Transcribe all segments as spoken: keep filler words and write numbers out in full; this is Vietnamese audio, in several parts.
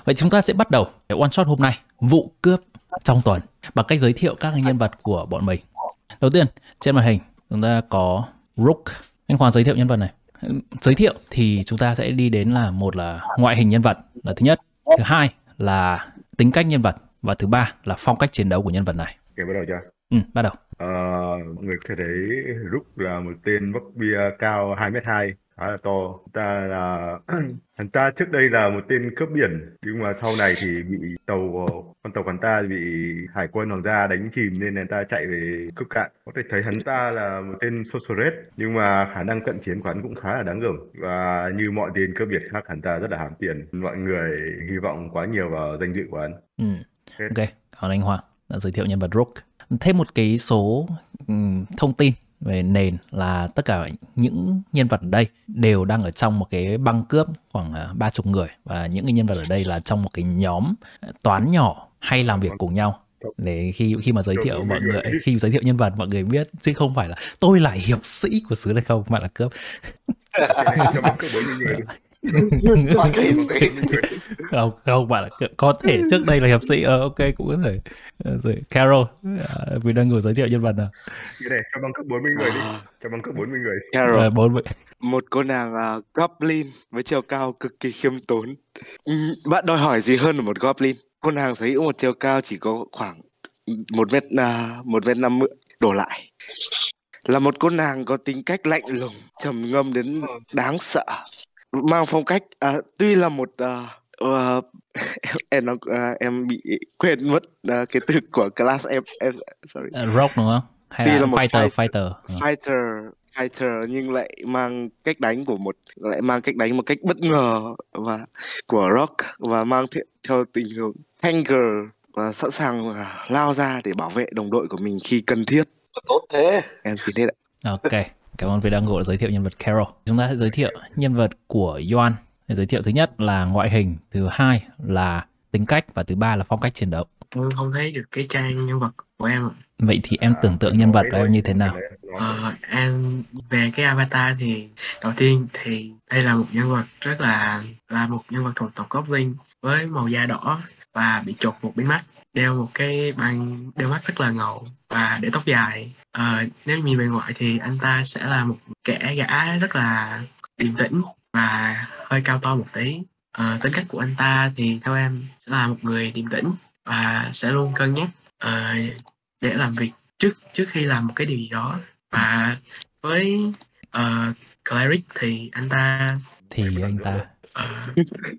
Vậy chúng ta sẽ bắt đầu cái one shot hôm nay, vụ cướp trong tuần, bằng cách giới thiệu các nhân vật của bọn mình. Đầu tiên, trên màn hình chúng ta có Rook. Anh Hoàng giới thiệu nhân vật này. Giới thiệu thì chúng ta sẽ đi đến là một là ngoại hình nhân vật là thứ nhất, thứ hai là tính cách nhân vật, và thứ ba là phong cách chiến đấu của nhân vật này. Ok, bắt đầu chưa? Ừ, bắt đầu. Ờ, mọi người có thể thấy Rook là một tên vóc bia cao hai mét hai, khá là to. Hắn ta là hắn ta trước đây là một tên cướp biển, nhưng mà sau này thì bị tàu con tàu hắn ta bị hải quân hoàng gia đánh chìm nên hắn ta chạy về cướp cạn. Có thể thấy hắn ta là một tên socialist, nhưng mà khả năng cận chiến của hắn cũng khá là đáng gờm. Và như mọi tên cướp biển khác, hắn ta rất là hám tiền. Mọi người hy vọng quá nhiều vào danh dự của hắn. Ừ. Ok, còn anh Hoàng đã giới thiệu nhân vật Rook. Thêm một cái số um, thông tin về nền là tất cả những nhân vật ở đây đều đang ở trong một cái băng cướp khoảng ba mươi người, và những cái nhân vật ở đây là trong một cái nhóm toán nhỏ hay làm việc cùng nhau, để khi khi mà giới thiệu mọi người, khi giới thiệu nhân vật mọi người biết, chứ không phải là tôi là hiệp sĩ của xứ này, không mà là cướp. Không, không bạn là có thể trước đây là hiệp sĩ, ờ, ok cũng có thể. Rồi Carol, vì đang ngồi giới thiệu nhân vật nào. Cái này cho băng cấp bốn mươi người đi, cho băng cấp bốn mươi người. Carol, Rồi, bốn mươi. một cô nàng uh, Goblin với chiều cao cực kỳ khiêm tốn. Bạn đòi hỏi gì hơn ở một Goblin? Cô nàng sở hữu một chiều cao chỉ có khoảng một mét uh, một mét năm mươi đổ lại. Là một cô nàng có tính cách lạnh lùng, trầm ngâm đến đáng sợ, mang phong cách uh, tuy là một uh, uh, em uh, em bị quên mất uh, cái từ của class em, em sorry. Uh, rock đúng không? Hay là, là một fighter, fighter, fighter, fighter, fighter nhưng lại mang cách đánh của một lại mang cách đánh một cách bất ngờ và của Rock, và mang theo, theo tình huống tanker và sẵn sàng uh, lao ra để bảo vệ đồng đội của mình khi cần thiết. Tốt thế. Em xin hết ạ. Ok, cảm ơn vì đang ngồi giới thiệu nhân vật Carol. Chúng ta sẽ giới thiệu nhân vật của Yoan. Giới thiệu thứ nhất là ngoại hình, thứ hai là tính cách, và thứ ba là phong cách chiến đấu. Em không thấy được cái trang nhân vật của em. Vậy thì em tưởng tượng nhân vật của em như thế nào? Ờ, em về cái avatar thì đầu tiên thì đây là một nhân vật rất là là một nhân vật thuộc tộc Goblin với màu da đỏ và bị chột một bên mắt, đeo một cái băng đeo mắt rất là ngầu và để tóc dài. Ờ, nếu nhìn bề ngoài thì anh ta sẽ là một kẻ gã rất là điềm tĩnh và hơi cao to một tí. Ờ, tính cách của anh ta thì theo em sẽ là một người điềm tĩnh và sẽ luôn cân nhắc uh, để làm việc trước trước khi làm một cái điều gì đó. Và với uh, Cleric thì anh ta thì anh ta uh...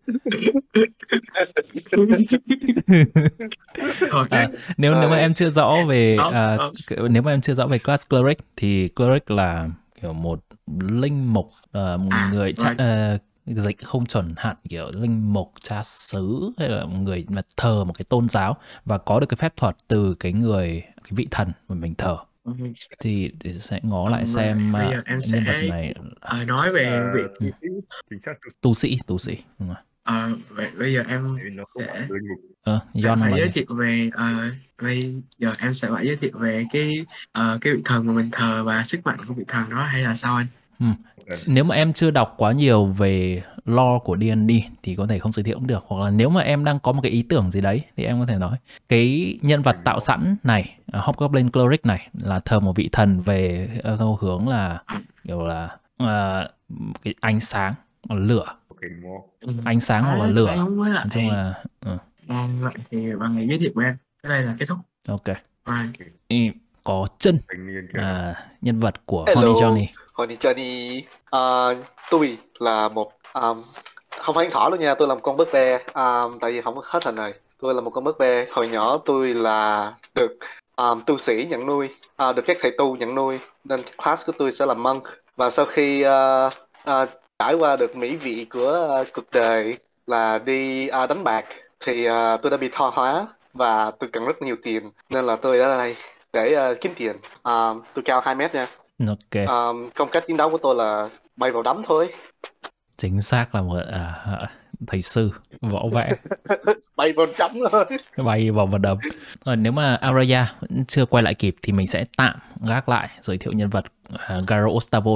Thôi, à, nếu nếu mà em chưa rõ về stop, à, stop. nếu mà em chưa rõ về class Cleric thì Cleric là kiểu một linh mục, uh, một À, người cha, right. uh, dịch không chuẩn hạn, kiểu linh mục cha xứ, hay là một người mà thờ một cái tôn giáo và có được cái phép thuật từ cái người cái vị thần mà mình thờ. Ừ. Thì để sẽ ngó lại Mà xem bây giờ uh, em nhân sẽ vật này ờ, nói về Ờ, việc tu sĩ, chính xác tu sĩ. tu sĩ, tu sĩ đúng rồi. ờ, vậy bây giờ em Vì nó không sẽ phải là linh mục. Ờ, sẽ John phải là giới gì? thiệu về ờ, bây giờ em sẽ phải giới thiệu về cái ờ, cái vị thần mà mình thờ và sức mạnh của vị thần đó, hay là sao anh? Ừ. Nếu mà em chưa đọc quá nhiều về lore của đê and đê thì có thể không giới thiệu cũng được, hoặc là nếu mà em đang có một cái ý tưởng gì đấy thì em có thể nói. Cái nhân vật tạo sẵn này, uh, Hobgoblin Cleric này là thờ một vị thần về uh, theo hướng là kiểu là uh, cái ánh sáng hoặc là lửa, Okay, more. Ừ. ánh sáng hoặc là lửa. Đúng với lại Nói chung là uh, à, vậy thì bằng ngày giới thiệu của em tới đây là kết thúc. ok. Right. Y, có chân Thanh niên kia. à, nhân vật của Hello. Honey Johnny. Honey Johnny. Uh, tôi là một um, không phải thỏ luôn nha, tôi là một con búp bê. Um, tại vì không có hết hình này. Tôi là một con búp bê. Hồi nhỏ tôi là được um, tu sĩ nhận nuôi, uh, được các thầy tu nhận nuôi, nên class của tôi sẽ là monk. Và sau khi uh, uh, trải qua được mỹ vị của uh, cuộc đời là đi uh, đánh bạc, thì uh, tôi đã bị tha hóa và tôi cần rất nhiều tiền, nên là tôi đã ra đây để uh, kiếm tiền. Uh, tôi cao hai mét nha. Ok. Um, phong cách chiến đấu của tôi là bay vào đấm thôi. Chính xác là một à, thầy sư võ vẽ. Bay vào đấm thôi. Bay vào và đấm. Rồi nếu mà Araya vẫn chưa quay lại kịp thì mình sẽ tạm gác lại giới thiệu nhân vật uh, Garo Ostavo này.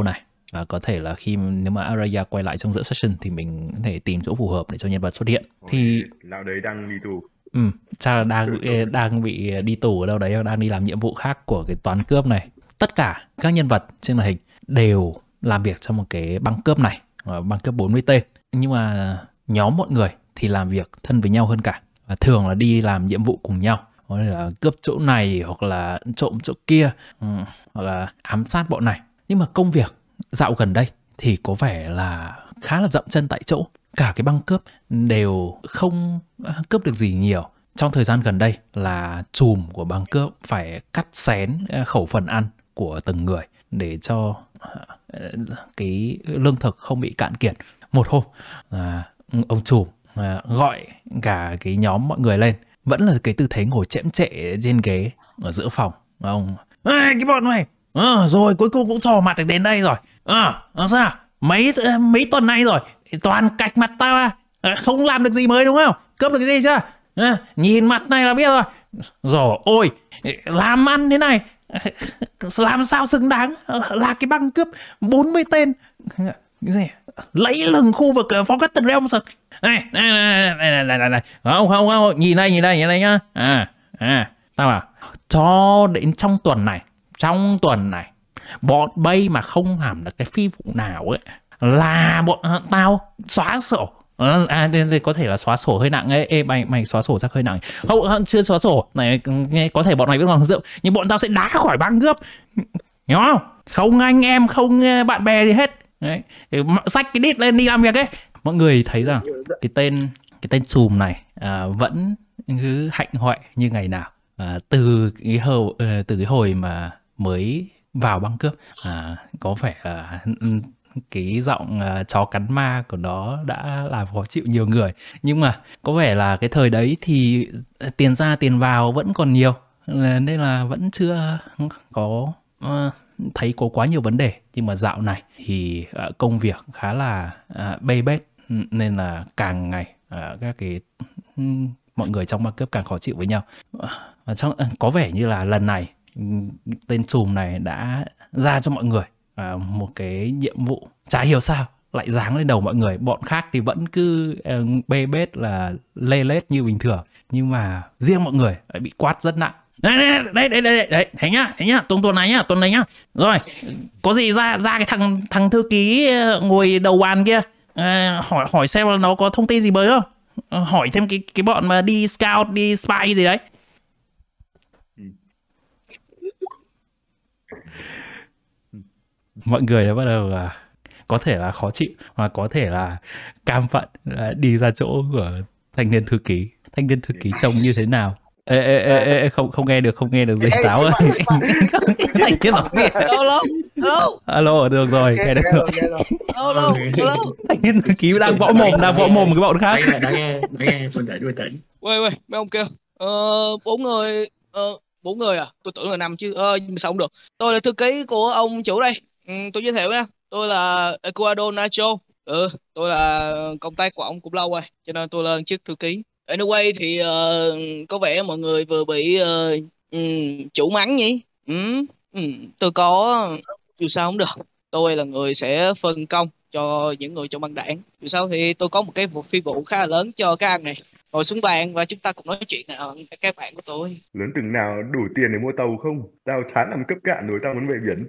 Và có thể là khi nếu mà Araya quay lại trong giữa session thì mình có thể tìm chỗ phù hợp để cho nhân vật xuất hiện. Ôi, Thì lão đấy đang đi tù. ừ, chắc là đang bị, đang bị đi tù ở đâu đấy, hoặc đang đi làm nhiệm vụ khác của cái toán cướp này. Tất cả các nhân vật trên màn hình đều làm việc trong một cái băng cướp này, băng cướp bốn mươi tên. Nhưng mà nhóm mọi người thì làm việc thân với nhau hơn cả, và thường là đi làm nhiệm vụ cùng nhau, có thể là cướp chỗ này hoặc là trộm chỗ kia, ừ, hoặc là ám sát bọn này. Nhưng mà công việc dạo gần đây thì có vẻ là khá là dậm chân tại chỗ. Cả cái băng cướp đều không cướp được gì nhiều. Trong thời gian gần đây là trùm của băng cướp phải cắt xén khẩu phần ăn của từng người để cho cái lương thực không bị cạn kiệt. Một hôm là ông trùm gọi cả cái nhóm mọi người lên, vẫn là cái tư thế ngồi chễm chệ trên ghế ở giữa phòng. Ông Ê, cái bọn này à, rồi cuối cùng cũng thò mặt được đến đây rồi. À, sao mấy mấy tuần nay rồi toàn cạch mặt tao à, không làm được gì mới đúng không? Cướp được cái gì chưa? À, nhìn mặt này là biết rồi. Rồi ôi, làm ăn thế này làm sao xứng đáng là cái băng cướp bốn mươi tên cái gì lấy lừng khu vực Forgotten Realms. Này này này này này này này, không không không, nhìn đây nhìn đây nhìn đây nhá. À à tao bảo cho đến trong tuần này, trong tuần này bọn bay mà không làm được cái phi vụ nào ấy là bọn tao xóa sổ. À, thì có thể là xóa sổ hơi nặng ấy. Ê, mày, mày xóa sổ chắc hơi nặng. Không, chưa xóa sổ này, có thể bọn mày vẫn còn rượu, nhưng bọn tao sẽ đá khỏi băng cướp, hiểu không? Không anh em, không bạn bè gì hết. Đấy, xách cái đít lên đi làm việc ấy. Mọi người thấy rằng cái tên cái tên trùm này à, vẫn cứ hạnh hoẹ như ngày nào, à, từ cái hồi từ cái hồi mà mới vào băng cướp. À, có vẻ là cái giọng uh, chó cắn ma của nó đã làm khó chịu nhiều người. Nhưng mà có vẻ là cái thời đấy thì tiền ra tiền vào vẫn còn nhiều, nên là vẫn chưa có uh, thấy có quá nhiều vấn đề. Nhưng mà dạo này thì uh, công việc khá là uh, bê bết, nên là càng ngày uh, các cái um, mọi người trong băng cướp càng khó chịu với nhau. Uh, trong, uh, có vẻ như là lần này um, tên trùm này đã ra cho mọi người À, một cái nhiệm vụ chả hiểu sao lại giáng lên đầu mọi người. Bọn khác thì vẫn cứ uh, bê bết là lê lết như bình thường, nhưng mà riêng mọi người lại bị quát rất nặng. Đây đây đây đây đây, đây. Thấy nhá, thấy nhá, tuần tuần này nhá, tuần này nhá. Rồi, có gì ra ra cái thằng thằng thư ký ngồi đầu bàn kia, à, hỏi hỏi xem là nó có thông tin gì mới không? À, hỏi thêm cái cái bọn mà đi scout, đi spy gì đấy. Mọi người đã bắt đầu là có thể là khó chịu, hoặc có thể là cam phận đi ra chỗ của thanh niên thư ký. Thanh niên thư ký trông như thế nào? Ê, ê, ê, ê, không không nghe được, không nghe được gì Táo ơi. Thanh niên nói gì? Alo, alo. Alo, được rồi, nghe được rồi. Alo, alo. Thanh niên thư ký đang võ mồm, đang võ mồm cái bọn khác. Đang nghe, đang nghe, bình tĩnh, bình tĩnh. Quê, quê, mấy ông kêu. Ờ, bốn người, ờ, bốn người à? Tôi tưởng là năm chứ, ờ, nhưng mà sao không được. Tôi là thư ký của ông chủ đây. Ừ, tôi giới thiệu nha, tôi là Ecuador Nacho. Ừ, tôi là công tác của ông cũng lâu rồi, cho nên tôi lên chức thư ký. Anyway thì uh, có vẻ mọi người vừa bị uh, um, chủ mắng nhỉ. Ừ, ừ, tôi có dù sao không được. Tôi là người sẽ phân công cho những người trong băng đảng. Dù sao thì tôi có một cái vụ phi vụ khá là lớn cho các anh này. Ngồi xuống bàn và chúng ta cùng nói chuyện nào các bạn của tôi. Lớn từng nào đủ tiền để mua tàu không? Tao chán làm cấp cạn rồi, tao muốn về biển.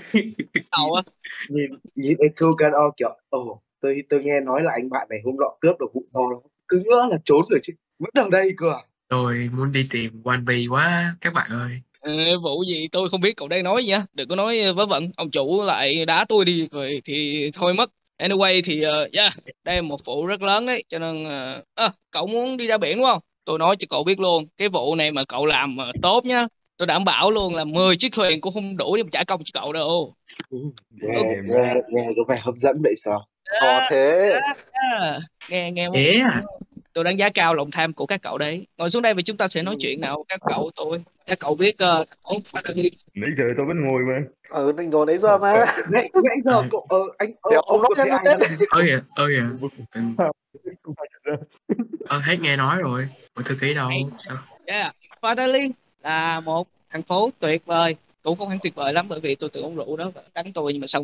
Tàu á. Nhìn nhìn Ecuador kiểu ồ, tôi tôi nghe nói là anh bạn này hôm nọ cướp được vụ to lắm. Cứ ngỡ là trốn rồi chứ. Vẫn ở đây cơ à? Tôi muốn đi tìm One Piece quá các bạn ơi. Ê, vụ gì tôi không biết cậu đang nói gì á. Đừng có nói vớ vẩn. Ông chủ lại đá tôi đi rồi thì thôi mất. Anyway thì uh, yeah, đây là một vụ rất lớn đấy. Cho nên uh, à, cậu muốn đi ra biển đúng không? Tôi nói cho cậu biết luôn. Cái vụ này mà cậu làm uh, tốt nhá, tôi đảm bảo luôn là mười chiếc thuyền cũng không đủ để mà trả công cho cậu đâu. Ừ. Nghe, nghe, nghe có vẻ hấp dẫn vậy sao? Ờ thế. À, à, nghe nghe Thế à? Tôi đánh giá cao lòng tham của các cậu đấy. Ngồi xuống đây và chúng ta sẽ nói chuyện nào các cậu tôi. Các cậu biết uh, Nãy giờ tôi vẫn ngồi mà. Ừ, mình ngồi nãy giờ mà. Nãy nãy giờ cậu ờ anh ờ, Kiểu ông nói có thấy nhanh ai lên. Ơi à, ơi à. Không phải nhận ra. Ờ, hết nghe nói rồi. Một thư ký đâu? Sao? Yeah, Phaderlin là một thành phố tuyệt vời. Cũng không hẳn tuyệt vời lắm bởi vì tôi tưởng ông rượu đó đánh tôi nhưng mà sao không được.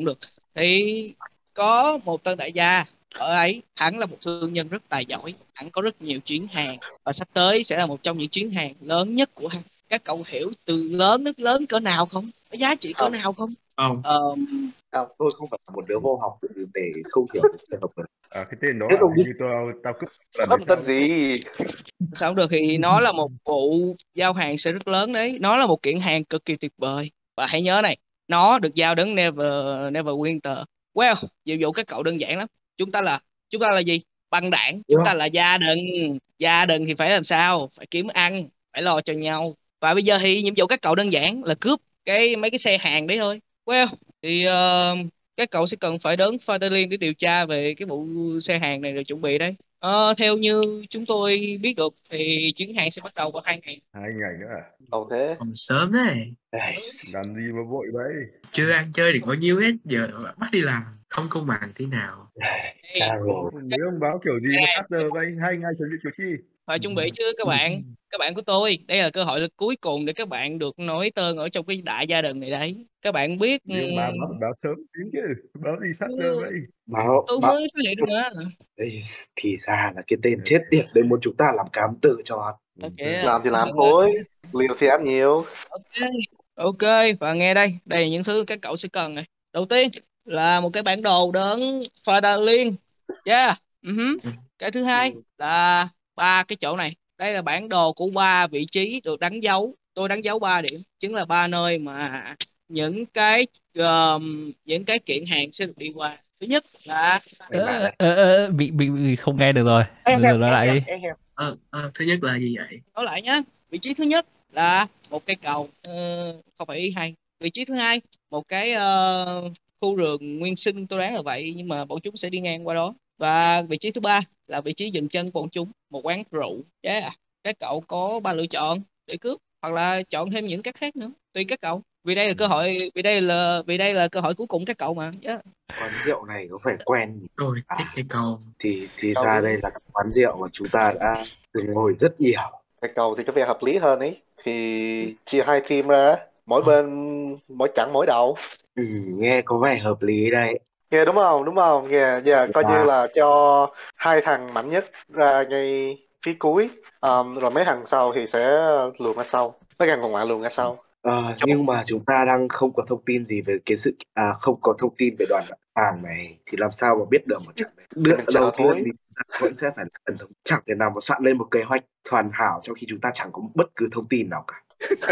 thì có một tên đại gia ở ấy, hắn là một thương nhân rất tài giỏi, hắn có rất nhiều chuyến hàng và sắp tới sẽ là một trong những chuyến hàng lớn nhất của hắn. Các cậu hiểu từ lớn nước lớn cỡ nào không? Có giá trị cỡ Không. nào không? Không. Ờ, À, tôi không phải là một đứa vô học để không hiểu trường hợp này. À, cái tên đó Thế à, không hình biết. như tôi tao cướp lần Không đấy tên sao? gì. sao không được thì nó là một vụ giao hàng sẽ rất lớn đấy. Nó là một kiện hàng cực kỳ tuyệt vời. Và hãy nhớ này, nó được giao đến Never Neverwinter. Well, nhiệm vụ các cậu đơn giản lắm. Chúng ta là chúng ta là gì? Băng đảng. Chúng ta là gia đình. Gia đình thì phải làm sao? Phải kiếm ăn, phải lo cho nhau. Và bây giờ thì nhiệm vụ các cậu đơn giản là cướp cái mấy cái xe hàng đấy thôi. Well, thì ờ, các cậu sẽ cần phải đến Fadalin để điều tra về cái vụ xe hàng này rồi chuẩn bị đấy. Ờ, theo như chúng tôi biết được thì chuyến hàng sẽ bắt đầu vào hai ngày. Hai ngày nữa à? Ồ thế. Còn sớm thế. Ây, Làm gì mà vội vậy? Chưa ăn chơi được bao nhiêu hết, giờ bắt đi làm không công bằng thế nào. Carol. Mấy ông báo kiểu gì mà sát giờ vậy? Hai ngày chuẩn bị kiểu chi? Phải chuẩn bị chứ các bạn. Các bạn của tôi, đây là cơ hội cuối cùng để các bạn được nói tên ở trong cái đại gia đình này đấy. Các bạn biết Mấy ông báo, báo, báo sớm tí chứ. Báo gì sát giờ vậy? Báo, tôi báo. mới phát hiện được mà. Ây, thì ra là cái tên chết tiệt đấy muốn chúng ta làm cám tự cho. Ok. Làm thì làm Mọi người- thôi. Liều thì ăn nhiều. Ok, ok, và nghe đây, đây là những thứ các cậu sẽ cần này. Đầu tiên là một cái bản đồ đến Fadalin. Yeah. uh-huh. Cái thứ hai là ba cái chỗ này. Đây là bản đồ của ba vị trí được đánh dấu. Tôi đánh dấu ba điểm, chính là ba nơi mà những cái um, những cái kiện hàng sẽ được đi qua. Thứ nhất là Em bạn Ờ, này. ờ, ờ, bị, bị bị không nghe được rồi. Bây giờ nói lại đi. Ờ, ờ, thứ nhất là gì vậy? nói lại nhá. Vị trí thứ nhất là một cây cầu, ờ, không phải ý hay. Vị trí thứ hai một cái ờ, khu rừng nguyên sinh, tôi đoán là vậy, nhưng mà bọn chúng sẽ đi ngang qua đó. Và vị trí thứ ba là vị trí dừng chân của bọn chúng, một quán rượu. Yeah. Các cậu có ba lựa chọn để cướp, hoặc là chọn thêm những cách khác nữa, tùy các cậu. Vì đây là cơ hội, vì đây là vì đây là cơ hội cuối cùng các cậu mà. Yeah. Quán rượu này có vẻ quen nhỉ? Tôi thích À. cái câu. Thì thì Cầu ra đi. đây là quán rượu mà chúng ta đã từng ngồi rất nhiều. Cái cầu thì có vẻ hợp lý hơn ấy. Thì chia hai team ra, mỗi bên mỗi chặng mỗi đầu. Ừ, nghe có vẻ hợp lý đây. Nghe đúng không? Đúng không? Nghe, yeah, coi Dạ. như là cho hai thằng mạnh nhất ra ngay phía cuối. Um, rồi mấy thằng sau thì sẽ luồn ra sau. Mấy thằng còn lại luồn ra sau. Ờ, nhưng mà chúng ta đang không có thông tin gì về cái sự à không có thông tin về đoàn hàng này thì làm sao mà biết được một trận này. Đứa Mình chờ đầu thôi. tiên thì chúng ta vẫn sẽ phải cẩn thận, chẳng thể nào mà soạn lên một kế hoạch hoàn hảo trong khi chúng ta chẳng có bất cứ thông tin nào cả.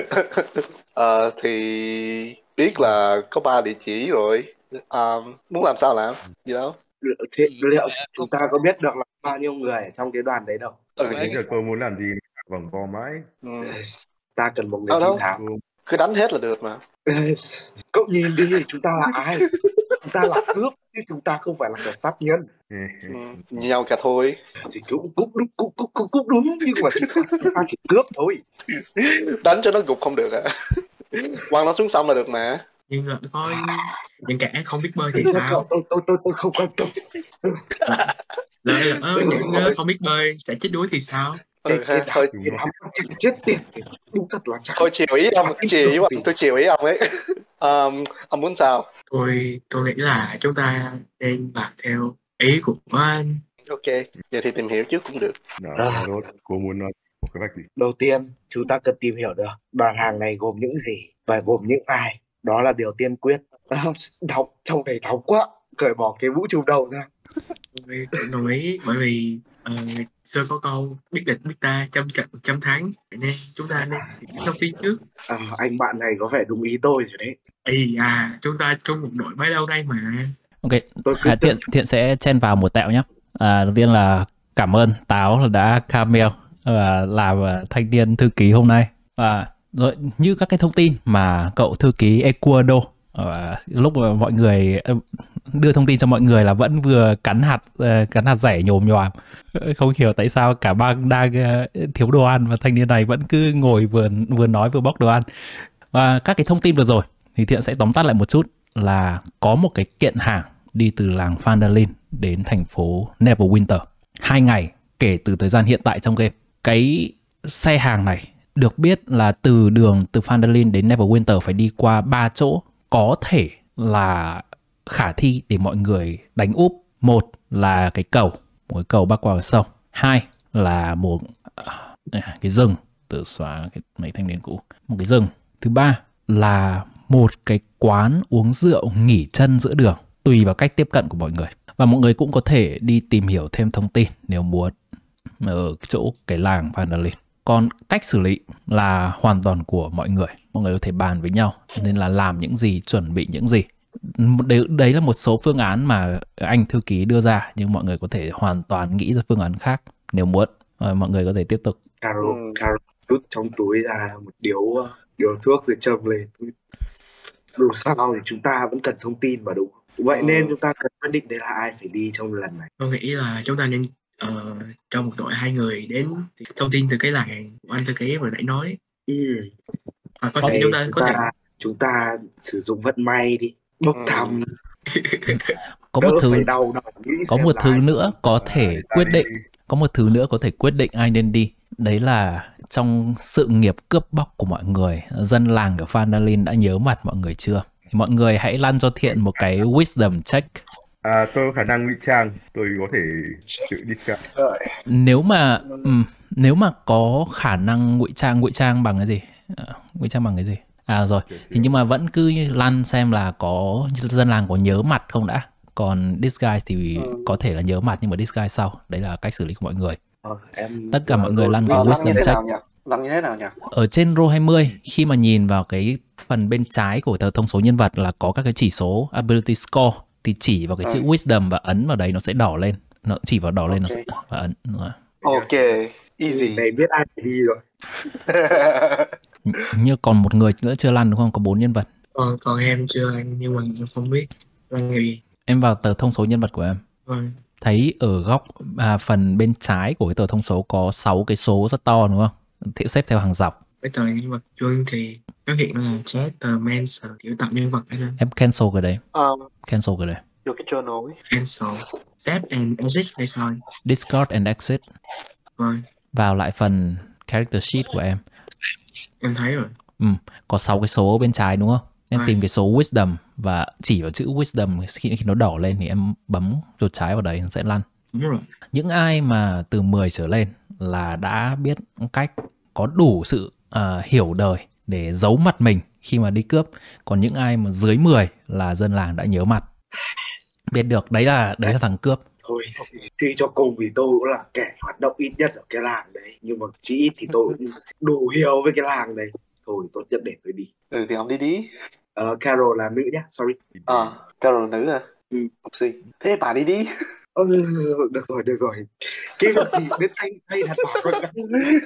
Ờ, thì biết là có ba địa chỉ rồi. Um, muốn làm sao làm? Gì đâu. Liệu, thế, Ừ, liệu không chúng ta có biết được là bao nhiêu người ở trong cái đoàn đấy đâu. Ừ, Vậy- Bây giờ tôi muốn làm gì? Vòng vo mãi. ừ. Ta cần một người Đâu chiến đâu. thắng. Cứ đánh hết là được mà. Cậu nhìn đi, chúng ta là ai? Chúng ta là cướp chứ chúng ta không phải là kẻ sát nhân. Ừ. Nhau cả thôi. Thì cũng cũng đúng cũng cũng cũng, cũng đúng nhưng mà chúng ta, chúng ta chỉ cướp thôi. Đánh cho nó gục không được à. Quăng nó xuống sông là được mà. Nhưng mà có những kẻ không biết bơi thì Tôi sao? tôi tôi tôi, tôi không quan tâm. Lỡ lỡ những ờ, không biết bơi sẽ chết đuối thì sao? Cái Ừ, cái ha, đám thôi, cái đám chết chết tiệt đúng thật là chẳng. thôi chiều ý ông, chiều ý ông, tôi chiều ý ông ấy. um, ông muốn sao? Tôi tôi nghĩ là chúng ta nên làm theo ý của anh. Ok, giờ thì tìm hiểu trước cũng được. Nào, À. Harold, cô muốn nói một cái vạch gì? Đầu tiên chúng ta cần tìm hiểu được đoàn hàng này gồm những gì và gồm những ai. Đó là điều tiên quyết. À, đau trong này đau quá, cởi bỏ cái mũ trùm đầu ra. Tôi cũng đồng ý bởi vì uh, xưa có câu biết địch biết ta trăm trận trăm thắng, nên chúng ta nên tìm thông tin trước. À, anh bạn này có vẻ đúng ý tôi rồi đấy. Ây à, chúng ta chung một đội bấy lâu nay mà. Ok, Tôi cứ à, tưởng Thiện, Thiện sẽ chen vào một tẹo nhé. À, đầu tiên là cảm ơn Táo là đã camel và làm à, thanh niên thư ký hôm nay. Và rồi như các cái thông tin mà cậu thư ký Ecuador à, lúc mà mọi người đưa thông tin cho mọi người là vẫn vừa cắn hạt uh, cắn hạt dẻ nhồm nhòm, không hiểu tại sao cả bang đang uh, thiếu đồ ăn và thanh niên này vẫn cứ ngồi vừa vừa nói vừa bóc đồ ăn. Và các cái thông tin vừa rồi thì Thiện sẽ tóm tắt lại một chút là có một cái kiện hàng đi từ làng Phandalin đến thành phố Neverwinter hai ngày kể từ thời gian hiện tại trong game. Cái xe hàng này được biết là từ đường từ Phandalin đến Neverwinter phải đi qua ba chỗ, có thể là khả thi để mọi người đánh úp. Một là cái cầu, một cái cầu bắc qua sông. Hai là một à, cái rừng, tự xóa cái, mấy thanh niên cũ. Một cái rừng. Thứ ba là một cái quán uống rượu nghỉ chân giữa đường, tùy vào cách tiếp cận của mọi người. Và mọi người cũng có thể đi tìm hiểu thêm thông tin nếu muốn ở chỗ cái làng Phandalin. Còn cách xử lý là hoàn toàn của mọi người. Mọi người có thể bàn với nhau nên là làm những gì, chuẩn bị những gì. Đấy, đấy là một số phương án mà anh thư ký đưa ra, nhưng mọi người có thể hoàn toàn nghĩ ra phương án khác nếu muốn. Rồi, mọi người có thể tiếp tục. Caro, Ừ. Caro rút trong túi ra một điếu điếu thuốc rồi châm lên. Dù sao thì chúng ta vẫn cần thông tin mà đúng không? Vậy Ừ. nên chúng ta cần quyết định đấy là ai phải đi trong lần này. Tôi nghĩ là chúng ta nên ờ, cho một đội hai người đến thông tin từ cái làng của anh thư ký vừa nãy nói. Ừ. Hoặc có Có thể Vậy chúng ta chúng có thể ta chúng ta sử dụng vận may đi, bốc Ừ. thăm, Có đỡ một thứ phải đau đầu nghĩ có xem một là thứ ai. nữa có À, thể ta quyết đi. định, có một thứ nữa có thể quyết định ai nên đi. Đấy là trong sự nghiệp cướp bóc của mọi người, dân làng ở Phandalin đã nhớ mặt mọi người chưa? Thì mọi người hãy lăn cho Thiện một cái wisdom check. À, tôi có khả năng ngụy trang, tôi có thể tự disguise. Rồi. Nếu mà ừm, nếu mà có khả năng ngụy trang, ngụy trang bằng cái gì? À, ngụy trang bằng cái gì? À rồi, thì nhưng mà vẫn cứ lăn xem là có dân làng có nhớ mặt không đã. Còn disguise thì Ừ. có thể là nhớ mặt nhưng mà disguise sau. Đấy là cách xử lý của mọi người. Ờ, em Tất cả mọi người lăn cái Ờ, lăn như wisdom thế check. nào nhỉ? Lăn như thế nào nhỉ? Ở trên roll hai mươi, khi mà nhìn vào cái phần bên trái của tờ thông số nhân vật là có các cái chỉ số ability score, thì chỉ vào cái chữ Ừ. wisdom và ấn vào đấy nó sẽ đỏ lên. Nó chỉ vào đỏ lên nó Ok. sẽ và ấn. Rồi. Ok, easy. này biết ai phải đi rồi. Như còn một người nữa chưa lăn đúng không? Có bốn nhân vật. còn còn em chưa anh, nhưng mà em không biết là gì. Em vào tờ thông số nhân vật của em. Vâng. Thấy ở góc à, phần bên trái của cái tờ thông số có sáu cái số rất to đúng không? Thì xếp theo hàng dọc. Cái tờ nhân vật chuông thì nó hiện là chapter mention kiểu tập nhân vật anh. Em cancel cái đấy. um, Cancel cái đấy. vô cái journal ấy. Cancel step and exit hay sao? Discard and exit. Vâng, Vào lại phần character sheet của em. em thấy rồi. Ừ, có sáu cái số bên trái đúng không? Em Vâng. tìm cái số wisdom và chỉ vào chữ wisdom, khi, khi nó đỏ lên thì em bấm chuột trái vào đấy nó sẽ lăn. Đúng rồi. Những ai mà từ mười trở lên là đã biết cách, có đủ sự ờ, hiểu đời để giấu mặt mình khi mà đi cướp. Còn những ai mà dưới mười là dân làng đã nhớ mặt. Biết được đấy là đấy là thằng cướp. Thôi, suy cho cùng thì tôi cũng là kẻ hoạt động ít nhất ở cái làng đấy. Nhưng mà chỉ ít thì tôi cũng đủ hiểu với cái làng đấy. Thôi, tốt nhất để tôi đi. Ừ thì ông đi đi. Ờ, Carol là nữ nhá, sorry. Ờ, Carol là nữ à? Ừ. Học sinh. Thế bà đi đi. Ờ, được rồi, được rồi. Cái vật gì đến tay tay đặt bảo con gái.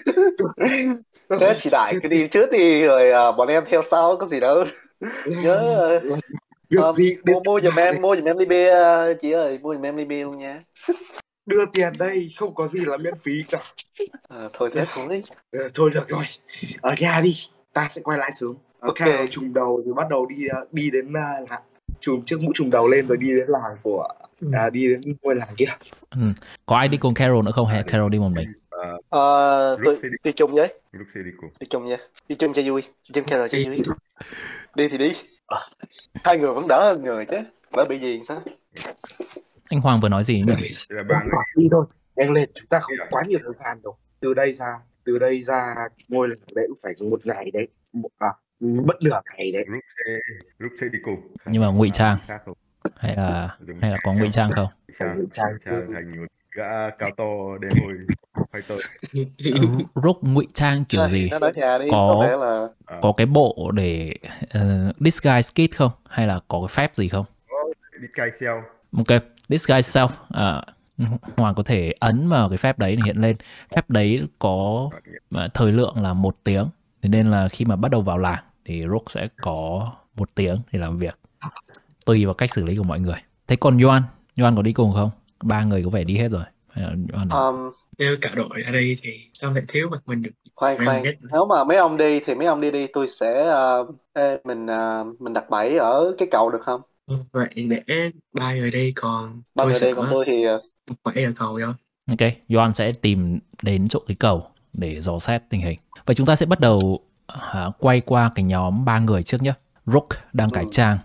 Thế chị Đại cứ đi trước đi rồi à, bọn em theo sau có gì đâu. Nhớ Việc ờ, gì đến mua mua giùm tay em mua giùm em ly bia chị ơi, mua giùm em ly bia luôn nha. đưa tiền đây, không có gì là miễn phí cả. À, thôi thế thôi. Ờ, thôi được rồi, ở nhà đi, ta sẽ quay lại sớm. Ở Ok. Carol trùng đầu thì bắt đầu đi đi đến uh, làng, trùm chiếc mũ trùng đầu lên rồi đi đến làng của à, đi đến ngôi làng kia. Ừ. Có ai đi cùng Carol nữa không hay Carol đi một mình? À, Ờ, tôi Lúc sẽ đi. đi chung với. lúc sẽ đi cùng. Đi chung nha. Đi chung cho vui. Đi chung Carol cho Đi. vui. Đi thì đi. Hai người vẫn đỡ hơn người chứ. Đỡ bị gì sao? Anh Hoàng vừa nói gì nhỉ? Thế là ba người. Đi thôi, nhanh lên, chúng ta không có quá nhiều thời gian đâu. Từ đây ra, từ đây ra ngôi làng đấy cũng phải một ngày đấy, một, à, mất nửa ngày đấy. Lúc sẽ lúc sẽ đi cùng. Nhưng mà ngụy trang Khác không? hay là hay là có ngụy trang không? Ngụy trang, Ngụy trang. ngụy trang thành một gã cao to đen hôi fighter. Rook ngụy trang kiểu gì? Nó ở nhà đi. Có- Có thể là À, Có cái bộ để uh, disguise kit không? Hay là có cái phép gì không? đi cai xeo. Ok, disguise self. À, Hoàng có thể ấn vào cái phép đấy để hiện lên. Phép đấy có à, thời lượng là một tiếng. Thế nên là khi mà bắt đầu vào làng thì Rook sẽ có một tiếng để làm việc. Tùy vào cách xử lý của mọi người. Thế còn Yoan, Yoan có đi cùng không? Ba người có vẻ đi hết rồi. Hay là Yoan à? um, Nếu cả đội ra đây thì sao lại thiếu mặt mình được? khoan Em khoan. ghét. Nếu mà mấy ông đi thì mấy ông đi đi, tôi sẽ uh, ê, mình uh, mình đặt bẫy ở cái cầu được không? Ừ, vậy để ba người đi, còn Ba tôi người sẽ đi còn tôi thì uh, một bảy ở cầu đó. Ok, Yoan sẽ tìm đến chỗ cái cầu để dò xét tình hình. Vậy chúng ta sẽ bắt đầu à, quay qua cái nhóm ba người trước nhé. Rook đang cải Ừ. trang,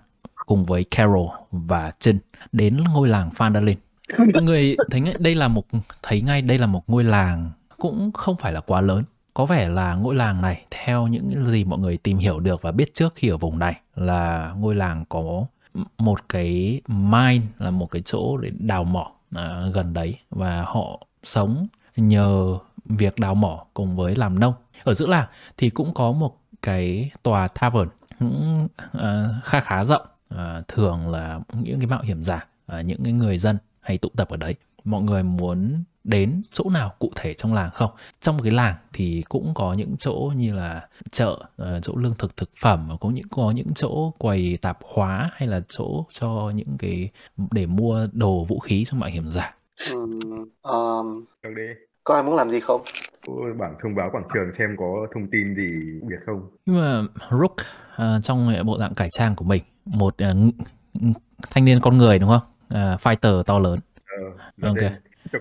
cùng với Carol và Jin đến ngôi làng Phandalin. Mọi người thấy ngay, đây là một thấy ngay đây là một ngôi làng cũng không phải là quá lớn. Có vẻ là ngôi làng này, theo những gì mọi người tìm hiểu được và biết trước khi ở vùng này, là ngôi làng có một cái mine, là một cái chỗ để đào mỏ à, gần đấy, và họ sống nhờ việc đào mỏ cùng với làm nông. Ở giữa làng thì cũng có một cái tòa tavern cũng à, khá khá rộng, à, thường là những cái mạo hiểm giả, à, những cái người dân hay tụ tập ở đấy. Mọi người muốn đến chỗ nào cụ thể trong làng không? Trong một cái làng thì cũng có những chỗ như là chợ, chỗ lương thực thực phẩm, có những có những chỗ quầy tạp hóa, hay là chỗ cho những cái để mua đồ vũ khí cho mạo hiểm giả. Ừ, um, Trong đi. có ai muốn làm gì không? Ôi, bảng thông báo quảng trường xem có thông tin gì biệt không? Nhưng mà Rook uh, trong bộ dạng cải trang của mình, một uh, thanh niên con người đúng không? Uh, fighter to lớn. Ờ, Ok.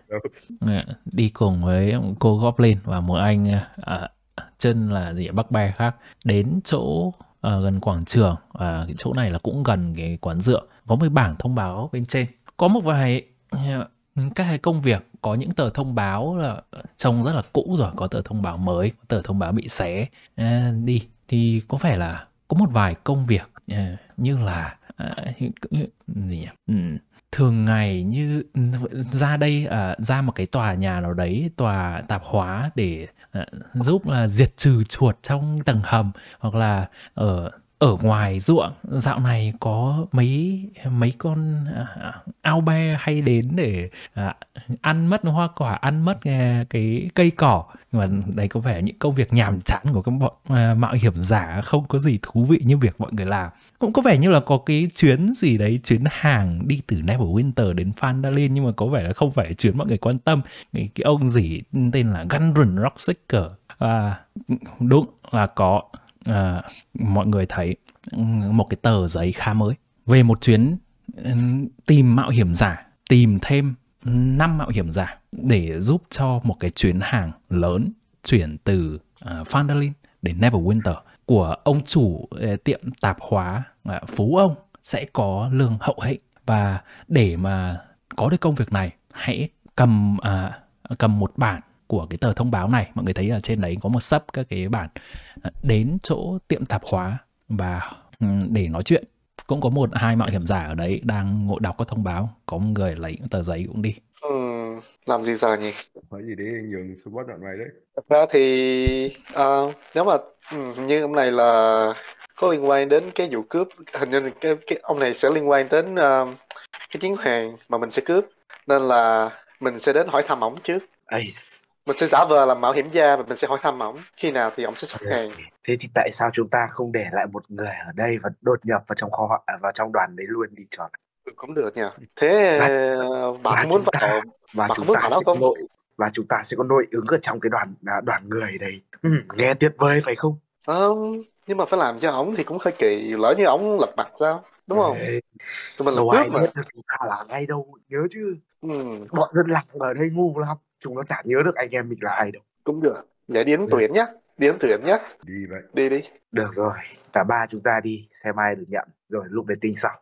Đi cùng với cô Goblin và một anh uh, chân là gì Bắc Bear khác đến chỗ uh, gần quảng trường, và cái chỗ này là cũng gần cái quán rượu. Có một bảng thông báo bên trên, có một vài uh, các cái công việc, có những tờ thông báo là trông rất là cũ rồi, có tờ thông báo mới, có tờ thông báo bị xé uh, đi, thì có vẻ là có một vài công việc uh, như là uh, gì nhỉ? Um, thường ngày như ra đây uh, ra một cái tòa nhà nào đấy, tòa tạp hóa để uh, giúp là diệt trừ chuột trong tầng hầm, hoặc là ở ở ngoài ruộng dạo này có mấy mấy con uh, ao be hay đến để uh, ăn mất hoa quả, ăn mất uh, cái cây cỏ. Nhưng mà đấy có vẻ những công việc nhàm chán của các bọn uh, mạo hiểm giả, không có gì thú vị như việc mọi người làm. Cũng có vẻ như là có cái chuyến gì đấy, chuyến hàng đi từ Neverwinter đến Phandalin, nhưng mà có vẻ là không phải chuyến mọi người quan tâm. Cái, cái ông gì tên là Gundren Rockseeker, à, đúng là có à, mọi người thấy một cái tờ giấy khá mới về một chuyến tìm mạo hiểm giả, tìm thêm năm mạo hiểm giả để giúp cho một cái chuyến hàng lớn chuyển từ uh, Phandalin đến Neverwinter của ông chủ uh, tiệm tạp hóa uh, Phú ông sẽ có lương hậu hĩnh. Và để mà có được công việc này, hãy cầm uh, cầm một bản của cái tờ thông báo này. Mọi người thấy ở trên đấy có một sấp các cái bản, uh, đến chỗ tiệm tạp hóa và um, để nói chuyện. Cũng có một hai mạo hiểm giả ở đấy đang ngồi đọc các thông báo, có một người lấy tờ giấy cũng đi. Ừ, làm gì giờ nhỉ? Nói gì đấy nhường support đoạn này đấy. Thật ra thì uh, nếu mà ừ, như ông này là có liên quan đến cái vụ cướp, hình như cái, cái ông này sẽ liên quan đến uh, cái chuyến hàng mà mình sẽ cướp, nên là mình sẽ đến hỏi thăm ổng trước. Ây, Mình sẽ giả vờ làm mạo hiểm gia và mình sẽ hỏi thăm ổng khi nào thì ổng sẽ sắp hàng. thế thì tại sao chúng ta không để lại một người ở đây và đột nhập vào trong kho à, vào trong đoàn đấy luôn đi tròn? Ừ, cũng được nha. Thế Và, bạn và có muốn chúng ta vào và bạn chúng có muốn ta vào đó sẽ không? nội và chúng ta sẽ có nội ứng ở trong cái đoàn đoàn người đấy. Ừ, nghe tuyệt vời phải không? Không, nhưng mà phải làm cho ổng thì cũng hơi kỳ, lỡ như ổng lật mặt sao, đúng không? Ê, Tụi mình là đâu cướp ai mà. biết được chúng ta là ai đâu, nhớ chứ. Ừ, Bọn dân làng ở đây ngu lắm, chúng nó chả nhớ được anh em mình là ai đâu. cũng được. Vậy đi đến tuyển nhá, đi đến tuyển nhá. Đi vậy. Đi đi. Được rồi, cả ba chúng ta đi, xem ai được nhận, rồi lúc đấy tính sau.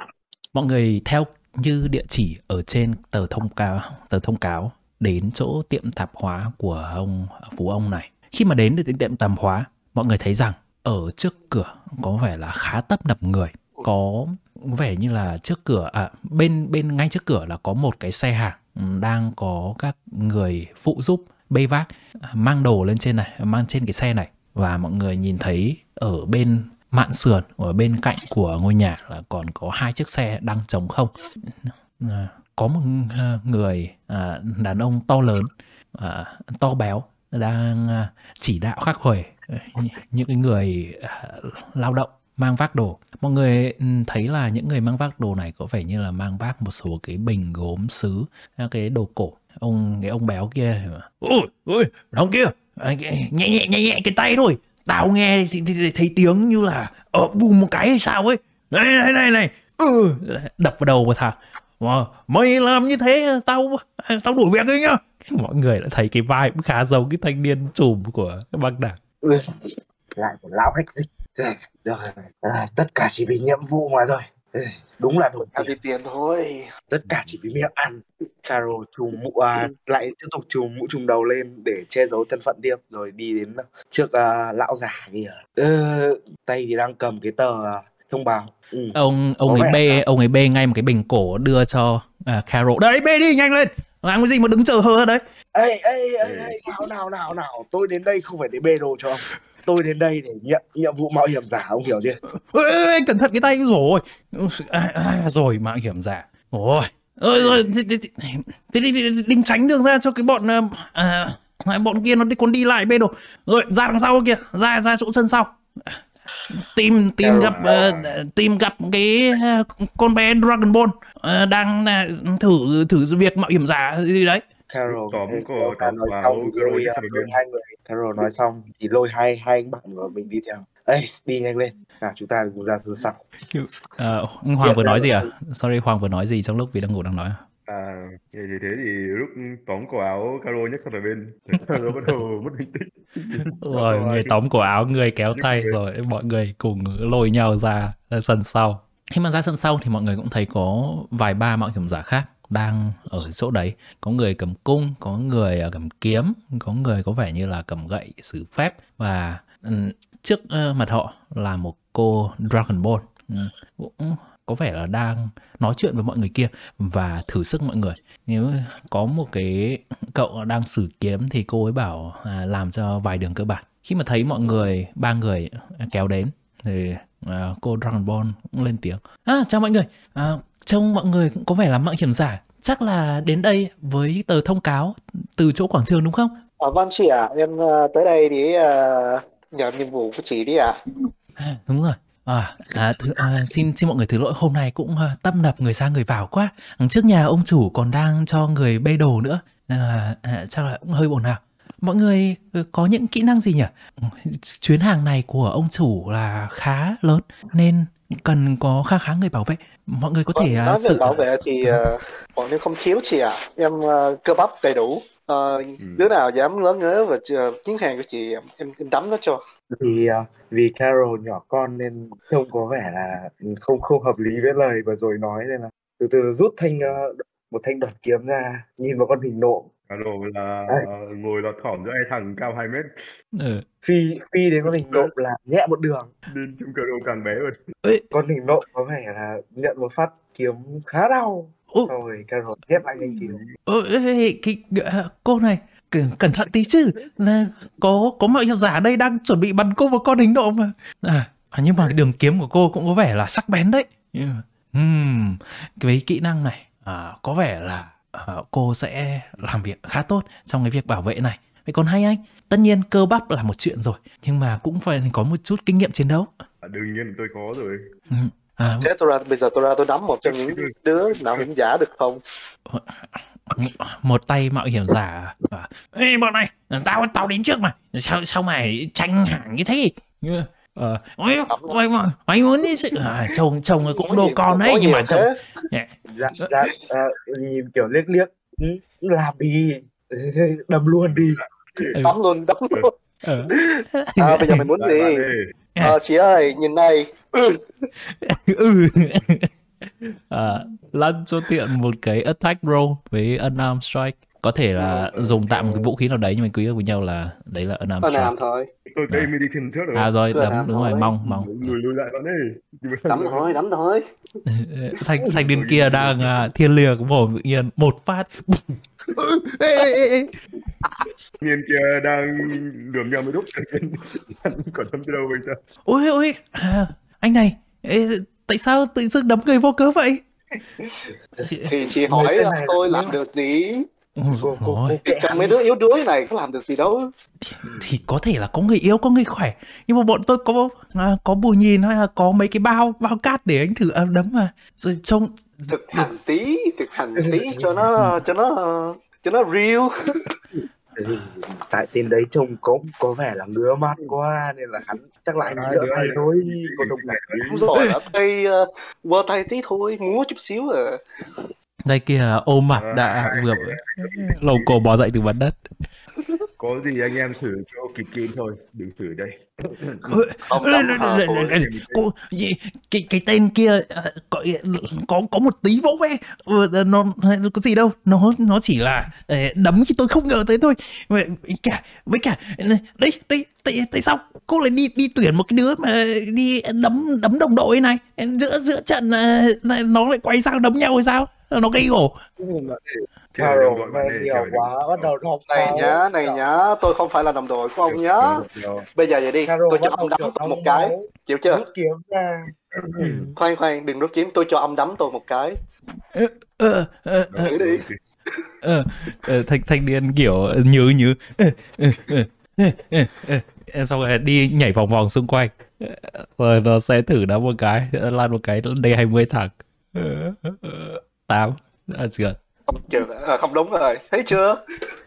Mọi người theo như địa chỉ ở trên tờ thông cáo, tờ thông cáo đến chỗ tiệm tạp hóa của ông Phú ông này. Khi mà đến đến tiệm tạp hóa, mọi người thấy rằng ở trước cửa có vẻ là khá tấp nập người. Có vẻ như là trước cửa, à, bên bên ngay trước cửa là có một cái xe hàng đang có các người phụ giúp bê vác mang đồ lên trên này, mang trên cái xe này. Và mọi người nhìn thấy ở bên mạn sườn, ở bên cạnh của ngôi nhà là còn có hai chiếc xe đang trống không. À, có một người à, đàn ông to lớn, à, to béo đang à, chỉ đạo khắc khuỷu những cái người à, lao động mang vác đồ. Mọi người thấy là những người mang vác đồ này có vẻ như là mang vác một số cái bình gốm sứ, cái đồ cổ. Ông cái ông béo kia, ôi ôi đằng kia, nhẹ nhẹ nhẹ nhẹ cái tay thôi, tao nghe thì, thì, thì thấy tiếng như là ở bùm một cái hay sao ấy, này này này này, ừ, đập vào đầu của thằng. Mà mày làm như thế tao tao đuổi việc ấy nhá. Mọi người đã thấy cái vai cũng khá giống cái thanh niên trùm của cái băng đảng. Ừ. Lại một lão hách dịch. Rồi, à, tất cả chỉ vì nhiệm vụ mà thôi. Ê, đúng là đủ Ăn tiền, vì tiền thôi. tất cả chỉ vì miệng ăn. Caro trùm mũ à, lại tiếp tục trùm mũ trùm đầu lên để che giấu thân phận tiếp, rồi đi đến trước à, lão già kia. Ờ, tay thì đang cầm cái tờ à, thông báo. Ừ, Ông ông có ấy vẻ bê là ông ấy bê ngay một cái bình cổ đưa cho à, Carol. Đấy, bê đi nhanh lên. Làm cái gì mà đứng chờ hơ đấy. ê ê ê ê nào nào nào nào, tôi đến đây không phải để bê đồ cho ông, tôi đến đây để nhận nhiệm vụ mạo hiểm giả, ông hiểu chưa? Ê, ê, ê, cẩn thận cái tay rồi. À, à, rồi mạo hiểm giả. Ôi. Ơi rồi thế, thế, thế, thế đi, đi, đi tránh đường ra cho cái bọn à, à, bọn kia nó đi còn đi lại bê đồ. Rồi ra đằng sau kia, ra ra chỗ sân sau. Tìm tìm Carol, gặp uh, tìm gặp cái uh, con bé Dragon Ball uh, đang uh, thử thử việc mạo hiểm giả gì đấy. Carol Tóm ê, cổ Carol tóm nói vào xong thì Carol lôi, nhất à, là lôi bên. hai người. Carol nói xong thì lôi hai hai anh bạn của mình đi theo. Ê, đi nhanh lên, nào chúng ta cùng ra sân sau. Uh, Hoàng Hiện vừa ra nói là gì à? sự- Sorry, Hoàng vừa nói gì trong lúc vì đang ngủ đang nói. À, như thế thì lúc tóm cổ áo Caro nhất sang bên, nó bắt đầu mất bình tĩnh. Rồi người tóm cổ áo, người kéo Nhấc tay, người. rồi mọi người cùng lôi nhau ra, ra sân sau. Khi mà ra sân sau thì mọi người cũng thấy có vài ba mạo hiểm giả khác đang ở chỗ đấy. Có người cầm cung, có người cầm kiếm, có người có vẻ như là cầm gậy sử phép. Và ừm, trước ờ, mặt họ là một cô Dragon Ball. Ừm, cũng có vẻ là đang nói chuyện với mọi người kia và thử sức mọi người. Nếu có một cái cậu đang sử kiếm thì cô ấy bảo à, làm cho vài đường cơ bản. Khi mà thấy mọi người, ba người kéo đến thì à, cô Dragon Ball cũng lên tiếng. À, chào mọi người, à, trông mọi người cũng có vẻ là mạo hiểm giả. Chắc là đến đây với tờ thông cáo từ chỗ quảng trường đúng không? À, vâng chị ạ, em uh, tới đây để uh, nhận nhiệm vụ của chị đi ạ. À, đúng rồi. À, à, thứ, à, xin xin mọi người thứ lỗi, hôm nay cũng à, tấp nập người ra người vào quá. Trước nhà ông chủ còn đang cho người bê đồ nữa, nên là à, chắc là cũng hơi ồn ào. Mọi người có những kỹ năng gì nhỉ? Chuyến hàng này của ông chủ là khá lớn nên cần có khá khá người bảo vệ. Mọi người có Vâng, thể à, nói về sự bảo vệ thì uh, bọn em không thiếu chị ạ. Em uh, cơ bắp đầy đủ. Uh, đứa nào dám lớn ngớ và uh, chuyến hàng của chị em em, em đấm nó cho. Vì à, vì Carol nhỏ con nên trông có vẻ là không không hợp lý với lời vừa rồi nói, nên là từ từ rút thanh à, một thanh đoạt kiếm ra, nhìn vào con hình nộm. Caro là Đấy, ngồi lọt thỏm giữa hai thằng cao hai mét, ừ. phi phi đến con hình nộm là nhẹ một đường. nên trông Caro càng bé hơn. Ê, Con hình nộm có vẻ là nhận một phát kiếm khá đau. ô, Xong rồi Carol ghép lại thanh kiếm. ô, ê, ê, cái, à, cô này cẩn, cẩn thận tí chứ, là có có mạo hiểm giả ở đây đang chuẩn bị bắn cô vào con hình nộm mà. À, à, nhưng mà cái đường kiếm của cô cũng có vẻ là sắc bén đấy. Ừm, cái kỹ năng này à, có vẻ là à, cô sẽ làm việc khá tốt trong cái việc bảo vệ này. Vậy còn hai anh, tất nhiên cơ bắp là một chuyện rồi, nhưng mà cũng phải có một chút kinh nghiệm chiến đấu. À, đương nhiên tôi có rồi. Ừ. À, Thế tôi ra bây giờ tôi ra tôi đấm một trong những đứa mạo hiểm giả được không? một tay mạo hiểm giả à, ê bọn này, tao tao đến trước mà sao sao mày tranh hàng như thế? Ờ, ôi, ôi, ôi, mày muốn đi sự à, chồng chồng cũng đồ con đấy, nhưng mà chồng Dạ dạ à, nhìn kiểu liếc liếc, ừ, làm đi, đâm luôn đi. Ừ. Đấm luôn, đấm luôn. Ờ. À, bây giờ mày muốn Lại gì? bạn ơi, Ờ, chị ơi, nhìn này. Ừ. Ừ. À, lăn cho tiện một cái attack roll với unarmed strike, có thể là dùng tạm một cái vũ khí nào đấy nhưng mà quý với nhau là đấy là unarmed Ờ, strike. làm thôi. tôi cây À. meditation trước rồi. À rồi, Cứ đấm làm đúng rồi, thôi. mong mong Lùi lùi lại bạn ơi. Nhưng mà sao Đấm lùi? thôi, đấm thôi. thanh thanh niên kia đang à, thiên liều của mồm tự nhiên một phát. Ê, ê, ê, ê. Nhiên kia đang lườm nhau mới đúc còn đâm tới đâu bây giờ? Ôi ôi, à, anh này, ê, tại sao tự dưng đấm người vô cớ vậy? Thì chị hỏi Mấy cái là này tôi là- làm được gì? Ôi Cô, cô, dồi ôi. cô Thì trong mấy đứa yếu đuối này có làm được gì đâu. Thì, thì có thể là có người yếu, có người khỏe, nhưng mà bọn tôi có à, có bù nhìn hay là có mấy cái bao bao cát để anh thử à, đấm mà rồi trông Thực hành tí, thực hành tí cho nó cho nó cho nó real. Ừ, tại tên đấy trông có có vẻ là ngứa mắt quá nên là hắn chắc lại Hai đỡ đứa tay hai thôi, đứa. cô thông cảm Đúng tí. rồi, ở tay uh, quơ tay tí thôi, múa chút xíu à. đây kia là ôm mặt đã vừa lầu cổ bò dậy từ mặt đất. Có gì anh em xử cho kịp kín thôi, đừng xử đây. Ông đấm hả tôi. Cô gì cái cái tên kia ờ, có có có một tí vỗ về. Ờ, nó có gì đâu, nó nó chỉ là ờ, đấm khi tôi không ngờ tới thôi. Với với cả với cả đấy đấy tại tại sao cô lại đi đi tuyển một cái đứa mà đi đấm đấm đồng đội này, giữa giữa trận ờ, nó lại quay sang đấm nhau hay sao? Nó gây gổ. Trời Mà ơi, rồi gọi men vấn đề nhiều trời quá, bắt đầu học Này máu. nhá, này nhá, tôi không phải là đồng đội của ông nhá. Bây giờ vậy đi, Caro tôi cho bắt ông đầu đấm kiểu tôi một đau cái, máu, chịu chưa? rút kiếm ra. Khoan khoan, đừng rút kiếm, tôi cho ông đấm tôi một cái. Ờ ờ ờ ờ Thử đi. ờ ờ, thanh thanh niên kiểu nhớ nhớ ờ, ờ, ờ, ờ, ờ, ờ. Xong rồi đi nhảy vòng vòng xung quanh. Ờ, rồi nó sẽ thử đá một cái, lan một cái D hai mươi thẳng. Ờ, ờ, tám à, chưa. Không, chưa, à, không đúng rồi, thấy chưa?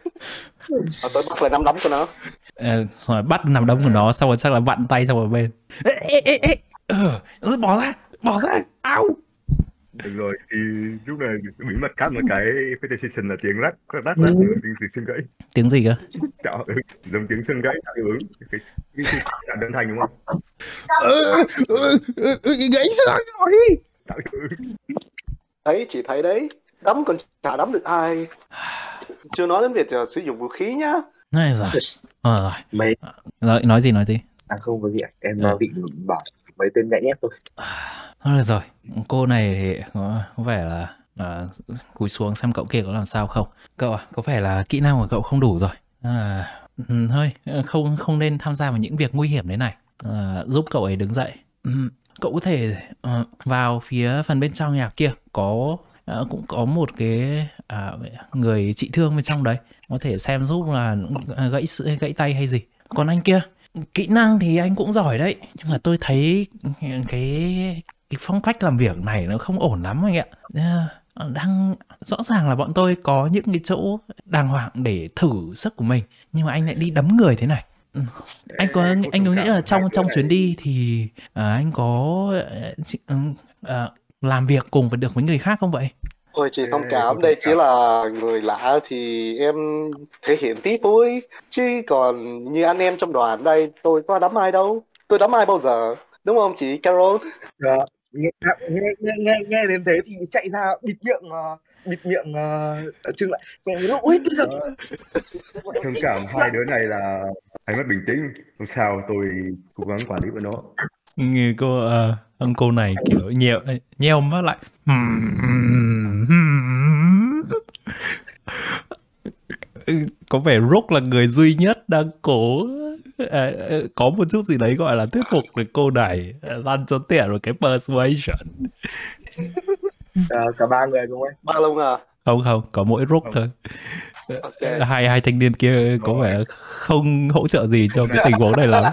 À, tôi bắt lại nắm đấm của nó. Ờ, rồi bắt nằm đấm của nó, xong rồi chắc là vặn tay sang một bên. Ê, ê, ê, ê. Ờ, bỏ ra, bỏ ra, ao. Được rồi, thì lúc này bí mật cắt một cái petition là tiếng rắc, rắc rắc, tiếng tiếng xương gãy. Tiếng gì cơ? Trời ơi, giống tiếng xương gãy tạo hiệu ứng. Cái cái cái đạn đơn thành đúng không? Ừ, ừ, ừ, ừ, gãy xương rồi. Tạo hiệu ứng. Thấy, chị thấy đấy, đấm còn chả đấm được ai. Chưa nói đến việc uh, sử dụng vũ khí nhá. Này rồi. Ờ, rồi. Mấy Rồi, nói gì nói gì? à không có gì ạ, em Ờ. bị bảo mấy tên nhạy nhép thôi. Thôi được rồi, cô này thì có, có vẻ là, là cúi xuống xem cậu kia có làm sao không. Cậu à, có vẻ là kỹ năng của cậu không đủ rồi. Nên là ừ, thôi, không không nên tham gia vào những việc nguy hiểm thế này. À, giúp cậu ấy đứng dậy. Ừ, cậu có thể uh, vào phía phần bên trong nhà kia, có uh, cũng có một cái uh, người trị thương bên trong đấy, có thể xem giúp là uh, gãy gãy tay hay gì. Còn anh kia, kỹ năng thì anh cũng giỏi đấy, nhưng mà tôi thấy cái cái phong cách làm việc này nó không ổn lắm anh ạ. À, đang rõ ràng là bọn tôi có những cái chỗ đàng hoàng để thử sức của mình, nhưng mà anh lại đi đấm người thế này. Ừ. Anh có Ê, anh có thông nghĩ cảm là hai trong đứa trong này. chuyến đi thì à, anh có à, chị- ừ, à, làm việc cùng với được với người khác không vậy? Ôi chị Ê, thông cô cảm, thông đây chỉ cảm. là người lạ thì em thể hiện tí thôi. Chứ còn như anh em trong đoàn đây, tôi có đấm ai đâu. Tôi đấm ai bao giờ. Đúng không chị Carol? Đó. Nghe, nghe, nghe, nghe, nghe đến thế thì chạy ra bịt miệng uh, bịt miệng uh, Trương lại. Mẹ nói, ôi bây giờ Đó, thông cảm hai đứa này là hay mất bình tĩnh. Không sao, tôi cố gắng quản lý của nó. Nghe cô à, ông cô này kiểu nheo nheo mắt lại. Có vẻ Rook là người duy nhất đang cố à, có một chút gì đấy gọi là thuyết phục được cô này lăn cho tiền rồi cái persuasion. uh, cả ba người đúng không? Ba luôn à? Không không, có mỗi Rook Không. thôi. Ok. Hai hai thanh niên kia có Rồi. vẻ không hỗ trợ gì cho cái tình huống này lắm.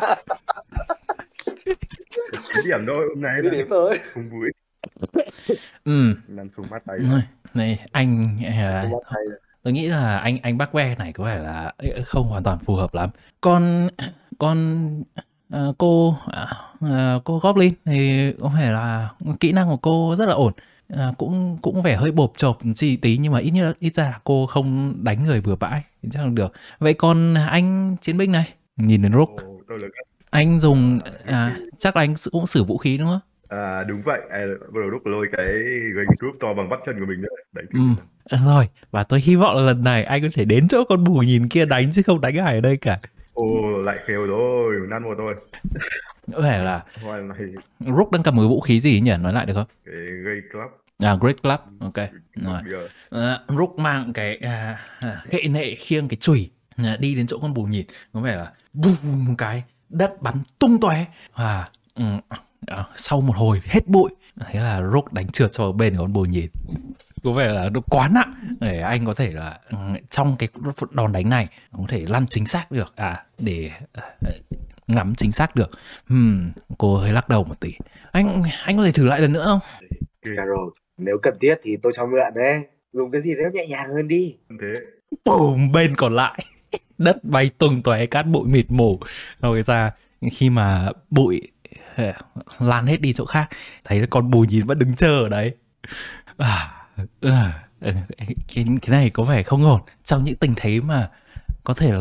Chỉ điểm thôi, hôm nay Đi là điểm thôi. không vui. Ừ. Làm không mát tay. Này, này anh à, Không bắt tay rồi. tôi nghĩ là anh anh bác que này có vẻ là không hoàn toàn phù hợp lắm. Còn còn à, cô à, cô Goblin thì có vẻ là kỹ năng của cô rất là ổn. À, cũng cũng vẻ hơi bộp chộp chi tí, nhưng mà ít nhất ít ra là cô không đánh người bừa bãi thì chắc là được. Vậy còn anh chiến binh này, nhìn đến Rook, Ồ, tôi là anh dùng à, chắc là anh cũng sử vũ khí đúng không? à, đúng vậy. À, bắt đầu lúc lôi cái gậy group to bằng bắp chân của mình nữa. Đấy. Ừ, rồi, và tôi hy vọng là lần này anh có thể đến chỗ con bù nhìn kia đánh chứ không đánh ai ở đây cả. Ồ, lại kêu rồi, năn một thôi. Có vẻ là Hoa này Rook đang cầm cái vũ khí gì nhỉ? Nói lại được không? cái gây club. À, Great Club, ok. Rồi. Bây giờ À, Rook mang cái à, à, gậy nệ khiêng cái chùy à, đi đến chỗ con bù nhìn. Có vẻ là bùm một cái đất bắn tung tóe. Và ừ, à, sau một hồi hết bụi, thế là Rook đánh trượt vào bên của con bù nhìn. Có vẻ là nó quá nặng để anh có thể là ừ, trong cái đòn đánh này có thể lăn chính xác được, à để uh, ngắm chính xác được. Hmm, cô hơi lắc đầu một tí. Anh anh có thể thử lại lần nữa không? Carol, nếu cần thiết thì tôi cho mượn đấy. Dùng cái gì đấy nhẹ nhàng hơn đi. không thế. Bùm, bên còn lại đất bay tung tóe, cát bụi mịt mù. Rồi ra khi mà bụi uh, lan hết đi chỗ khác, thấy là con bù nhìn vẫn đứng chờ ở đấy. À, uh, cái, cái này có vẻ không ổn. Trong những tình thế mà có thể là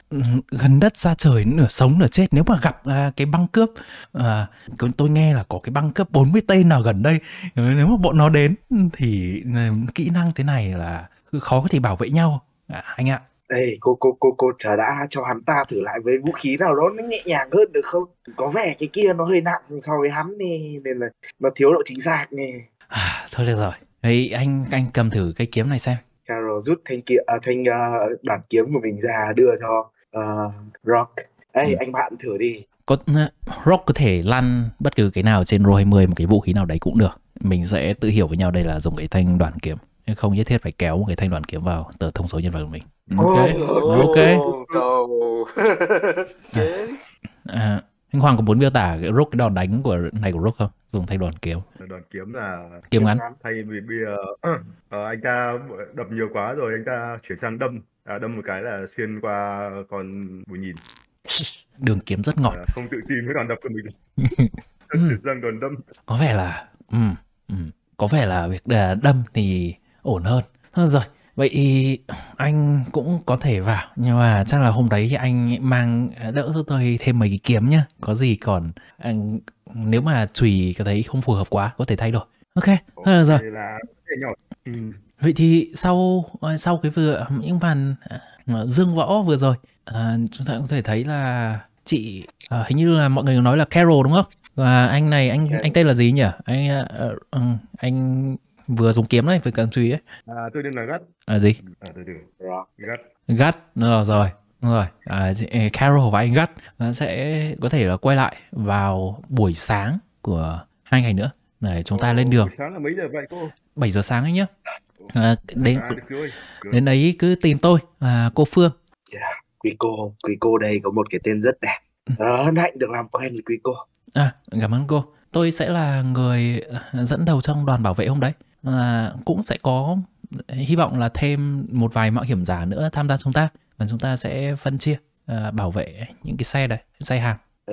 ừ, gần đất xa trời, nửa sống nửa chết nếu mà gặp à, cái băng cướp. À, có- tôi nghe là có cái băng cướp bốn mươi tên nào gần đây. Ừ, nếu mà bọn nó đến thì ừ, kỹ năng thế này là khó có thể bảo vệ nhau à, anh ạ. Ê, cô cô cô cô chờ đã, cho hắn ta thử lại với vũ khí nào đó nó nhẹ nhàng hơn được không? Có vẻ cái kia nó hơi nặng so với hắn nè, nên là nó thiếu độ chính xác nè. À, thôi được rồi. Ấy anh anh cầm thử cái kiếm này xem. Carol rút thanh kia à, thanh uh, đoàn kiếm của mình ra đưa cho uh, Rock. Ê, Ừ. anh bạn thử đi. Có Rock có thể lăn bất cứ cái nào trên roll hai mươi, một cái vũ khí nào đấy cũng được. Mình sẽ tự hiểu với nhau đây là dùng cái thanh đoàn kiếm, không nhất thiết phải kéo một cái thanh đoàn kiếm vào tờ thông số nhân vật của mình. Ok, ok. Cầu. Ok. À, anh Hoàng có muốn miêu tả cái Rock, cái đòn đánh của này của Rock không? Dùng thanh đoàn kiếm, Đoàn kiếm là kiếm ngắn. thay vì bây giờ ờ, anh ta đập nhiều quá rồi anh ta chuyển sang đâm, à, đâm một cái là xuyên qua con bụi nhìn. Đường kiếm rất ngọt. À, không tự tin với đòn đập của mình. Ừ. Chuyển sang đòn đâm. Có vẻ là ừ, ừ, có vẻ là việc à, đâm thì ổn hơn. Thôi rồi, vậy thì anh cũng có thể vào, nhưng mà chắc là hôm đấy thì anh mang đỡ cho tôi thêm mấy cái kiếm nhá. Có gì còn anh, nếu mà chùy cái thấy không phù hợp quá có thể thay đổi. Ok, thôi được rồi. Thì là có thể nhỏ. Ừ. Vậy thì sau sau cái vừa những màn à, dương võ vừa rồi, à, chúng ta cũng có thể thấy là chị à, hình như là mọi người nói là Carol đúng không? Và anh này anh anh tên là gì nhỉ? Anh à, ừ, anh vừa dùng kiếm đấy, vừa cầm chùy ấy. À, tôi tên là Gắt. À gì? À, từ từ. Rock. Gắt. Gắt, rồi rồi. Đúng rồi, à, chị, eh, Carol và anh Gắt nó sẽ có thể là quay lại vào buổi sáng của hai ngày nữa. Để chúng ta lên đường. Buổi sáng là mấy giờ vậy cô? bảy giờ sáng ấy nhá. À, đến, À, được rồi. Được. đến đấy cứ tìm tôi là cô Phương. Yeah. Quý cô, quý cô đây có một cái tên rất đẹp. Ờ, hân hạnh được làm quen với quý cô. À, cảm ơn cô. Tôi sẽ là người ờ, dẫn đầu trong đoàn bảo vệ hôm đấy. À, cũng sẽ có hy vọng là thêm một vài mạo hiểm giả nữa tham gia chúng ta. Và chúng ta sẽ phân chia ờ, bảo vệ những cái xe đấy, xe hàng. Ờ,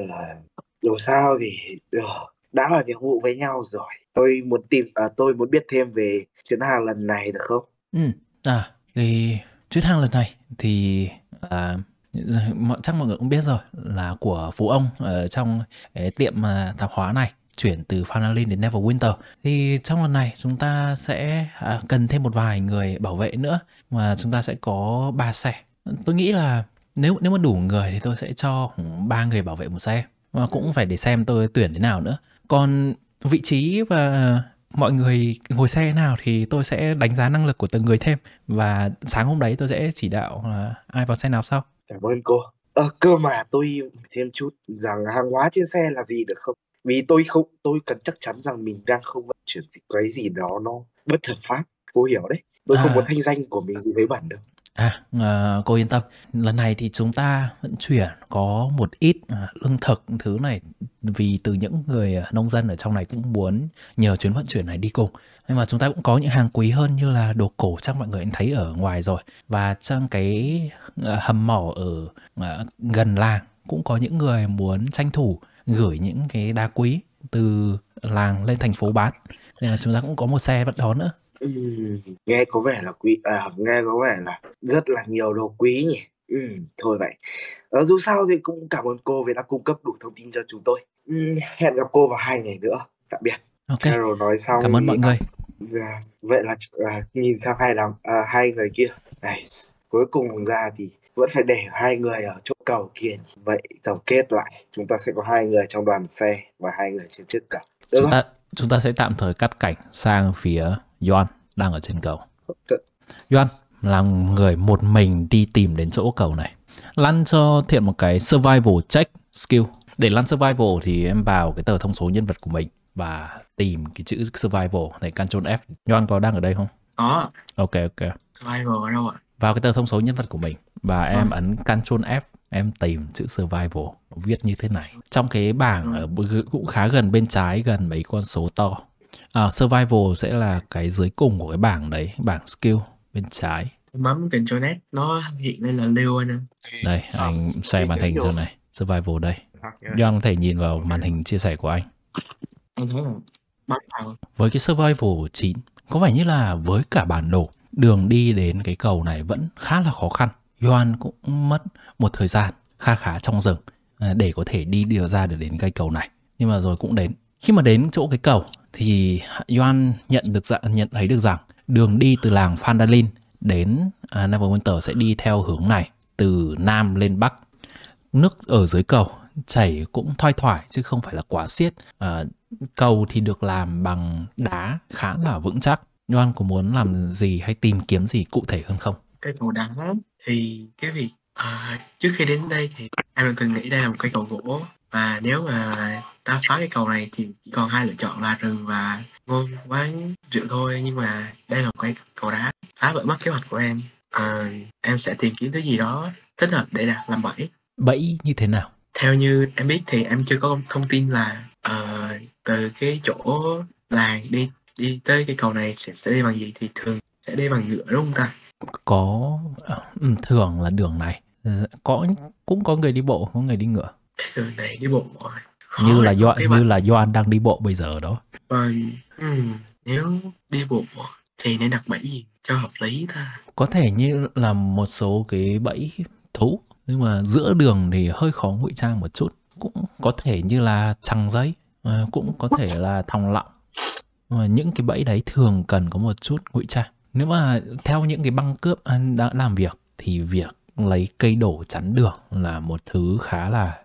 dù sao thì ờ, đã là nhiệm vụ với nhau rồi. Tôi muốn tìm, à, tôi muốn biết thêm về chuyến hàng lần này được không? Ừ. À, thì chuyến hàng lần này thì à, mọi- chắc mọi người cũng biết rồi là của Phú ông ở trong cái tiệm à, tạp hóa này chuyển từ Phanalin đến Neverwinter. Thì trong lần này chúng ta sẽ à, cần thêm một vài người bảo vệ nữa, mà chúng ta sẽ có ba xe. Tôi nghĩ là nếu nếu mà đủ người thì tôi sẽ cho ba người bảo vệ một xe, mà cũng phải để xem tôi tuyển thế nào nữa. Còn vị trí và mọi người ngồi xe nào thì tôi sẽ đánh giá năng lực của từng người thêm, và sáng hôm đấy tôi sẽ chỉ đạo là ai vào xe nào sau. Cảm ơn cô. Ờ, cơ mà tôi thêm chút rằng hàng hóa trên xe là gì được không? Vì tôi không, tôi cần chắc chắn rằng mình đang không vận chuyển gì- cái gì đó nó bất hợp pháp. Cô hiểu đấy. Tôi không À. muốn thanh danh của mình bị vấy bẩn đâu. À, ờ, cô yên tâm, lần này thì chúng ta vận chuyển có một ít à, lương thực thứ này, vì từ những người à, nông dân ở trong này cũng muốn nhờ chuyến vận chuyển này đi cùng. Nhưng mà chúng ta cũng có những hàng quý hơn như là đồ cổ, chắc mọi người cũng thấy ở ngoài rồi. Và trong cái à, hầm mỏ ở à, gần làng cũng có những người muốn tranh thủ gửi những cái đá quý từ làng lên thành phố bán. Nên là chúng ta cũng có một xe vận đón nữa. Ừm, nghe có vẻ là quý, à, nghe có vẻ là rất là nhiều đồ quý nhỉ. Ừm, thôi vậy. Ờ, dù sao thì cũng cảm ơn cô vì đã cung cấp đủ thông tin cho chúng tôi. Ừm, hẹn gặp cô vào hai ngày nữa. Tạm biệt. Ok, Carol nói xong cảm ơn thì- mọi người. Dạ, vậy là à, nhìn sang hai đám à, hai người kia. Này, cuối cùng ra thì vẫn phải để hai người ở chỗ cầu kia nhỉ. Vậy tổng kết lại, chúng ta sẽ có hai người trong đoàn xe và hai người trên chiếc cầu. Được Chúng không? ta chúng ta sẽ tạm thời cắt cảnh sang phía Yoan đang ở trên cầu. Yoan là người một mình đi tìm đến chỗ cầu này. Lăn cho Thiện một cái survival check skill. Để lăn survival thì em vào cái tờ thông số nhân vật của mình và tìm cái chữ survival này, Ctrl F. Yoan có đang ở đây không? Có, Ok ok. survival ở đâu ạ? Vào cái tờ thông số nhân vật của mình và em ấn Ctrl F, em tìm chữ survival viết như thế này. Trong cái bảng ở b- cũng khá gần bên trái, gần mấy con số to. À, survival sẽ là cái dưới cùng của cái bảng đấy, bảng skill bên trái. Bấm Ctrl S nó hiện lên là lưu anh ạ. Đây, anh share màn hình cho này. Survival đây. Hắc nhá. Doan có thể nhìn vào màn hình chia sẻ của anh. Anh thấy là bấm vào Với cái survival chín, có vẻ như là với cả bản đồ, đường đi đến cái cầu này vẫn khá là khó khăn. Yoan cũng mất một thời gian kha khá trong rừng à, để có thể đi đưa ra được đến cây cầu này. Nhưng mà rồi cũng đến. Khi mà đến chỗ cái cầu thì Yoan nhận được nhận thấy được rằng đường đi từ làng Phandalin đến à, Neverwinter sẽ đi theo hướng này, từ nam lên bắc. Nước ở dưới cầu chảy cũng thoai thoải chứ không phải là quá xiết. À, cầu thì được làm bằng đá khá là vững chắc. Yoan có muốn làm gì hay tìm kiếm gì cụ thể hơn không? Cây cầu đá thì cái việc à, trước khi đến đây thì em từng nghĩ đây là một cây cầu gỗ, và nếu mà ta phá cái cầu này thì chỉ còn hai lựa chọn là rừng và ngôn quán rượu thôi. Nhưng mà đây là một cây cầu đá, phá vỡ mất kế hoạch của em. À, em sẽ tìm kiếm thứ gì đó thích hợp để đặt làm bẫy. Bẫy như thế nào? Theo như em biết thì em chưa có thông tin là uh, từ cái chỗ làng đi đi tới cái cầu này sẽ, sẽ đi bằng gì, thì thường sẽ đi bằng ngựa đúng không ta? Có ừ, thường là đường này có cũng có người đi bộ, có người đi ngựa. Cái đường này đi bộ rồi. Như là Doan như bạn... là Doan đang đi bộ bây giờ đó. Vâng, ừ, nếu đi bộ thì nên đặt bẫy gì cho hợp lý ta? Có thể như là một số cái bẫy thú, nhưng mà giữa đường thì hơi khó ngụy trang một chút. Cũng có thể như là trăng giấy, cũng có thể là thòng lọng. Mà những cái bẫy đấy thường cần có một chút ngụy trang. Nếu mà theo những cái băng cướp đã làm việc thì việc lấy cây đổ chắn đường là một thứ khá là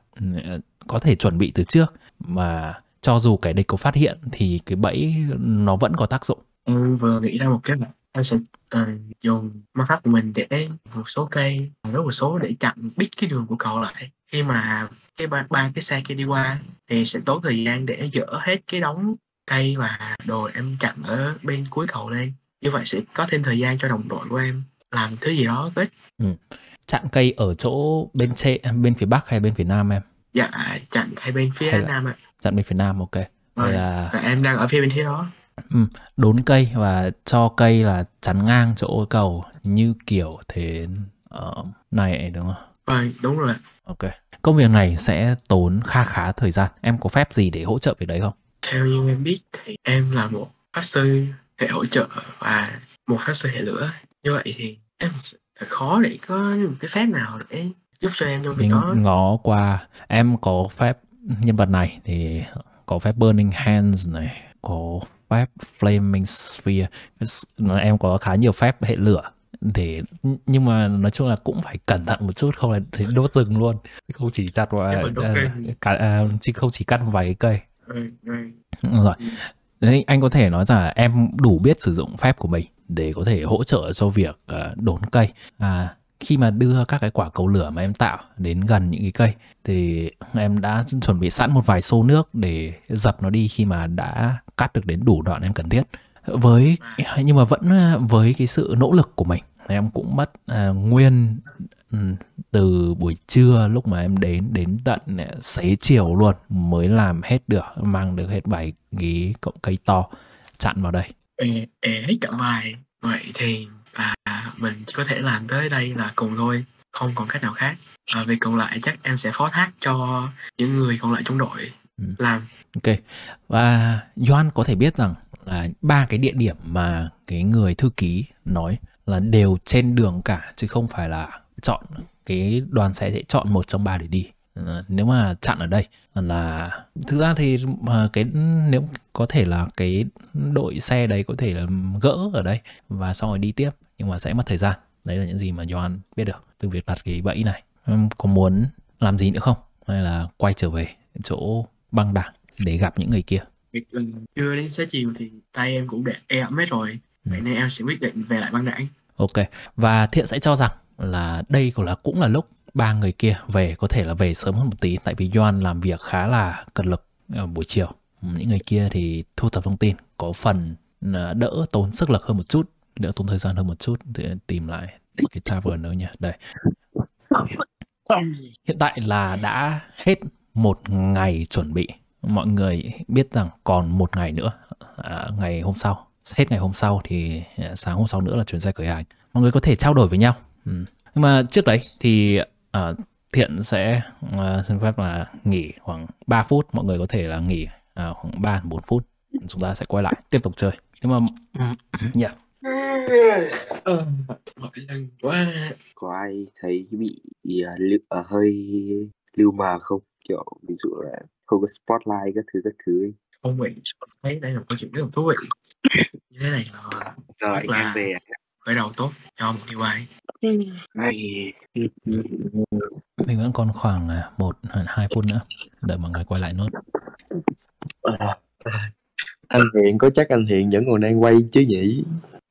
có thể chuẩn bị từ trước, mà cho dù kẻ địch có phát hiện thì cái bẫy nó vẫn có tác dụng. Em vừa nghĩ ra một cái này, em sẽ uh, dùng ma pháp của mình để một số cây, với một số để chặn bít cái đường của cậu lại. Khi mà cái ba, ba cái xe kia đi qua thì sẽ tốn thời gian để dỡ hết cái đống cây và đồ em chặn ở bên cuối cầu lên. Như vậy sẽ có thêm thời gian cho đồng đội của em làm thứ gì đó có ích. Ừ. Chặn cây ở chỗ bên trên, bên phía bắc hay bên phía nam em? Dạ, chặn hai bên phía hay nam ạ. Chặn bên phía nam, ok. Rồi, là... và em đang ở phía bên phía đó. Ừ. Đốn cây và cho cây là chắn ngang chỗ cầu như kiểu thế uh, này đúng không? Vâng, đúng rồi. Ok. Công việc này sẽ tốn kha khá thời gian. Em có phép gì để hỗ trợ việc đấy không? Theo như em biết thì em là một pháp sư hệ hỗ trợ và một pháp sư hệ lửa. Như vậy thì em thật khó để có một cái phép nào để giúp cho em trong việc đó. Ngó qua, em có phép nhân vật này thì có phép Burning Hands này, có phép Flaming Sphere. Em có khá nhiều phép hệ lửa để, nhưng mà nói chung là cũng phải cẩn thận một chút, không là thấy đốt rừng luôn, không chỉ chặt vào, uh, chứ không chỉ cắt một vài cái cây. Ừ, ừ. Rồi. Đấy, anh có thể nói rằng là em đủ biết sử dụng phép của mình để có thể hỗ trợ cho việc uh, đốn cây. À, khi mà đưa các cái quả cầu lửa mà em tạo đến gần những cái cây thì em đã chuẩn bị sẵn một vài xô nước để dập nó đi khi mà đã cắt được đến đủ đoạn em cần thiết. Với nhưng mà vẫn với cái sự nỗ lực của mình, em cũng mất uh, nguyên um, từ buổi trưa lúc mà em đến đến tận xế chiều luôn mới làm hết được, mang được hết bảy cái cọng cây to chặn vào đây. Ê, ê, hết cả bài. Vậy thì à, mình chỉ có thể làm tới đây là cùng thôi, không còn cách nào khác. À, về còn lại chắc em sẽ phó thác cho những người còn lại trong đội ừ. làm. Ok. Và Yoan có thể biết rằng là ba cái địa điểm mà cái người thư ký nói là đều trên đường cả, chứ không phải là chọn cái đoàn sẽ sẽ chọn một trong ba để đi. À, nếu mà chặn ở đây là thực ra thì cái nếu có thể là cái đội xe đấy có thể là gỡ ở đây và sau rồi đi tiếp, nhưng mà sẽ mất thời gian. Đấy là những gì mà Yoan biết được từ việc đặt cái bẫy này. Em có muốn làm gì nữa không, hay là quay trở về chỗ băng đảng để gặp những người kia? Việc chưa đến xế chiều thì tay em cũng đã e ẩm hết rồi, vậy ừ. nên em sẽ quyết định về lại băng đảng. Ok. Và Thiện sẽ cho rằng là đây cũng là cũng là lúc ba người kia về, có thể là về sớm hơn một tí, tại vì Yoan làm việc khá là cật lực ở buổi chiều. Những người kia thì thu thập thông tin có phần đỡ tốn sức lực hơn một chút, đỡ tốn thời gian hơn một chút để tìm lại cái tavern nữa nha. Đây. Hiện tại là đã hết một ngày chuẩn bị. Mọi người biết rằng còn một ngày nữa, à, ngày hôm sau, hết ngày hôm sau thì sáng hôm sau nữa là chuyến xe khởi hành. Mọi người có thể trao đổi với nhau. Ừ. Nhưng mà trước đấy thì uh, Thiện sẽ uh, xin phép là nghỉ khoảng ba phút. Mọi người có thể là nghỉ uh, khoảng ba đến bốn phút. Chúng ta sẽ quay lại tiếp tục chơi. Nhưng mà yeah. Ờ, mỗi lần quá. Có ai thấy bị uh, lưu, uh, hơi lưu mà không? Kiểu ví dụ là không có spotlight các thứ các thứ ấy. Không bị, thấy đây là một câu chuyện rất là thú vị. Như thế này là Giờ rất anh em là về khởi đầu tốt cho một điều ai. này. Mình vẫn còn khoảng à, một hai phút nữa đợi mọi người quay lại nốt. À, anh Hiền có chắc anh Hiền vẫn còn đang quay chứ nhỉ?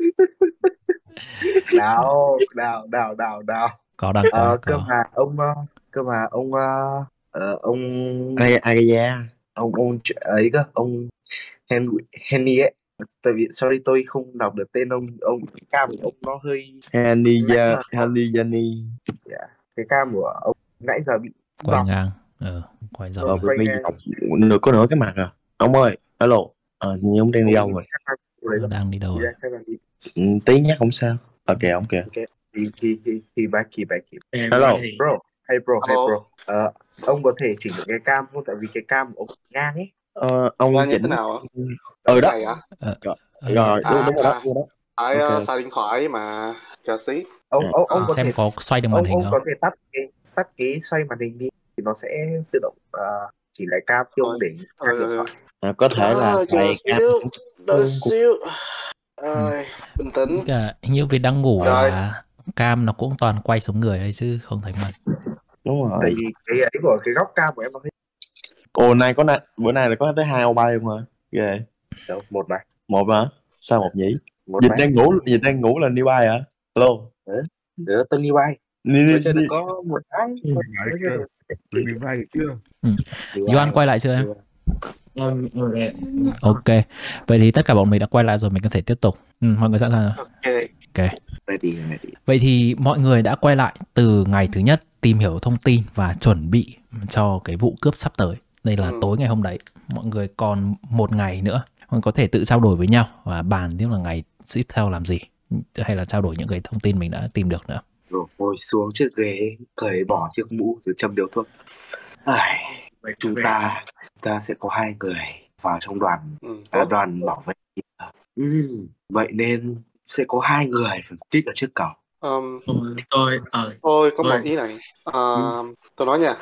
Đào, đào, đào, đào, đào. Có đang có, Ờ, cơ có. mà ông uh, cơ mà ông uh, ờ, ông Ai Agaya. ông ông ch- ấy cơ ông Henry Henry ấy, tại vì sorry tôi không đọc được tên ông ông cái cam của ông nó hơi nãy Haniya giờ Haniyani. dạ, cái cam của ông nãy giờ bị Quay dọc ngang. Ờ, quay dòng. ờ, Ờ quay bây ngang. giờ nửa có nửa cái mặt à. Ông ơi, hello. Ờ như ông đang đi đâu rồi? Chắc là cô đấy Nó rồi. đang đi đâu Đi rồi? ra chắc là đi. Ừ, tí nhắc không sao. Ok ông kìa. Ok. He he he he back he back he. Em Hello. thì Bro, hey bro, hey Alo. bro. Ờ, ông có thể chỉnh được cái cam không? Tại vì cái cam của ông ngang ấy. Ờ, ông Nghe như chỉnh. thế nào ạ? Ờ Cái đó. này hả? Ờ, Rồi, ờ, rồi đúng, À, đúng rồi đó, à, đúng rồi đó. phải Ok. uh, xài điện thoại mà. Chờ xí. Ông ông ông Ờ, có xem thể có xoay được màn ông hình ông không? có thể tắt cái tắt cái xoay màn hình đi thì nó sẽ tự động uh, chỉ lại cam chứ Thôi. ông để Ừ, ngang điện ừ. thoại. À, có thể là À, chờ xài cam xíu. Đợi cũng cũng xíu. Ừ. Ơi, bình Với tĩnh. cả hình như vì đang ngủ Rồi. là cam nó cũng toàn quay xuống người thôi chứ không thấy mặt. đúng Tại rồi. vì cái ấy của cái góc cam của em nó hơi Ồ nay có na, bữa nay là có tới hai ô bay không hả? Ghê. đâu, một mà, Một hả? Sao một nhỉ? một Dịch mà. đang ngủ, dịch đang ngủ là new bay hả? Hello. Ừ. Được tân đi bay. Ni, Mới ni, chơi được ni. có một tháng. ừ. Mới Nói mới chơi chưa? được. Mình đi vai chưa? Ừ. Đi Doan bay. quay lại chưa em? Đi bay. em em em Ok. Vậy thì tất cả bọn mình đã quay lại rồi, mình có thể tiếp tục. Ừ, mọi người sẵn sàng rồi. Ok. Ok. Ready, ready. Vậy thì mọi người đã quay lại từ ngày thứ nhất tìm hiểu thông tin và chuẩn bị cho cái vụ cướp sắp tới. Đây là Ừ. tối ngày hôm đấy. Mọi người còn một ngày nữa. Mọi người có thể tự trao đổi với nhau và bàn tiếp là ngày tiếp theo làm gì. Hay là trao đổi những cái thông tin mình đã tìm được nữa. Rồi ngồi xuống chiếc ghế, cởi bỏ chiếc mũ rồi châm điếu thuốc. Ai, Vậy chúng vậy. ta chúng ta sẽ có hai người vào trong đoàn Ừ, à, tốt. đoàn bảo vệ. Ừ, vậy nên sẽ có hai người phải kích ở trước cầu. Um, Tôi tôi ờ tôi có một tôi ý này. Uh, Ừ. tôi nói nha.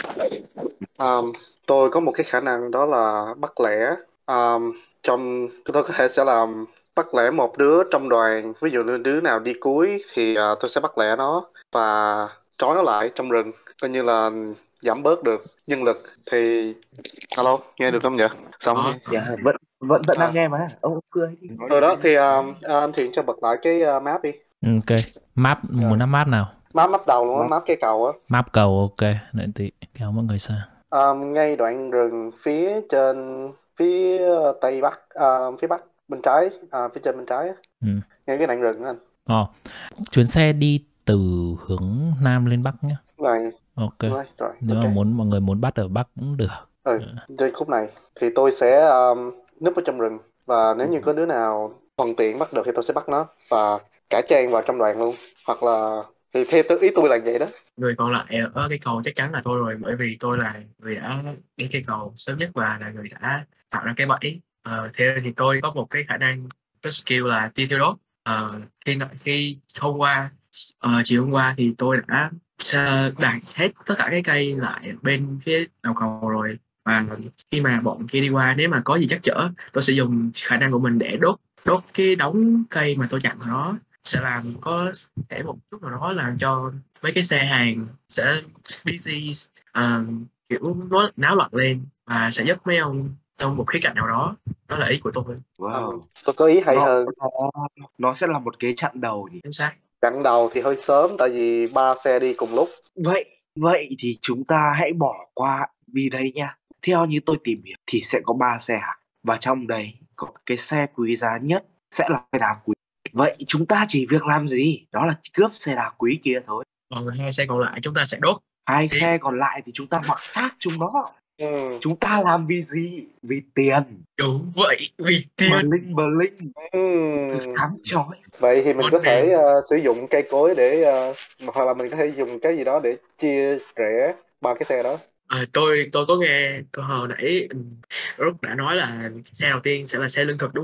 Um, tôi có một cái khả năng đó là bắt lẻ. Um, trong tôi có thể sẽ làm bắt lẻ một đứa trong đoàn. Ví dụ như đứa nào đi cuối thì uh, tôi sẽ bắt lẻ nó và trói nó lại trong rừng, coi như là giảm bớt được nhân lực. Thì alo, nghe được không nhỉ? Xong có nghe. có. Dạ, vẫn vẫn vẫn À, đang nghe mà ông cười đi. Nói rồi đó đi. thì um, anh Thiện cho bật lại cái uh, map đi. Ok. Map, Rồi. muốn map nào? Map map đầu luôn á, Map. map cây cầu á. Map cầu, ok. Đợi tí kéo mọi người sang. Um, ngay đoạn rừng phía trên phía tây bắc, uh, phía bắc bên trái, uh, phía trên bên trái á. Ừ. Ngay cái đoạn rừng á anh. Ờ, chuyến xe đi từ hướng Nam lên Bắc nhé. Rồi, Ok. rồi, rồi, Nếu ok. mà muốn mọi người muốn bắt ở Bắc cũng được. Ừ, trên khúc này thì tôi sẽ um, núp ở trong rừng và nếu như có đứa nào thuận tiện bắt được thì tôi sẽ bắt nó và cải trang vào trong đoàn luôn, hoặc là thì theo tôi, ý tôi là vậy đó. Người còn lại ở cái cầu chắc chắn là tôi rồi, bởi vì tôi là người đã đến cây cầu sớm nhất và là người đã tạo ra cái bẫy. Ờ, thế thì tôi có một cái khả năng, cái skill là tia thiêu đốt. Ờ, khi khi hôm qua ờ, chiều hôm qua thì tôi đã sa- đặt hết tất cả cái cây lại bên phía đầu cầu rồi, và khi mà bọn kia đi qua, nếu mà có gì chắc chở, tôi sẽ dùng khả năng của mình để đốt đốt cái đống cây mà tôi chặn ở đó, sẽ làm có thể một chút nào đó làm cho mấy cái xe hàng sẽ busy, uh, kiểu nó náo loạn lên và sẽ giúp mấy ông trong một khía cạnh nào đó. Đó là ý của tôi. Wow. Um, tôi có ý hay Nó, hơn. nó nó sẽ là một cái chặn đầu nhỉ. Chính xác. Chặng đầu thì hơi sớm tại vì ba xe đi cùng lúc. Vậy vậy thì chúng ta hãy bỏ qua vì đây nha. Theo như tôi tìm hiểu thì sẽ có ba xe hàng và trong đấy có cái xe quý giá nhất sẽ là xe đá quý. Vậy chúng ta chỉ việc làm gì? Đó là cướp xe đá quý kia thôi. Còn hai xe còn lại chúng ta sẽ đốt. Hai Thì- xe còn lại thì chúng ta mặc xác chúng nó. Ừ. Chúng ta làm vì gì? Vì tiền. Đúng vậy, vì tiền. Bling bling. Ừ. Thứ sáng chói. Vậy thì mình Vấn có đề- thể uh, sử dụng cây cối để uh, hoặc là mình có thể dùng cái gì đó để chia rẽ ba cái xe đó. À, tôi tôi có nghe câu hồi nãy Rút đã nói là xe đầu tiên sẽ là xe lương thực đúng không?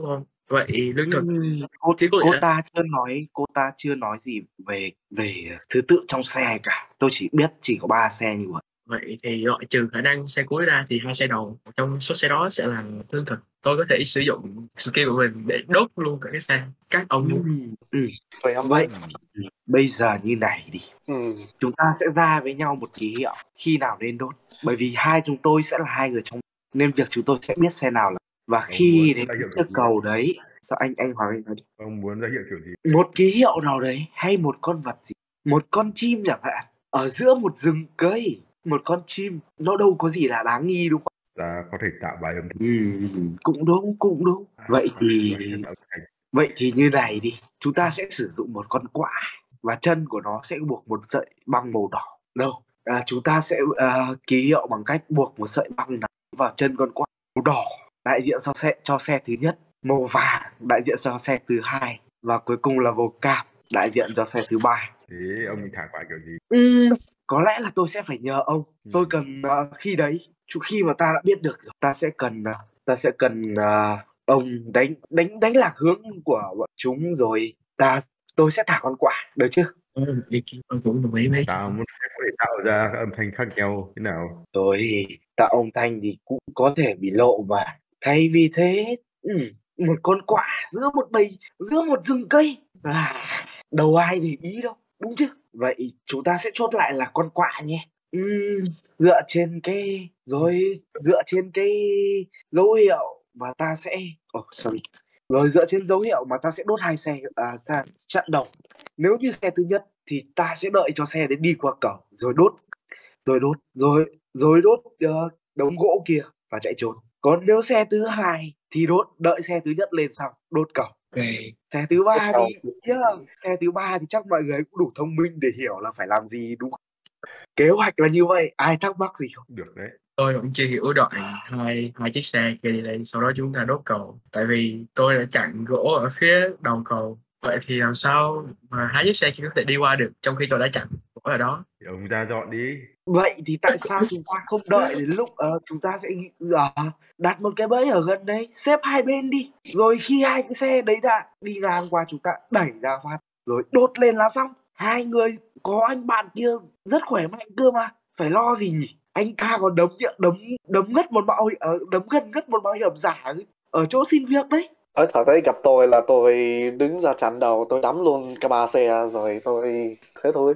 Vậy đứng được Ừm, cô chứ có cô lẽ ta chưa nói cô ta chưa nói gì về về thứ tự trong xe cả. Tôi chỉ biết chỉ có ba xe như vậy. vậy thì loại trừ khả năng xe cuối ra thì hai xe đầu trong số xe đó sẽ là lương thực. Tôi có thể sử dụng skill của mình để đốt luôn cả cái xe các ông luôn. Ừm, ừm. Vậy âm Vậy thanh. thì bây giờ như này đi, Ừ. chúng ta sẽ ra với nhau một ký hiệu khi nào nên đốt. Bởi vì hai chúng tôi sẽ là hai người trong nên việc chúng tôi sẽ biết xe nào là và Ông khi muốn đến ra hiệu chiếc kiểu gì? cầu đấy, sao anh anh Hoàng anh nói đi. Ông muốn ra hiệu kiểu gì? Một ký hiệu nào đấy hay một con vật gì, một con chim chẳng hạn, ở giữa một rừng cây, một con chim nó đâu có gì là đáng nghi đúng không? Ta có thể tạo bài âm thanh. Ừm, cũng đúng cũng đúng. Vậy thì Âm thanh. vậy thì như này đi, chúng ta sẽ sử dụng một con quạ và chân của nó sẽ buộc một sợi băng màu đỏ. Đâu, à, chúng ta sẽ à, ký hiệu bằng cách buộc một sợi băng này vào chân con quạ. Màu đỏ đại diện cho xe cho xe thứ nhất, màu vàng đại diện cho xe thứ hai và cuối cùng là màu cam đại diện cho xe thứ ba. Thế ông thả quả kiểu gì? Ừm, có lẽ là tôi sẽ phải nhờ ông. Ừ. Tôi cần à, khi đấy, chu- khi mà ta đã biết được rồi, ta sẽ cần à, ta sẽ cần à, ông đánh đánh đánh lạc hướng của bọn chúng rồi ta tôi sẽ thả con quạ được chưa? Ừ, ý kiến tôi cũng đồng ý với Ta muốn phép có thể tạo ra các âm thanh khác nhau thế nào? Rồi tạo âm thanh thì cũng có thể bị lộ mà. Thay vì thế, ừm, một con quạ giữa một bầy giữa một rừng cây à, đâu ai để ý đâu, đúng chứ? Vậy chúng ta sẽ chốt lại là con quạ nhé. Ừm, dựa trên cái rồi dựa trên cái dấu hiệu và ta sẽ oh, sorry. Rồi dựa trên dấu hiệu mà ta sẽ đốt hai xe à, ra chặn đầu. Nếu như xe thứ nhất thì ta sẽ đợi cho xe đến đi qua cầu rồi đốt rồi đốt rồi rồi đốt uh, đống gỗ kia và chạy trốn. Còn nếu xe thứ hai thì đốt đợi xe thứ nhất lên xong đốt cầu. Ok. Xe thứ ba Cầu. thì yeah, xe thứ ba thì chắc mọi người cũng đủ thông minh để hiểu là phải làm gì đúng không? Kế hoạch là như vậy, ai thắc mắc gì không? Được đấy. Tôi vẫn chưa hiểu đoạn hai hai chiếc xe kia đi lên sau đó chúng ta đốt cầu, tại vì tôi đã chặn gỗ ở phía đầu cầu. Vậy thì làm sao mà hai chiếc xe kia có thể đi qua được trong khi tôi đã chặn gỗ ở đó? Thì ông ra dọn đi. Vậy thì tại sao chúng ta không đợi đến lúc ờ, chúng ta sẽ nghĩ- ờ, đặt một cái bẫy ở gần đấy, xếp hai bên đi. Rồi khi hai cái xe đấy đã đi ngang qua chúng ta đẩy ra phát rồi đốt lên là xong. Hai người có anh bạn kia rất khỏe mạnh cơ mà, phải lo gì nhỉ? Anh ta còn đấm nhợ- đấm đấm ngất một bảo hiểm ờ, đấm gần ngất một bảo hiểm giả ấy, ở chỗ xin việc đấy. Ở thật đấy, gặp tôi là tôi đứng ra chặn đầu, tôi đấm luôn cả ba xe rồi tôi thế thôi.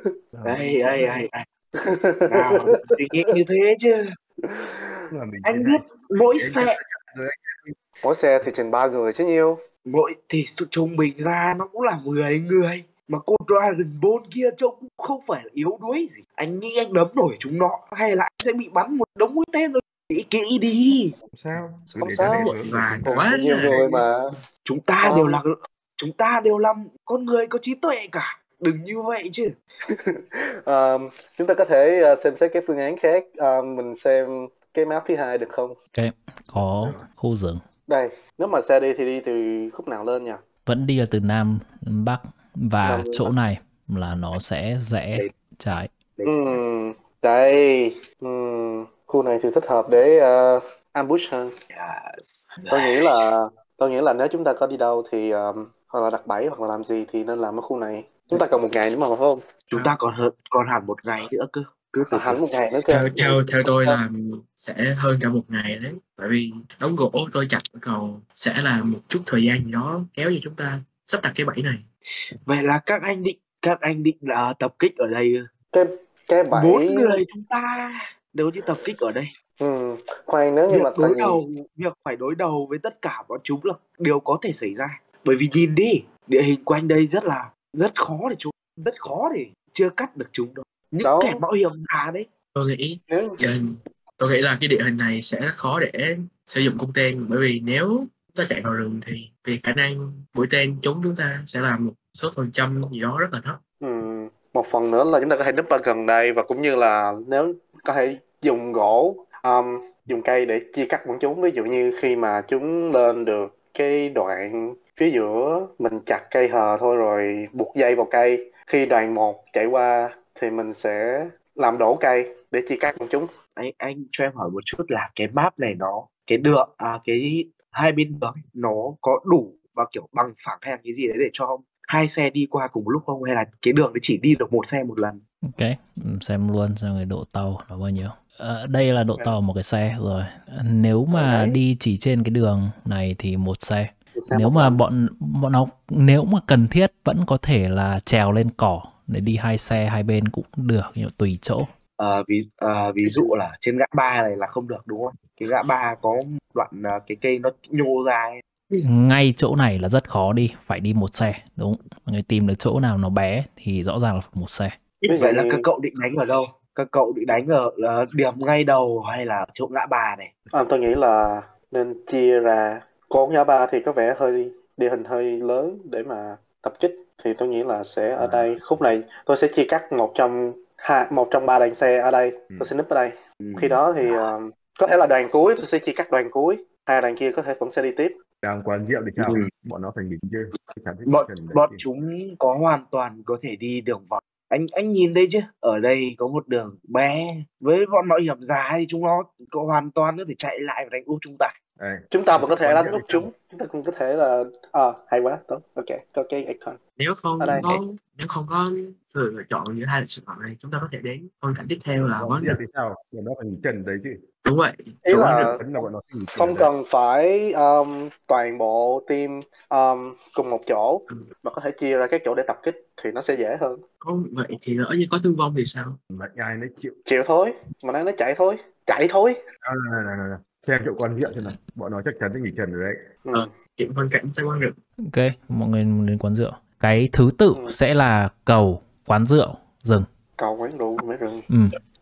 Đây đây đây nào suy nghĩ như thế chứ. Là mình Anh trên biết mỗi anh xe rồi anh. Mỗi xe thì chừng ba người chứ nhiêu. mỗi thì sự trung bình ra nó cũng là mười người mà cô Dragon Ball kia trông cũng không phải là yếu đuối gì. Anh nghĩ anh đấm nổi chúng nó hay là anh sẽ bị bắn một đống mũi tên rồi? Nghĩ kỹ đi. Không sao, cứ Không để ra sao. định hướng của Và chúng ta. quá Nhiều người mà. Chúng ta Ờ. đều là chúng ta đều là con người có trí tuệ cả. Đừng như vậy chứ. Ờ, chúng ta có thể ờ, xem xét cái phương án khác. Ờ, mình xem cái map thứ hai được không? Ok, có khu rừng. Đây, nếu mà xe đi thì đi từ khúc nào lên nhỉ? Vẫn đi từ Nam đến Bắc và Nam đến chỗ Bắc. này là nó sẽ rẽ Đấy. trái. Ừm, đây, ừm, khu này thì thích hợp để ờ, ambush hơn. Yes. Tôi nghĩ là tôi nghĩ là nếu chúng ta có đi đâu thì um, hoặc là đặt bẫy hoặc là làm gì thì nên làm ở khu này. Chúng ta còn một ngày nữa mà phải không? Chúng ta còn hơn còn hẳn một ngày nữa cơ. Cứ từ À, từ. hẳn một ngày nữa cơ. theo theo theo tôi là sẽ hơn cả một ngày đấy, bởi vì đống gỗ tôi chặt ở cầu sẽ là một chút thời gian gì đó kéo cho chúng ta sắp đặt cái bẫy này. Vậy là các anh định các anh định là tập kích ở đây ư? Cái cái bẫy. Bốn người chúng ta đều đi tập kích ở đây. Ừm, khoan, nếu như Việc mà tại đối vì đầu việc phải đối đầu với tất cả bọn chúng là điều có thể xảy ra, bởi vì nhìn đi địa hình quanh đây rất là rất khó để chúng rất khó để chưa cắt được chúng đâu, những đó, kẻ mạo hiểm giả đấy. Tôi nghĩ nếu địa hình tôi nghĩ là cái địa hình này sẽ rất khó để sử dụng cung tên, bởi vì nếu chúng ta chạy vào rừng thì vì khả năng mũi tên trúng chúng ta sẽ là một số phần trăm gì đó rất là thấp. ừm, một phần nữa là chúng ta có thể núp ở gần đây và cũng như là nếu có thể dùng gỗ, um, dùng cây để chia cắt bọn chúng. Ví dụ như khi mà chúng lên được cái đoạn phía giữa, mình chặt cây hờ thôi rồi buộc dây vào cây. Khi đoàn một chạy qua thì mình sẽ làm đổ cây để chia cắt bọn chúng. anh anh cho em hỏi một chút là cái map này nó cái đường à cái hai bên đường nó có đủ và kiểu bằng phẳng hay là cái gì đấy để cho hai xe đi qua cùng lúc không, hay là cái đường đấy chỉ đi được một xe một lần? Ok, xem luôn xem cái độ tàu nó bao nhiêu. Ờ, đây là độ tàu một cái xe rồi. Nếu mà đi chỉ trên cái đường này thì một xe. Nếu mà bọn bọn nó nếu mà cần thiết vẫn có thể là trèo lên cỏ để đi hai xe hai bên cũng được, nhưng mà tùy chỗ. Ờ, ví ờ, ví dụ là trên ngã ba này là không được đúng không? Cái ngã ba có đoạn ờ, cái cây nó nhô ra ấy. Ngay chỗ này là rất khó đi, phải đi một xe, đúng. Người tìm được chỗ nào nó bé thì rõ ràng là phải một xe. Ví dụ Vậy là như các cậu định đánh ở đâu? Các cậu định đánh ở ờ, điểm ngay đầu hay là chỗ ngã ba này? à, tôi nghĩ là nên chia ra. Con ngã ba thì có vẻ hơi địa hình hơi lớn để mà tập kích, thì tôi nghĩ là sẽ ở đây khúc này tôi sẽ chia cắt một trong hai một trong ba đoàn xe ở đây, Ừ. tôi sẽ núp ở đây. Ừ. Khi đó thì ờ, có thể là đoàn cuối tôi sẽ chia cắt đoàn cuối, hai đoàn kia có thể vẫn sẽ đi tiếp. Đang quán rượu thì sao? Ừ. Bọn nó phải nghỉ chứ. Chắc chắn Bọn cần đấy bọn chứ. chúng có hoàn toàn có thể đi đường vòng. Anh anh nhìn đây chứ, ở đây có một đường bé, với bọn mạo hiểm giả thì chúng nó có hoàn toàn có thể chạy lại và đánh úp chúng ta. Đây, Chúng ta vẫn có thể quán đánh rượu úp thì sao? chúng, chúng ta cũng có thể là ờ hay quá, tốt, ok, có cái icon Nếu không ở đây. có nếu không có sự lựa chọn giữa hai sự chọn này, chúng ta có thể đến phân cảnh tiếp theo là Quán quán rượu rượu. thì sao? Bọn nó phải nghỉ chân đấy chứ. Đúng vậy. Ý Chỗ là rượu Vẫn là bọn nó phải nghỉ chân không đấy. cần phải um, toàn bộ team um, cùng một chỗ, Ừ. mà có thể chia ra các chỗ để tập kích thì nó sẽ dễ hơn. có vậy thì lỡ như có thương vong thì sao? Mà ai nấy chịu. Chịu thôi, mà đang nói chạy thôi, chạy thôi. À, này, này, này, này. Xem chỗ quán rượu xem nào. Bọn nó chắc chắn sẽ nghỉ chân rồi đấy. Ừ. Ờ, chuyện phân cảnh sẽ quán rượu. Ok, mọi người đến quán rượu. Cái thứ tự Ừ. sẽ là cầu, quán rượu, rừng. Cầu quán rượu mấy rừng. Ừ,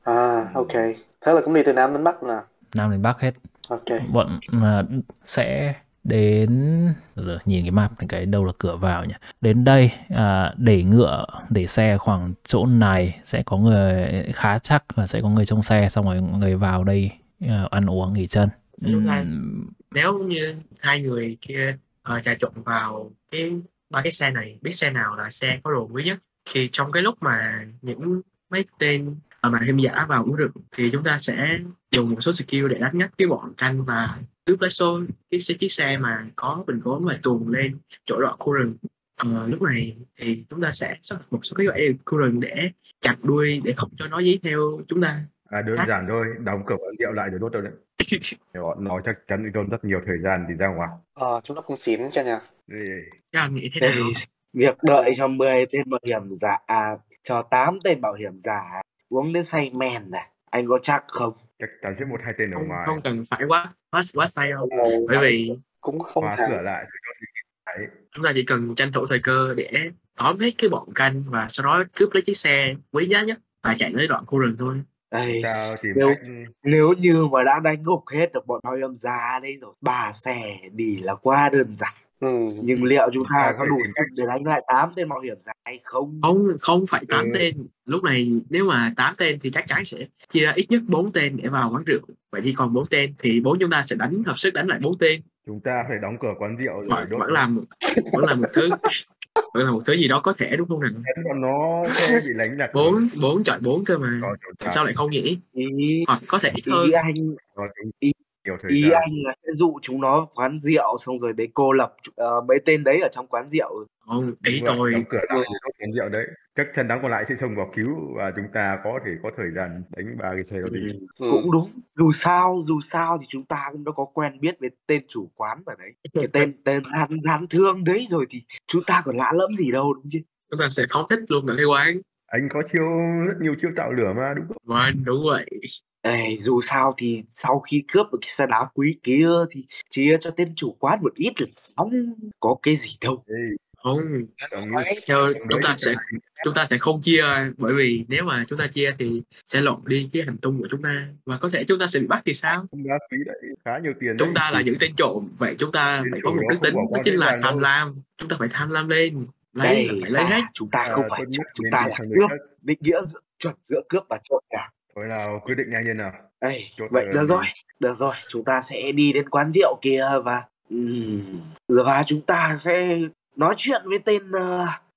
À ok, thế là cũng đi từ Nam đến Bắc nè. Nam đến Bắc hết. Ok. Bọn à, sẽ đến rồi, nhìn cái map này, cái đâu là cửa vào nhỉ. Đến đây à, để ngựa, để xe khoảng chỗ này sẽ có người, khá chắc là sẽ có người trong xe, xong rồi mọi người vào đây à, ăn uống nghỉ chân. Đúng rồi. Ừm, Nếu như hai người kia uh, trà trộn vào cái ba cái xe này, biết xe nào là xe có đồ quý nhất, thì trong cái lúc mà những mấy tên ở màn hình giả vào uống rượu thì chúng ta sẽ dùng một số skill để đánh ngắt cái bọn canh và cướp lấy số cái xe- chiếc xe mà có bình cố mà tuồn lên chỗ đoạn khu rừng. Ờ, lúc này thì chúng ta sẽ sắp một số cái bẫy khu rừng để chặt đuôi để không cho nó dí theo chúng ta. À, đơn Khác. giản thôi, đóng cửa quán rượu lại rồi đốt đâu đấy. Bọn nó chắc chắn bị tốn rất nhiều thời gian thì ra ngoài. Ờ, chúng nó cũng xỉn cho nha. Đây, Các anh nghĩ thế Đây, nào? việc đợi cho mười tên bảo hiểm giả, à, cho tám tên bảo hiểm giả uống đến say mềm này, anh có chắc không? chắc chắn sẽ một hai tên ở Không, ngoài. không cần phải quá quá quá say đâu, Ờ, bởi vì cũng không Khóa hẳn. cửa lại rồi nó thì đấy. chúng ta chỉ cần tranh thủ thời cơ để tóm hết cái bọn canh và sau đó cướp lấy chiếc xe quý giá nhất và chạy tới đoạn khu rừng thôi. Đây, Sao tìm nếu cách nếu như mà đã đánh gục hết được bọn bảo hiểm giả đây rồi, ba xe đi là quá đơn giản. Ừ. Nhưng liệu chúng ta Sao có phải đủ tìm sức để đánh lại tám tên bảo hiểm giả hay không? Không, không phải tám Ừ. tên. Lúc này nếu mà tám tên thì chắc chắn sẽ chia ra ít nhất bốn tên để vào quán rượu. Vậy thì còn bốn tên thì bốn chúng ta sẽ đánh hợp sức đánh lại bốn tên. chúng ta phải đóng cửa quán rượu rồi Vẫn, đốt vẫn nó. là một vẫn là một thứ vẫn là một thứ gì đó có thể, đúng không nào? Chắn bọn nó sẽ bị đánh lạc Bốn bốn chọn bốn cơ mà. Rồi, chúng Tại ta sao lại không nhỉ? Ý, Hoặc có thể ít hơn. ý anh có tính ý, nhiều thời ý gian. anh là sẽ dụ chúng nó quán rượu xong rồi đấy cô lập ờ, mấy tên đấy ở trong quán rượu. Không, ý Đúng vậy, tôi đóng cửa lại rồi đốt quán rượu đấy. Các chân đám còn lại sẽ xông vào cứu và chúng ta có thể có thời gian đánh ba cái xe đó đi. Ừ, Ừ. cũng đúng. Dù sao dù sao thì chúng ta cũng đã có quen biết với tên chủ quán ở đấy, cái tên tên gian gian thương đấy rồi thì chúng ta còn lạ lẫm gì đâu, đúng chứ? chúng ta sẽ phóng thích luôn ở cái quán. Anh có chiêu rất nhiều chiêu tạo lửa mà, đúng không? Vâng, đúng vậy. Ê, dù sao thì sau khi cướp được cái xe đá quý kia thì chia cho tên chủ quán một ít là xong, có cái gì đâu. Ê, Không, tưởng như theo trong chúng đấy ta thì sẽ chúng ta sẽ không chia, bởi vì nếu mà chúng ta chia thì sẽ lộn đi cái hành tung của chúng ta và có thể chúng ta sẽ bị bắt thì sao? không đá quý đấy khá nhiều tiền Chúng đấy. ta là những tên trộm, vậy chúng ta Tên phải chủ có một đó đức không tính, bỏ đó qua chính dễ là dàng tham đâu. lam. Chúng ta phải tham lam lên, lấy Đây, là phải lấy xa, hết. chúng ta À, không phải tốt trộm, nhất chúng nên ta đi là sang nơi cướp. khác. Định nghĩa giữa, chuẩn giữa cướp và trộm à? Thôi nào, quyết định nhanh lên nào. Đây, Chốt vậy là được gì? rồi, được rồi, chúng ta sẽ đi đến quán rượu kia và ừm, và chúng ta sẽ nói chuyện với tên uh,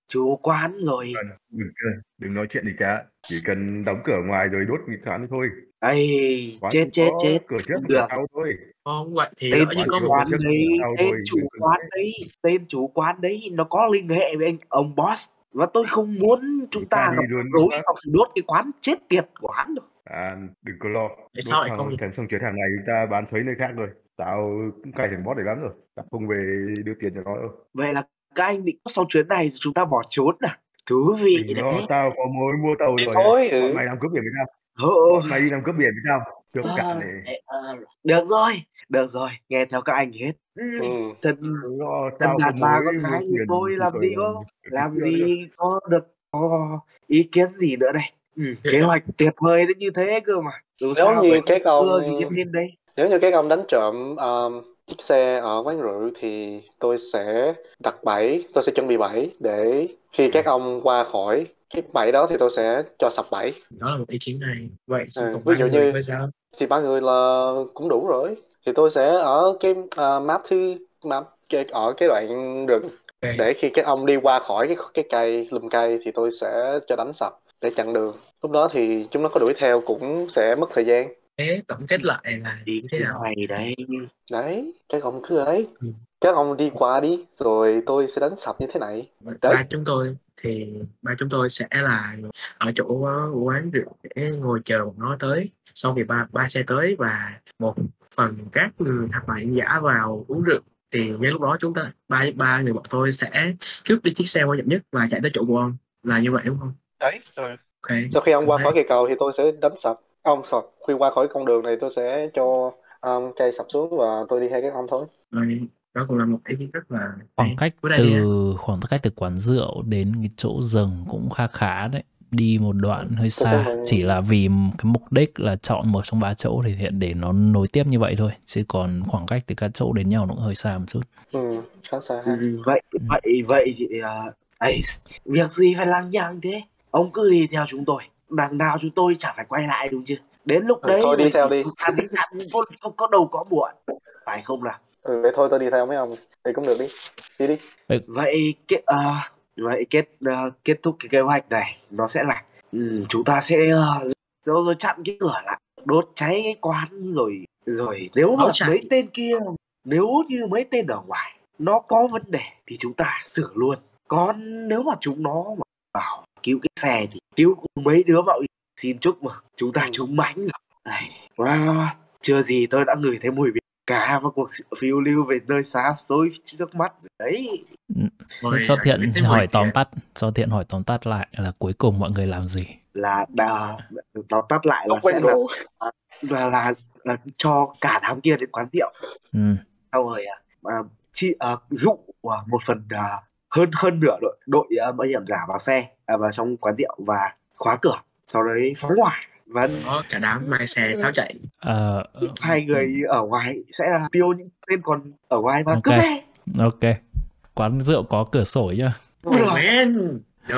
Chủ quán rồi. Vâng, đừng, đừng nói chuyện gì cả, chỉ cần đóng cửa ngoài rồi đốt nghịch quán thôi. Ây, Quán chết cũng chết có chết, cửa trước không cửa được. sau thôi. Không vậy thì Tên lỡ như Quán có chỉ một có quán trước đấy, cửa sau tên thôi, chủ đừng cần quán nói. đấy, tên chủ quán đấy nó có liên hệ với anh ông boss, và tôi không muốn Chúng chúng ta ta đi gặp luôn rắc đi rối bác. xong rồi đốt cái quán chết tiệt của hắn rồi. À, đừng có lo, tại đốt sao lại không xong thằng xong chuyến hàng này chúng ta bán xoáy nơi khác rồi. Tao cũng cày thằng boss để lắm rồi, tao không về đưa tiền cho nó đâu. Vậy là các anh định sau chuyến này chúng ta bỏ trốn à? Thú vị Đừng lo, đấy. tao có mối mua tàu Đi rồi. thôi. Bọn Ừ. mày làm cướp biển với tao. Hô, Bọn mày đi làm cướp biển với tao. Cướp à, cạn này. à, được rồi, được rồi, nghe theo các anh hết. Ừ, Ừ. Thân Đừng lo, thân tao có đàn bà mối con mua gái như thuyền tôi từ làm thời gì có từ làm xưa nữa. gì có được có ý kiến gì nữa đây. Ừ, kế hoạch tuyệt vời đến như thế cơ mà. Dù Nếu sao như vậy các ông chưa gì đến đây. nếu như các ông đánh trộm um, chiếc xe ở quán rượu thì tôi sẽ đặt bẫy, tôi sẽ chuẩn bị bẫy để khi các ông qua khỏi cái bẫy đó thì tôi sẽ cho sập bẫy. đó là một ý kiến này. Vậy chỉ À, còn ví ba dụ người như thôi sao? thì ba người là cũng đủ rồi. Thì tôi sẽ ở cái uh, map thứ map cái, ở cái đoạn rừng Ok. để khi các ông đi qua khỏi cái cái cây lùm cây thì tôi sẽ cho đánh sập để chặn đường. Lúc đó thì chúng nó có đuổi theo cũng sẽ mất thời gian. Thế tổng kết lại là Ý như thế kiến nào? hay đấy. Đấy, các ông cứ ấy, Ừ. các ông đi qua đi rồi tôi sẽ đánh sập như thế này. Đấy. Ba chúng tôi thì ba chúng tôi sẽ là ở chỗ uh, quán rượu để ngồi chờ bọn nó tới. Sau khi ba ba xe tới và một phần các người thật là giả vào uống rượu thì ngay lúc đó chúng ta ba ba người bọn tôi sẽ cướp đi chiếc xe quan trọng nhất và chạy tới chỗ của ông, là như vậy đúng không? Đấy, rồi. Ok. Sau khi ông Tôi qua thấy khỏi cây cầu thì tôi sẽ đánh sập. Ông sập, khi qua khỏi con đường này tôi sẽ cho um, cây sập xuống và tôi đi theo các ông thôi. rồi, đó cũng là một ý kiến rất là Khoảng hay. cách Cuối đây đi ha. từ khoảng cách từ quán rượu đến cái chỗ rừng cũng khá khá đấy. Đi một đoạn hơi Tôi sẽ xa, mời- chỉ là vì cái mục đích là chọn một trong ba chỗ thì hiện để nó nối tiếp như vậy thôi. Chứ còn khoảng cách từ các chỗ đến nhau nó cũng hơi xa một chút. Ừ, khá xa ha. Ừ, vậy vậy vậy thì uh, ấy, việc gì phải lằng nhằng thế? Ông cứ đi theo chúng tôi, đằng nào chúng tôi chả phải quay lại đúng chứ? Đến lúc Ừ, đấy thôi đi rồi theo thì đi. chúng ta đến hạn có, có, có đâu có muộn, phải không nào? Ừ, vậy thôi tôi đi theo mấy ông thì cũng được đi. Đi đi. Vậy kết uh, vậy kết uh, kết thúc cái kế hoạch này nó sẽ là ừ, chúng ta sẽ uh, rồi, rồi chặn cái cửa lại, đốt cháy cái quán rồi rồi nếu mà Tháo chạy. mấy tên kia, nếu như mấy tên ở ngoài nó có vấn đề thì chúng ta xử luôn. Còn nếu mà chúng nó mà bảo cứu cái xe thì cứu cùng mấy đứa mạo hiểm. Xin chúc mừng chúng ta Ừ. trúng mánh rồi. Này, wow, chưa gì tôi đã ngửi thấy mùi vị cá và cuộc phiêu lưu về nơi xa xôi trước mắt rồi đấy. Thế cho Thiện biết hỏi tóm tắt. tắt, cho Thiện hỏi tóm tắt lại là cuối cùng mọi người làm gì? Là đã, nó tắt lại là Ông sẽ quên là rượu. là, là là cho cả đám kia đến quán rượu, Ừ. sau rồi à, à, chi à, dụ à, một phần à, hơn hơn nửa đội đội à, bảo hiểm giả vào xe à, vào trong quán rượu và khóa cửa, sau đấy phóng hỏa và Đó, cả đám mai xe tháo chạy. Ờ, hai người ở ngoài sẽ là tiêu những tên còn ở ngoài và Ok. cướp xe. ok. Quán rượu có cửa sổ nhá. Oh, man. No.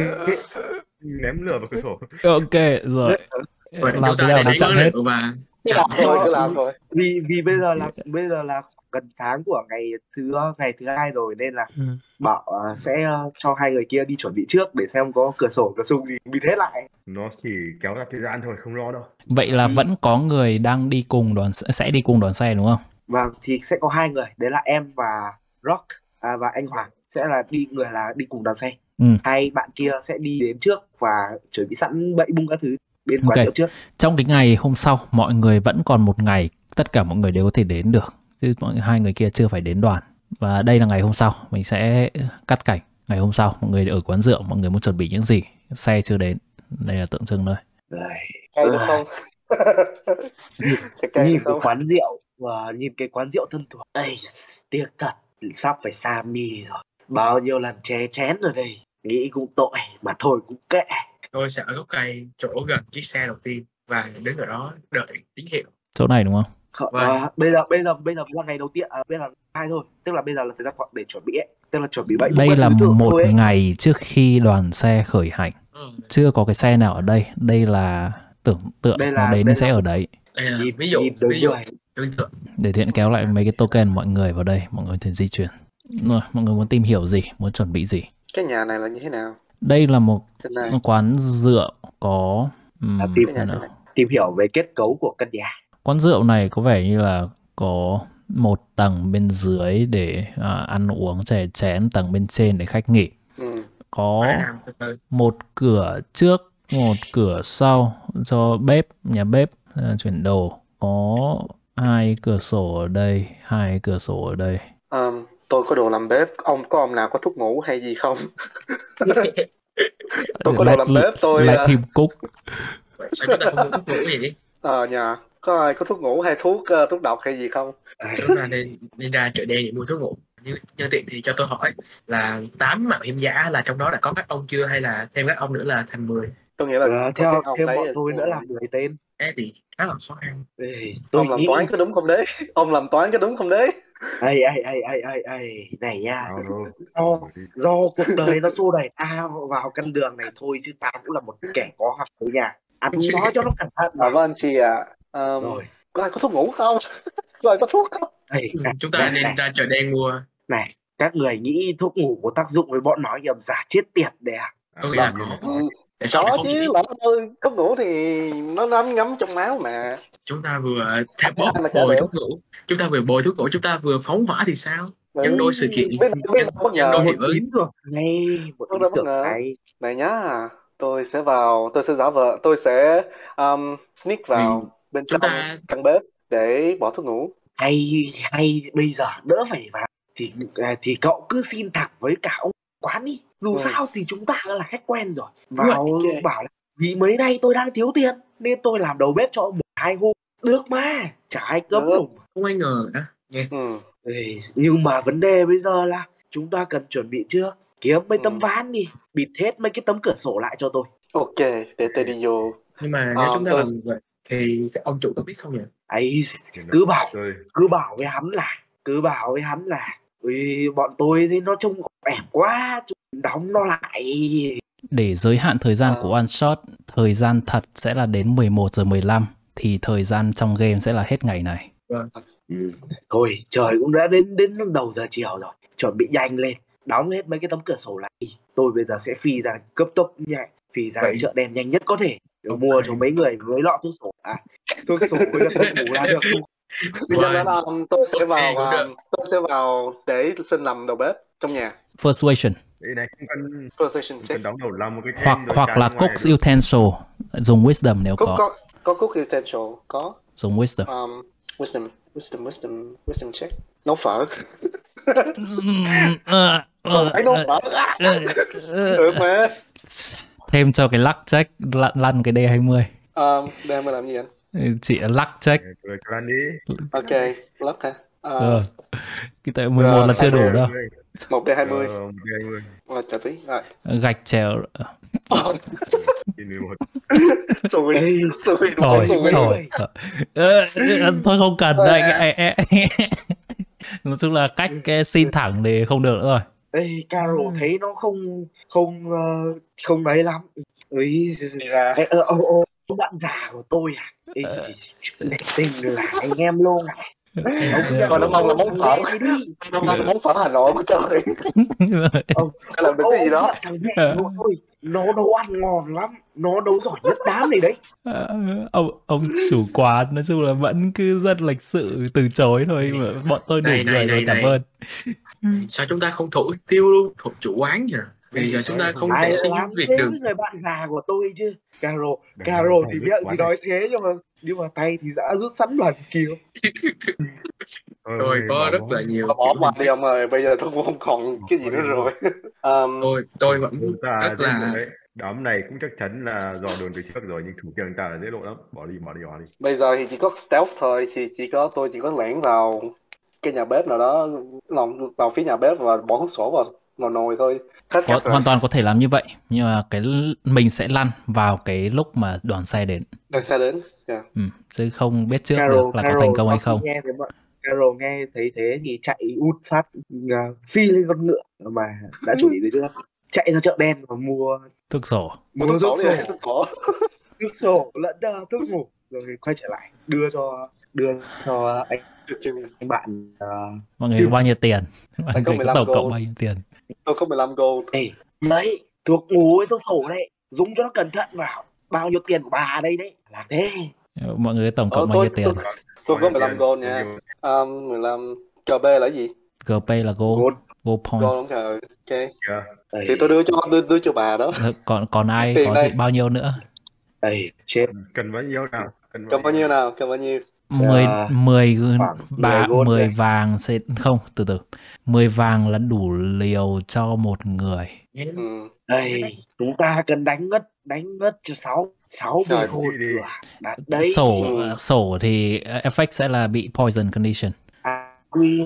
Ném lửa vào cửa sổ. Ok, rồi. Vậy Làm chúng thế ta nào để để đánh chặn quán hết? rượu và Cứ chặn làm thôi, hết. cứ làm thôi. vì vì bây giờ là bây giờ là gần sáng của ngày thứ ngày thứ hai rồi nên là Ừ. bảo à, sẽ uh, cho hai người kia đi chuẩn bị trước để xem có cửa sổ cửa sung gì bịt hết lại. Nó chỉ kéo ra thời gian thôi, không lo đâu. Vậy là Ừ. vẫn có người đang đi cùng đoàn sẽ đi cùng đoàn xe đúng không? Vâng, thì sẽ có hai người, đấy là em và Rock à, và anh Hoàng sẽ là đi người là đi cùng đoàn xe. Ừ. Hai bạn kia sẽ đi đến trước và chuẩn bị sẵn bẫy bung các thứ bên quán Ok. rượu trước. Trong cái ngày hôm sau, mọi người vẫn còn một ngày, tất cả mọi người đều có thể đến được. Chứ mọi hai người kia chưa phải đến đoàn. Và đây là ngày hôm sau, mình sẽ cắt cảnh. Ngày hôm sau, mọi người ở quán rượu, mọi người muốn chuẩn bị những gì? Xe chưa đến. Đây là tượng trưng thôi. Đấy. Cay được Ừ. không? Nhìn, Cái cay nhìn được cái không? quán rượu và nhìn cái quán rượu thân thuộc. Ây, tiếc thật, sắp phải xa mi rồi. Bao nhiêu lần ché chén ở đây, nghĩ cũng tội mà thôi cũng kệ. Tôi sẽ ở gốc cây chỗ gần chiếc xe đầu tiên và đứng ở đó đợi tín hiệu. Chỗ này đúng không? Không, Vâng. à, bây giờ bây giờ bây giờ là ngày đầu tiên, à, bây giờ là hai thôi, tức là bây giờ là thời gian gọi để chuẩn bị ấy, tức là chuẩn bị bẫy bung Đây các là thứ tự một thôi ấy. ngày trước khi đoàn xe khởi hành. Ừ. Chưa có cái xe nào ở đây. Đây là tưởng tượng Đây là- nó đến đây thì sẽ là- ở đấy. Đây là Nhìn, ví dụ, nhìn đúng ví dụ rồi. tương tự. Để Thiện kéo lại mấy cái token mọi người vào đây. Mọi người có thể di chuyển. Rồi, mọi người muốn tìm hiểu gì? Muốn chuẩn bị gì? Cái nhà này là như thế nào? Đây là một Trên này. quán rượu có um, À, tìm, Cái nhà xem trên nào. này. tìm hiểu về kết cấu của căn nhà. Quán rượu này có vẻ như là có một tầng bên dưới để à, ăn uống chè chén, tầng bên trên để khách nghỉ. Ừ. Có Phải làm từ từ. một cửa trước, một cửa sau cho bếp, nhà bếp à, chuyển đồ. Có hai cửa sổ ở đây, hai cửa sổ ở đây. Um, tôi có đồ làm bếp. Ông có ông nào có thuốc ngủ hay gì không? Tôi có đồ Let, làm bếp. Tôi let uh, him cook. Sao chúng ta không mua thuốc ngủ vậy? ờ nhà có ai có thuốc ngủ hay thuốc uh, thuốc độc hay gì không? Chúng ta nên nên ra chợ đen để mua thuốc ngủ. Như nhân tiện thì cho tôi hỏi là tám mạo hiểm giả là trong đó đã có các ông chưa, hay là thêm các ông nữa là thành mười? Tôi nghĩ là Ờ, có theo cái ông thêm đấy bọn là- tôi nữa là mười tên. Ê thì khá là khó khăn. Ê, tôi ông làm nghĩ toán có đúng không đấy? Ông làm toán có đúng không đấy? ai ai ai ai ai ai này nha, Nào đâu. do do cuộc đời nó xô đẩy ta vào căn đường này thôi, chứ ta cũng là một kẻ có học thôi nha. Ăn nói cho nó cẩn thận À, vào. vâng chị ạ. Um, Rồi, có ai có thuốc ngủ không? Có ai có thuốc không? này, Ừ, này, chúng ta này, nên này, ra chợ đen mua. này, các người nghĩ thuốc ngủ có tác dụng với bọn nói nhầm giả chết tiệt đấy à? Tôi nghĩ Tự là nhiên có. Ừ, Tại sao lại có không chứ, nghĩ? làm thôi. Thuốc ngủ thì nó ngấm ngấm trong máu mà. Chúng ta vừa thêm bóp Ai mà trả bồi được? thuốc ngủ, chúng ta vừa bồi thuốc ngủ, chúng ta vừa phóng hỏa thì sao? Nhân Ừ, đôi sự kiện, biết đâu biết nhân, đâu bất nhân ngờ. đôi Một hiệu ứng. ý tưởng hay, một Bất ý ngờ bất tưởng ngờ. hay. Này nhá, tôi sẽ vào, tôi sẽ giả vờ, tôi sẽ um, sneak Vì vào bên chúng trong ta căn bếp để bỏ thuốc ngủ. Hay hay bây giờ đỡ phải vào thì à, thì cậu cứ xin thẳng với cả ông quán đi, dù Ừ. sao thì chúng ta đã là khách quen rồi. Đúng rồi, Vào ok. bảo là vì mấy nay tôi đang thiếu tiền nên tôi làm đầu bếp cho ông một hai hôm, được mà, chả ai cấm Được. đâu. không ai ngờ đó. Nghe. Ừ. Ê, nhưng mà vấn đề bây giờ là chúng ta cần chuẩn bị trước, kiếm mấy Ừ. tấm ván đi, bịt hết mấy cái tấm cửa sổ lại cho tôi. Ok, để tôi đi vô. Nhưng mà Ờ, nếu chúng ta tôi- làm như vậy thì các ông chủ có biết không nhỉ? Ấy, Thì nó cứ bảo rơi. cứ bảo với hắn là cứ bảo với hắn là ui, bọn tôi thì nó trông ẻm quá, chúng đóng nó lại. Để giới hạn thời gian Ờ. của one shot, thời gian thật sẽ là đến mười một giờ mười lăm, thì thời gian trong game sẽ là hết ngày này. Ừ. Thôi trời cũng đã đến đến đầu giờ chiều rồi, chuẩn bị nhanh lên, đóng hết mấy cái tấm cửa sổ lại đi. Tôi bây giờ sẽ phi ra cấp tốc nhanh, phi ra Vậy- chợ đen nhanh nhất có thể để Ok. mua cho mấy người mấy lọ thuốc sổ, à thuốc sổ với cả thuốc ngủ là được không? Bây giờ Vâng. là um, tôi sẽ Tốt gì vào cũng được. um, tôi sẽ vào để xin làm đầu bếp trong nhà. Persuasion Đây này không cần Position không check. cần đóng đầu lòng một cái hoặc then rồi hoặc tràn là ra ngoài cook's được. utensil, dùng wisdom nếu Cook có, có có cook essential có. dùng wisdom. Um, wisdom, wisdom, wisdom, wisdom check. Nấu phở. Tôi phải nấu phở. Được mà. Thêm cho cái luck check, lăn, lăn cái D hai mươi. Um, đây mới làm gì anh? Chị luck check. Rồi cho ăn đi. Ok, lắc ha. Uh, Ờ. Cái tại mười một là chưa đủ đâu. một D hai mươi. Ờ, một hai mươi. Rồi chờ tí. Rồi. Gạch chéo. Thì mười một. Sorry. Ê, Sorry. đúng Thôi, không? Sorry. thôi. Ờ, thôi không cần đây. Cái- Nói chung là cách cái xin thẳng thì không được nữa rồi. Ê, Carol thấy nó không không ờ, không đấy lắm. Ui, Đi ra. ê, ờ, ô, ô, ông bạn già của tôi à? Ê, để tình là anh em luôn à? Ông nhận Còn nó mong là món thằng phở. Lê này đi. Nó là món phở Hà Nội của tôi. Ông Phải làm được cái gì đó. ông nhận thằng mẹ của tôi, nó nấu ăn ngon lắm, nó nấu giỏi nhất đám này đấy. Ờ, ông ông chủ quán nói chung là vẫn cứ rất lịch sự từ chối thôi, mà bọn tôi đủ Này, này, người rồi, này, cảm này. ơn. Sao chúng ta không thủ tiêu luôn thủ chủ quán nhỉ? Bây giờ chúng ta không Ai thể xin làm việc thế được. với người bạn già của tôi chứ. Carol, Đừng Carol nói thì với miệng quá thì này. nói thế nhưng mà nhưng mà tay thì đã rút sẵn đoàn kiếm. Thôi, Tôi có bỏ rất bó. là nhiều Bỏ kiểu qua hình đi thức. ông ơi. Bây giờ tôi cũng không còn cái gì nữa rồi. Um, Tôi tôi vẫn Chúng ta rất dễ lộ là đấy. Đám này cũng chắc chắn là dò đường từ trước rồi, nhưng thủ trưởng ta là dễ lộ lắm. Bỏ đi, bỏ đi, bỏ đi. Bây giờ thì chỉ có stealth thôi, thì chỉ có tôi chỉ có lẻn vào cái nhà bếp nào đó, lòng vào phía nhà bếp và bỏ thuốc sổ vào vào nồi thôi. Hết Có, cách rồi. hoàn toàn có thể làm như vậy, nhưng mà cái mình sẽ lăn vào cái lúc mà đoàn xe đến. Đang xe đến. Yeah. Ừ, chứ không biết trước Carol, được là có Carol thành công hay sau không. khi nghe thấy bọn Carol nghe thấy thế thì chạy út phát, uh, phi lên con ngựa mà đã chuẩn bị từ trước, chạy ra chợ đen và mua Thuốc sổ. Mua mua thuốc sổ thuốc đi, sổ, thuốc sổ. thuốc sổ lẫn uh, thuốc ngủ, rồi quay trở lại đưa cho đưa cho anh Chừng- anh bạn uh, Mọi người Chứ- bao nhiêu tiền? Mọi Phải có người mười có lăm tổng cộng gold. bao nhiêu tiền? Tôi có mười lăm gold. Ê, đấy, thuốc ngủ với thuốc sổ đấy, dùng cho nó cẩn thận vào. Bao nhiêu tiền của bà ở đây đấy? Là thế. Mọi người tổng Ờ, cộng bao tôi, nhiêu tiền? tôi, tôi có mười lăm gold nha. Um, mười lăm cờ bê là cái gì? giê pê là gold, Gold. gold point. Gold đúng rồi. Ok. Yeah. Thì tôi đưa cho đưa, đưa cho bà đó. Còn còn ai Tiền có đây. gì bao nhiêu nữa? Ê, chết. Cần bao nhiêu nào? Cần Cầm bao nhiêu nào? Cầm bao nhiêu? mười À, mười khoảng ba mười gold mười đấy. vàng sẽ không, từ từ. mười vàng là đủ liều cho một người. Ừ. Ê, chúng ta cần đánh ngất, đánh ngất cho sáu sáu mươi Trời, gold đi đi. cửa. Đã, đấy. Sổ Ừ. sổ thì effect sẽ là bị poison condition. À, quy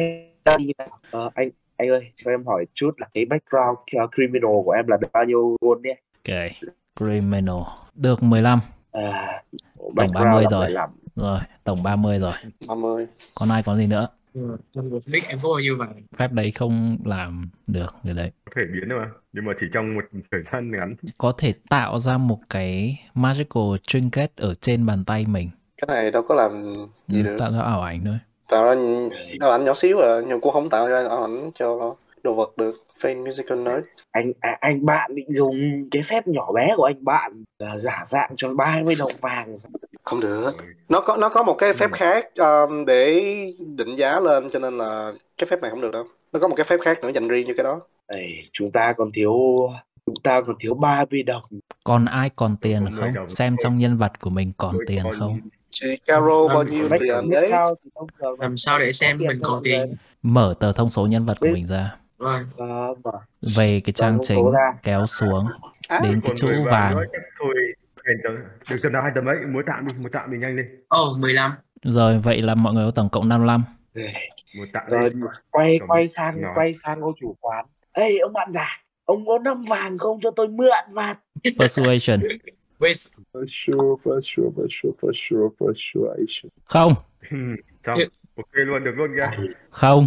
đi nào. Ờ, anh anh ơi, cho em hỏi chút là cái background uh, criminal của em là được bao nhiêu gold nhé? Ok, criminal được mười lăm. À, Tổng ba mươi background là rồi. mười lăm. Rồi, tổng ba mươi rồi. ba mươi. Còn ai có gì nữa? Ừ, tôi không biết em có bao nhiêu vàng. Phép đấy không làm được người đấy. Có thể biến được mà, nhưng mà chỉ trong một thời gian ngắn. Có thể tạo ra một cái magical trinket ở trên bàn tay mình. Cái này đâu có làm gì Ừ, được. tạo ra ảo ảnh thôi. Tạo ra ảo ảnh nhỏ xíu à, nhưng cũng không tạo ra ảo ảnh cho đồ vật được. Fan musical note. Anh à, anh bạn định dùng cái phép nhỏ bé của anh bạn là giả dạng cho ba mươi đồng vàng. Không được. Nó có nó có một cái phép khác um, để định giá lên, cho nên là cái phép này không được đâu. Nó có một cái phép khác nữa dành riêng cho cái đó. Ê, chúng ta còn thiếu chúng ta còn thiếu ba mươi đồng. Còn ai còn tiền Có mười không? đồng. Xem trong nhân vật của mình còn Tôi tiền còn- không? Chị Caro bao nhiêu Bách tiền biết đấy? sao thì thông thường là Làm sao để xem có mình cho còn mọi người. tiền. Mở tờ thông số nhân vật của mình ra. Vâng. Ờ, mà Về cái trang thông số chính, ra. kéo xuống À, đến cái Còn chỗ mười vàng. nữa, chắc thôi hẹn tầm được tầm nào hai tầm ấy, muốn tạm đi, muốn tạm đi nhanh đi. Ồ, mười lăm. Rồi vậy là mọi người có tổng cộng năm mươi lăm. Ê, Muốn tạm rồi đi. quay Cầm quay sang nói. quay sang ông chủ quán. Ê ông bạn già, ông có năm vàng không cho tôi mượn vạt? Persuasion. Wait, For sure, for sure, for sure, for sure, for sure, I should. Không, Xong, ok luôn, được luôn kìa. không.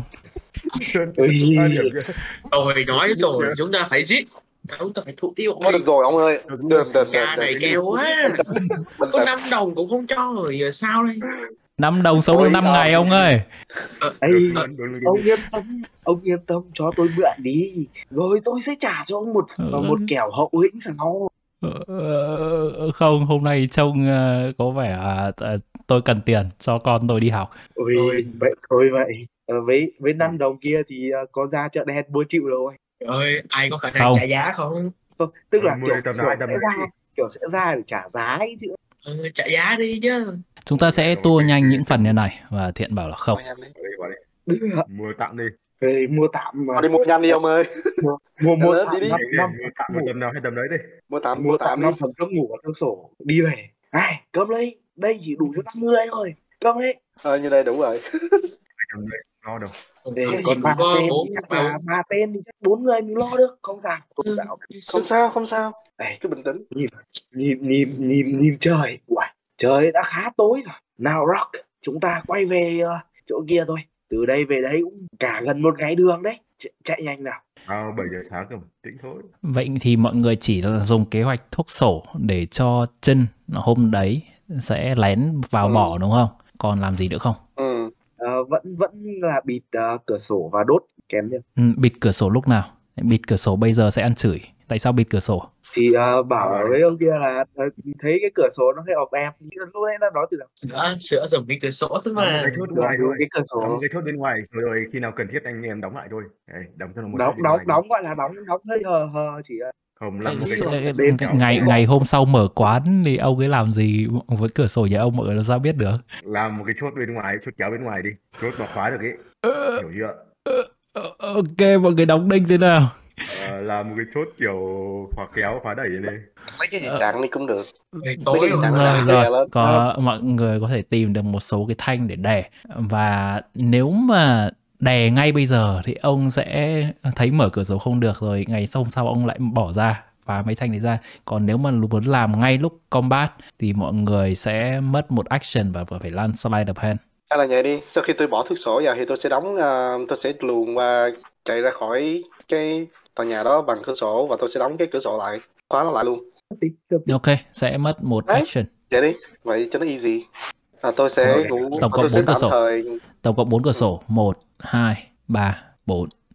Ui. Ba điểm kìa. rồi nói rồi, chúng ta phải giết. Chúng ta phải thủ tiêu Thôi được rồi ông ơi. Được Đừng đừng Ca đừng này đừng. keo quá. Bình Có tĩnh. năm đồng cũng không cho rồi, giờ sao đây? năm đồng sống được Ôi, năm ờ. ngày ông ơi. Ê, Được luôn, được luôn. ông yên tâm, ông yên tâm cho tôi mượn đi, rồi tôi sẽ trả cho ông một Ừ. một kẻo hậu hĩnh sau. Ờ, không, hôm nay trông ờ, có vẻ là ờ, tôi cần tiền cho con tôi đi học. Ui, Ôi. vậy thôi vậy. Ờ, với với năm đồng kia thì ờ, có ra chợ đen mua chịu rồi. Ơi, ai có khả năng Không. trả giá không? Không, tức Ừ, là mua kiểu, đi tầm kiểu hai tầm sẽ đấy. ra kiểu sẽ ra để trả giá ấy chứ. Ừ, trả giá đi chứ. Chúng ta sẽ tua nhanh những phần như này và Thiện bảo là không. Thôi, nhanh đi. Đấy, bảo đấy. Được. Mua tạm đi. Ê, mua tạm mà Thôi đi mua nhanh đi ông ơi. mua mua, mua Đi tạm đi. năm Đấy, năm mua tạm một tầm nào hai tầm đấy đi. Mua tạm mua mua tạm tạm đi. năm phần thuốc ngủ và thuốc sổ đi về. Ai cầm lấy, đây chỉ đủ cho năm mươi thôi, cầm lấy. Ờ, như đây đủ rồi. Hai tầm đấy, lo đâu. Để Có gì còn cũng ba có tên bốn thì chắc ba là ba tên thì chắc bốn người mình lo được, không sao, không Ừ. sao. Không sao, không sao. Ê, Cứ bình tĩnh. nhìn nhìn nhìn nhìn nhìn trời, Uầy, trời đã khá tối rồi. Nào Rock, chúng ta quay về ờ, chỗ kia thôi. Từ đây về đấy cũng cả gần một ngày đường đấy. Ch- chạy nhanh nào. À, bảy giờ sáng cơ mà, tĩnh thôi. Vậy thì mọi người chỉ là dùng kế hoạch thuốc sổ để cho chân hôm đấy sẽ lén vào Ừ. bỏ đúng không? Còn làm gì nữa không? Ừ. Ờ, vẫn vẫn là bịt ờ, cửa sổ và đốt kèm theo. Ừ, bịt cửa sổ lúc nào? Bịt cửa sổ bây giờ sẽ ăn chửi. Tại sao bịt cửa sổ? Thì ờ, bảo với ông kia là ờ, thấy cái cửa sổ nó hơi ọp ẹp, lúc đấy nó nói từ đầu. Sữa, sữa dùng cái cửa sổ thôi Đóng mà. cái chốt bên Đóng ngoài thôi. cái cửa Đóng sổ, cái chốt bên ngoài rồi, rồi khi nào cần thiết anh em đóng lại thôi. Đấy, đóng cho nó một chốt đóng bên đóng ngoài thôi. đóng gọi là đóng đóng hơi hờ hờ chỉ là Không làm một cái Cái- chốt cái- đêm cái- kéo ngày kéo. ngày hôm sau mở quán thì ông ấy làm gì với cửa sổ nhà ông mọi người làm sao biết được? làm một cái chốt bên ngoài, chốt kéo bên ngoài đi, chốt mà khóa được ấy, hiểu chưa? Ờ, Ok, mọi người đóng đinh thế nào? Ờ, làm một cái chốt kiểu khóa kéo khóa đẩy này. Mấy cái gì chặn đi cũng được. Rồi Mấy tối cái rồi. chặn Rồi, là rồi, đè lên. có mọi người có thể tìm được một số cái thanh để đè, và nếu mà đè ngay bây giờ thì ông sẽ thấy mở cửa sổ không được, rồi ngày hôm sau ông lại bỏ ra và mấy thanh đấy ra. Còn nếu mà muốn làm ngay lúc combat thì mọi người sẽ mất một action và phải lan slide of hand. Hay là vậy đi, sau khi tôi bỏ thuốc sổ vào thì tôi sẽ đóng, ờ, tôi sẽ luồn qua chạy ra khỏi cái tòa nhà đó bằng cửa sổ, và tôi sẽ đóng cái cửa sổ lại, khóa nó lại luôn. Ok, sẽ mất một Đấy. action. Vậy đi, vậy cho nó easy. À, tôi sẽ Rồi, ngủ, tổng cộng tôi sẽ bốn cửa tạm sổ. thời Tổng cộng bốn cửa sổ. một, hai, ba, bốn.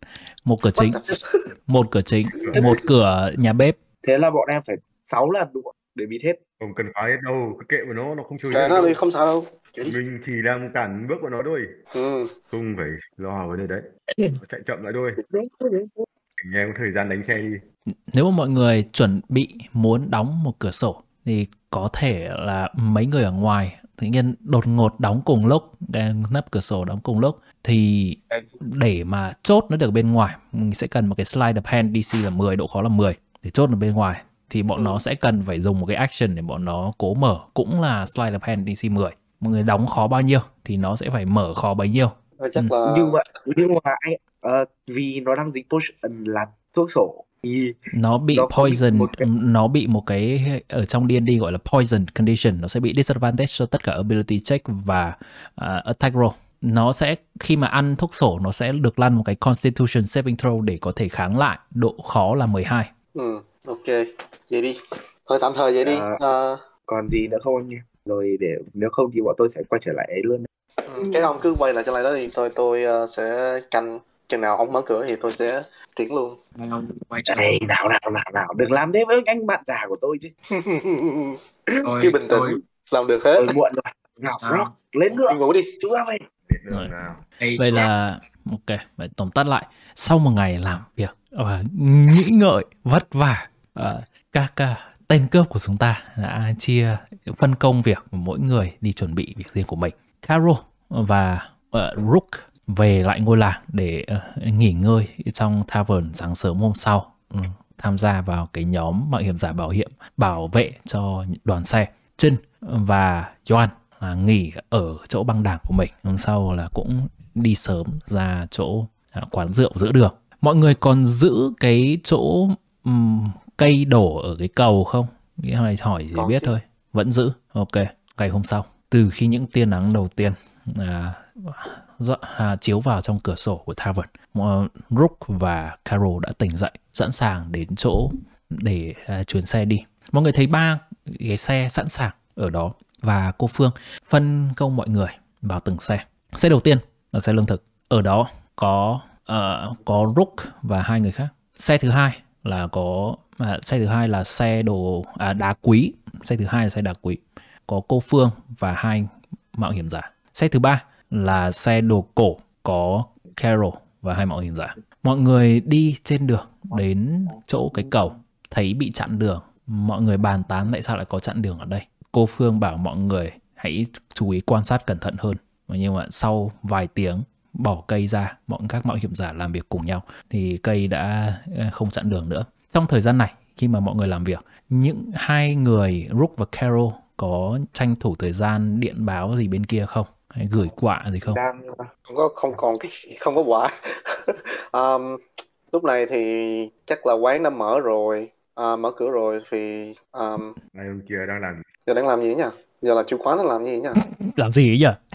một cửa chính, What the- một cửa chính, một cửa nhà bếp. Thế là bọn em phải sáu lần đụng để bịt hết. Không cần phá hết đâu, cứ kệ vào nó, nó không chui Kệ hết nó đâu. đi, không sao đâu. Kiểu đi. Mình chỉ làm cản bước vào nó thôi, Ừ. không phải lo vấn đề đấy. Nó chạy chậm lại thôi. Anh em có thời gian đánh xe đi. Nếu mà mọi người chuẩn bị muốn đóng một cửa sổ thì có thể là mấy người ở ngoài tự nhiên đột ngột đóng cùng lúc, cái nắp cửa sổ đóng cùng lúc, thì để mà chốt nó được bên ngoài mình sẽ cần một cái slide of hand đê xê là mười, độ khó là mười để chốt được bên ngoài, thì bọn Ừ. nó sẽ cần phải dùng một cái action để bọn nó cố mở, cũng là slide of hand đê xê mười. Mọi người đóng khó bao nhiêu thì nó sẽ phải mở khó bấy nhiêu. Thôi chắc Ừ. là Nhưng mà nhưng mà anh ờ, vì nó đang dính potion là thuốc sổ thì Nó bị nó có bị poison, một cái nó bị một cái ở trong đê and đê gọi là poison condition, nó sẽ bị disadvantage cho tất cả ability check và uh, attack roll. Nó sẽ khi mà ăn thuốc sổ nó sẽ được lăn một cái constitution saving throw để có thể kháng lại, độ khó là mười hai. ừ, ok. Vậy đi. Thôi tạm thời vậy đi. ờ, Ờ, còn gì nữa không anh em? Rồi để nếu không thì bọn tôi sẽ quay trở lại ấy luôn. ừ, cái ông cứ quay lại cho lại đó đi. Tôi tôi ờ, sẽ canh. Chừng nào ông mở cửa thì tôi sẽ triển luôn. Hai ông quay trở Ê, nào nào nào nào đừng làm thế với anh bạn già của tôi chứ. tôi Cứ bình tôi tĩnh. Làm được hết. Tôi muộn rồi. Nào, Sao? Rock, lên ngựa, Đi ngủ đi. chúng ta về. Điện Rồi. đường nào. đây Vậy là ok, vậy tóm tắt lại, sau một ngày làm việc và nghĩ ngợi vất vả, ờ, các uh, tên cướp của chúng ta đã chia phân công việc mỗi người đi chuẩn bị việc riêng của mình. Carol và uh, Rook về lại ngôi làng để uh, nghỉ ngơi trong tavern sáng sớm hôm sau, ừ, tham gia vào cái nhóm mạo hiểm giả bảo hiểm bảo vệ cho đoàn xe. Trinh và Joan là nghỉ ở chỗ băng đảng của mình, hôm sau là cũng đi sớm ra chỗ à, quán rượu giữa đường. Mọi người còn giữ cái chỗ um, cây đổ ở cái cầu không? Nghĩa là hỏi thì Còn biết chứ. thôi. Vẫn giữ. Ok. Ngày hôm sau, từ khi những tia nắng đầu tiên à, dọ- à, chiếu vào trong cửa sổ của tavern, mọi- Rook và Carol đã tỉnh dậy, sẵn sàng đến chỗ để à, chuyến xe đi. Mọi người thấy ba cái xe sẵn sàng ở đó và cô Phương phân công mọi người vào từng xe. Xe đầu tiên là xe lương thực. Ở đó có uh, có Rook và hai người khác. Xe thứ hai là có à, xe thứ hai là xe đồ à, đá quý. Xe thứ hai là xe đá quý. Có cô Phương và hai mạo hiểm giả. Xe thứ ba là xe đồ cổ, có Carol và hai mạo hiểm giả. Mọi người đi trên đường đến chỗ cái cầu, thấy bị chặn đường. Mọi người bàn tán tại sao lại có chặn đường ở đây. Cô Phương bảo mọi người hãy chú ý quan sát cẩn thận hơn. Nhưng mà sau vài tiếng bỏ cây ra, bọn các mạo hiểm giả làm việc cùng nhau thì cây đã không chặn đường nữa. Trong thời gian này, khi mà mọi người làm việc, những hai người Rook và Carol có tranh thủ thời gian điện báo gì bên kia không? Hay gửi quạ gì không? Đang Không có không còn cái không có quả. um, lúc này thì chắc là quán đã mở rồi. À, mở cửa rồi thì um, Ngày hôm kia đang làm gì? giờ đang làm gì nhỉ? Giờ là chủ quán đang làm gì nhỉ? Làm gì ấy nhỉ?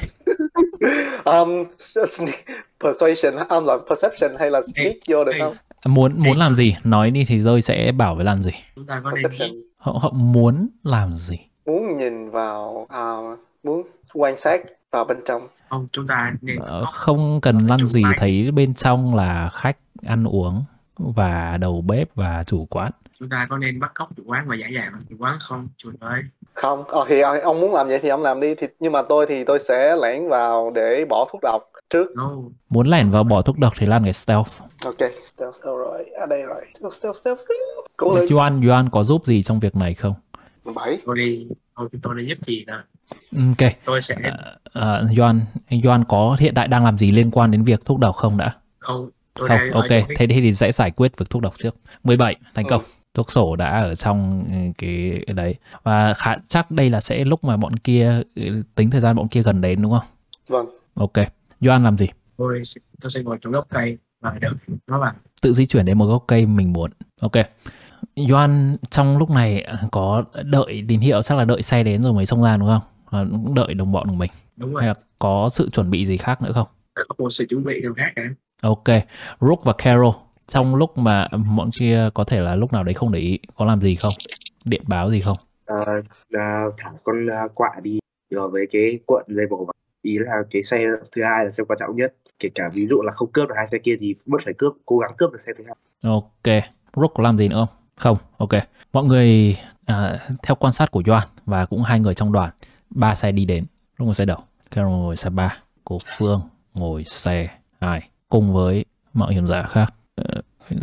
um, persuasion, um, là perception hay là sneak vô được Ê, không? Muốn muốn làm gì? Nói đi thì tôi sẽ bảo với làm gì. chúng ta có nên Perception. nghĩ Họ, họ muốn làm gì? Muốn nhìn vào, à, muốn quan sát vào bên trong. không, chúng ta nên Ờ, không cần lăn gì, thấy bên trong là khách ăn uống và đầu bếp và chủ quán. chúng ta có nên bắt cóc chủ quán và giả dạng làm chủ quán không? Chuột ơi, Không, ờ, thì ông ông muốn làm vậy thì ông làm đi. Thì nhưng mà tôi thì tôi sẽ lẻn vào để bỏ thuốc độc trước. no. Muốn lẻn vào bỏ thuốc độc thì lan cái stealth. Ok, stealth đâu rồi? À đây rồi. Stealth, stealth, stealth, stealth. Cố lên. Yuan, Yuan có giúp gì trong việc này không? Bảy. Tôi đi, tôi tôi đi giúp gì đó. Ok. Tôi sẽ Uh, Yuan, Yuan có hiện tại đang làm gì liên quan đến việc thuốc độc không đã? không. Tôi Không, đang ở ok, trong cái- thế thì sẽ giải quyết việc thuốc độc trước. mười bảy, thành công. Ừ. Thuốc sổ đã ở trong ừ, cái đấy. Và khá chắc đây là sẽ lúc mà bọn kia, ừ, tính thời gian bọn kia gần đến đúng không? Vâng. Ok. Yuan làm gì? tôi sẽ- tôi sẽ ngồi trong gốc cây và đợi nó vào. Tự di chuyển đến một gốc cây mình muốn. Ok. Yuan trong lúc này có đợi tín hiệu, chắc là đợi xe đến rồi mới xông ra đúng không? Và cũng đợi đồng bọn của mình. Đúng Hay rồi, là có sự chuẩn bị gì khác nữa không? có một sự chuẩn bị nào khác cả. Ok. Rook và Carol trong lúc mà bọn kia có thể là lúc nào đấy không để ý, có làm gì không? Điện báo gì không? ờ, à, thả con à, quạ đi rồi với cái cuộn dây bộ vào. ý là cái xe thứ hai là xe quan trọng nhất, kể cả ví dụ là không cướp được hai xe kia thì vẫn phải cướp, cố gắng cướp được xe thứ hai. Ok, Rook có làm gì nữa không? Không, ok. Mọi người à, theo quan sát của Doan và cũng hai người trong đoàn, ba xe đi đến. Rook ngồi xe đầu, Carol ngồi xe ba, cô Phương ngồi xe hai, cùng với mạo hiểm giả khác. Ờ,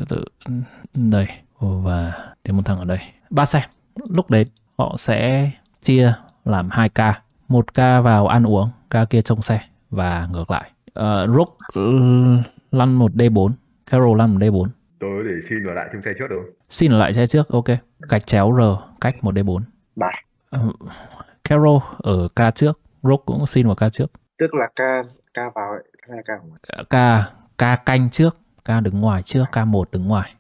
đây và thêm một thằng ở đây. Ba xe. Lúc đến họ sẽ chia làm hai ca, một ca vào ăn uống, ca kia trông xe và ngược lại. Uh, Rook lăn một D bốn, Carol lăn một D bốn. Tôi để xin ở lại trong xe trước được. Xin ở lại xe trước, ok. Gạch chéo R cách một D bốn. Bài. Uh, Carol ở ca trước, Rook cũng xin vào ca trước. Tức là ca ca vào ấy, hay là ca ở ngoài? Ca ca canh trước, ca đứng ngoài trước, ca một đứng ngoài.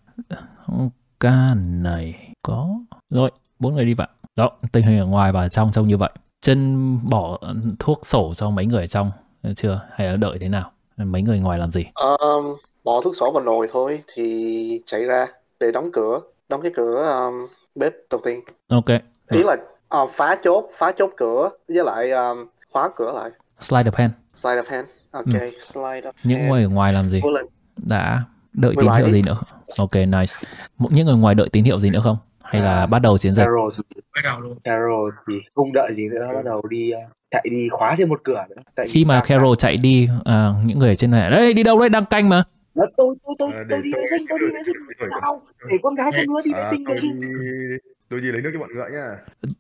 Ca này có rồi, bốn người đi vào. Đó, tình hình ở ngoài và ở trong trông như vậy. Chân bỏ thuốc sổ cho mấy người ở trong chưa? Hay là đợi thế nào? Mấy người ngoài làm gì? Um, bỏ thuốc sổ vào nồi thôi thì chạy ra để đóng cửa, đóng cái cửa um, bếp đầu tiên. Ok. Ý là uh, phá chốt, phá chốt cửa với lại um, khóa cửa lại. Slide of hand. Slide of hand. Ok, Ừ. slide of Những hand. người ở ngoài làm gì? Cố lên. Đã đợi Mười tín bảy hiệu đi. gì nữa? Ok, nice. Những người ngoài đợi tín hiệu gì nữa không? Hay là À, bắt đầu chiến dịch? Carol thì, Bắt đầu luôn. Carol thì không đợi gì nữa, bắt đầu đi uh, chạy đi khóa thêm một cửa nữa. Tại Khi vì mà ca- Carol chạy đi, à, những người ở trên này, đây đi đâu đấy, đang canh mà. Đó, tôi tôi tôi À, để tôi đi tôi- vệ sinh, tôi đi vệ sinh. tôi- Sao? Để con gái con đứa đi vệ À, sinh tôi được đi chứ? tôi đi lấy nước cho bọn ngựa nhá.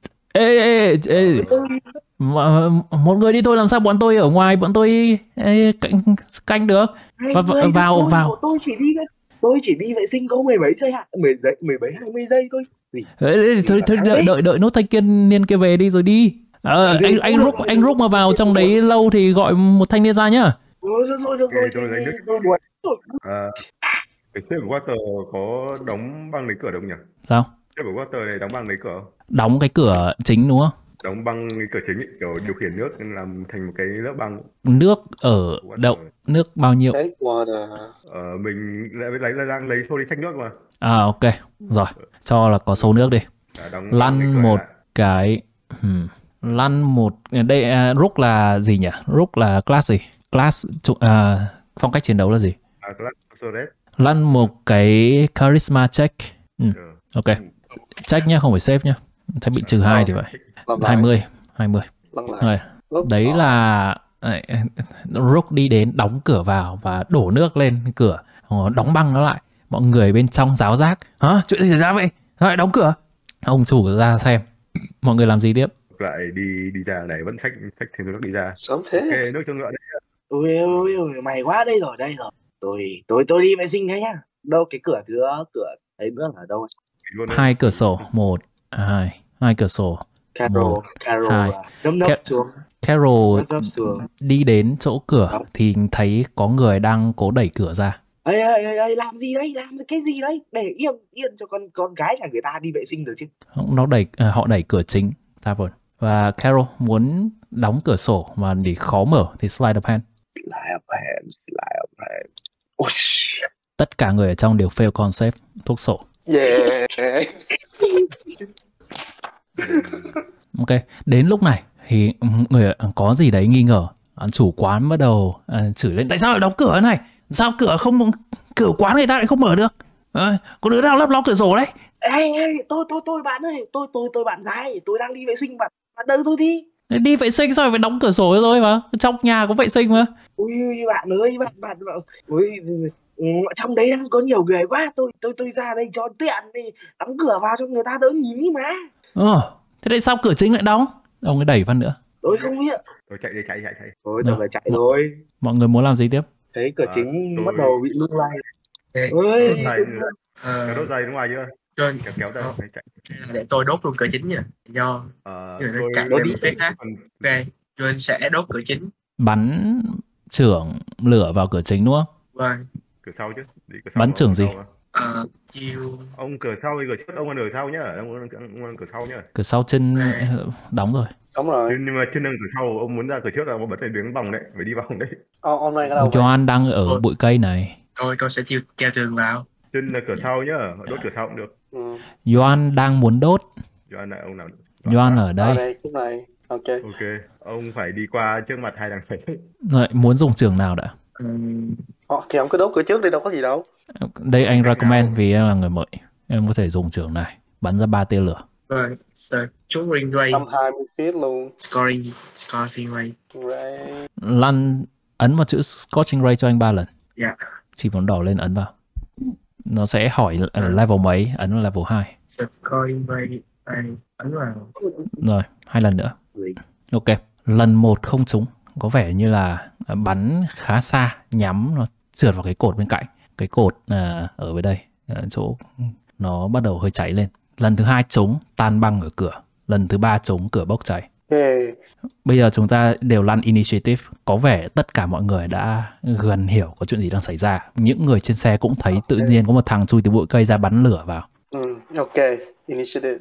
Ê, ê, ê, ê. Tôi đi Mà, một người đi thôi, làm sao bọn tôi ở ngoài, bọn tôi ê, canh, canh được. hai Và- người được vào- rồi, vào. tôi chỉ đi vệ tôi chỉ đi vệ sinh có mười mấy giây ạ, mười giây, mười mấy hai mươi giây thôi. Gì? Ê, ê, thôi, thôi, đợi, đợi, đợi nốt thanh kiên niên kia về đi rồi đi. Ờ, Gì? anh anh rút anh rút mà vào trong đấy lâu thì gọi một thanh niên ra nhá. Ừ, được rồi, được rồi, Ok, tôi lấy nước. tôi buồn. À, cái xe của Water có đóng băng lấy cửa đâu nhỉ? Sao? Xe của Water này đóng băng lấy cửa không? Đóng cái cửa chính đúng không? Đóng băng cái cửa chính ấy, kiểu điều khiển nước làm thành một cái lớp băng. Nước ở đậu, nước bao nhiêu? Take water. Ờ, mình lại lấy lấy đang lấy xô đi xách nước mà. À ok, rồi, cho là có số nước đi. À, đóng băng lấy Lăn cửa một lại. cái hmm. Lăn một đây, uh, Rook là gì nhỉ? Rook là class gì? Class uh, phong cách chiến đấu là gì? À, class Sorret. Lăn một cái charisma check. Ừ. Ừ. Ok, check nhá, không phải save nhá. Sẽ bị trừ hai thì vậy. Làm lại. hai mươi, hai mươi. Lăn lại. Rồi, Lúc đấy đó. là đấy, Rook đi đến đóng cửa vào và đổ nước lên cửa, đóng băng nó lại. Mọi người bên trong ráo rác. Hả? Chuyện gì xảy ra vậy? Rồi đóng cửa. Ông chủ ra xem. Mọi người làm gì tiếp? Lại đi đi ra này vẫn xách xách thêm nước đi ra. Sớm thế. Ok, nước cho ngựa đấy. Ôi ôi ôi, mày quá, đây rồi, đây rồi. Tôi tôi tôi đi vệ sinh đấy nhá. Đâu cái cửa thứ cửa ấy nữa là đâu? Luôn đấy. Hai cửa sổ, một, hai, hai cửa sổ. Carol, Một, Carol hai. à, nấp nấp Ca- xuống, Carol nấp nấp xuống. đi đến chỗ cửa Đó. thì thấy có người đang cố đẩy cửa ra. Ê, ê, ê, ê, làm gì đấy, làm cái gì đấy? Để yên, yên cho con con gái nhà người ta đi vệ sinh được chứ. Nó đẩy à, họ đẩy cửa chính tavern. Và Carol muốn đóng cửa sổ mà để khó mở thì slide of hand. Slide of hand, slide of hand. Ôi, shit. Tất cả người ở trong đều fail concept thuốc sổ. Yeah. Ok, đến lúc này thì người có gì đấy nghi ngờ. Chủ quán bắt đầu à, chửi lên, tại sao lại đóng cửa thế này? Sao cửa không cửa quán người ta lại không mở được? À, có đứa nào lấp ló cửa sổ đấy? Ê, ê, tôi tôi tôi bạn ơi, tôi tôi tôi bạn gái, tôi đang đi vệ sinh, bạn bạn đợi tôi đi. Đi vệ sinh sao phải đóng cửa sổ rồi mà? Trong nhà có vệ sinh mà. Ui bạn ơi, bạn bạn bạn. Ui, ừ, trong đấy đang có nhiều người quá, tôi tôi tôi ra đây cho tiện đi, đóng cửa vào cho người ta đỡ nhìn đi mà. Ờ, thế tại sao cửa chính lại đóng? Ông ấy đẩy phát nữa. Tôi không biết. Tôi chạy đi chạy chạy chạy. Thôi Rồi. tôi phải chạy thôi. Mọi người muốn làm gì tiếp? Thấy cửa À, chính tôi- bắt đầu bị lung lay. Ok. Ơi, Đốt giày, Ờ, cái đốt giày đúng ngoài chưa? John, Kéo kéo ra phải chạy. để tôi đốt luôn cửa chính nha. Do Ờ, Người nó tôi chạy tôi về đi một phía khác. phần- ok, John sẽ đốt cửa chính. Bắn trưởng lửa vào cửa chính đúng không? Vâng. cửa sau chứ. Đi cửa sau Bắn mà, trưởng cửa gì? sau mà. Ờ, chiêu Ông cửa sau thì cửa trước, ông ăn cửa sau nhá, ông ăn, ông ăn cửa sau nhá. Cửa sau chân ờ, đóng rồi. Đúng rồi. Nhưng mà chân ăn cửa sau, ông muốn ra cửa trước là ông bật phải đứng vòng đấy, phải đi vòng đấy. Ô, hôm nay ở đâu vậy? Joan đang ở bụi cây này. tôi tôi sẽ chiêu treo tường vào. Chân là cửa sau nhá, đốt cửa sau cũng được. Ừ. Joan đang muốn đốt. Cho anh là ông nào? Joan ở Ở đây. đây, lúc này. Ok. Ok, ông phải đi qua trước mặt hai thằng đấy. Rồi, muốn dùng trường nào đã? Ừm, Ồ, thì ông cứ đốt cửa trước đi, đâu có gì đâu. Đây anh Cách recommend nào? vì em là người mới. Em có thể dùng trường này, bắn ra ba tia lửa. Rồi, search scoring rate, Năm hai mươi feet luôn. scoring, scoring rate. Right. Lăn ấn vào chữ Scorching Ray cho anh ba lần. Dạ. Chỉ bóng đỏ lên ấn vào. Nó sẽ hỏi ở Search level mấy, ấn vào level hai. scoring rate, đây, ấn vào. Rồi, hai lần nữa. Ok, lần một không trúng. Có vẻ như là bắn khá xa, nhắm nó trượt vào cái cột bên cạnh. Cái cột à, ở bên đây, ở chỗ nó bắt đầu hơi cháy lên. Lần thứ hai trúng, tan băng ở cửa. Lần thứ ba trúng, cửa bốc cháy. Okay. Bây giờ chúng ta đều lăn initiative. Có vẻ tất cả mọi người đã gần hiểu có chuyện gì đang xảy ra. Những người trên xe cũng thấy tự nhiên có một thằng chui từ bụi cây ra bắn lửa vào. Ừ, ok. Initiative.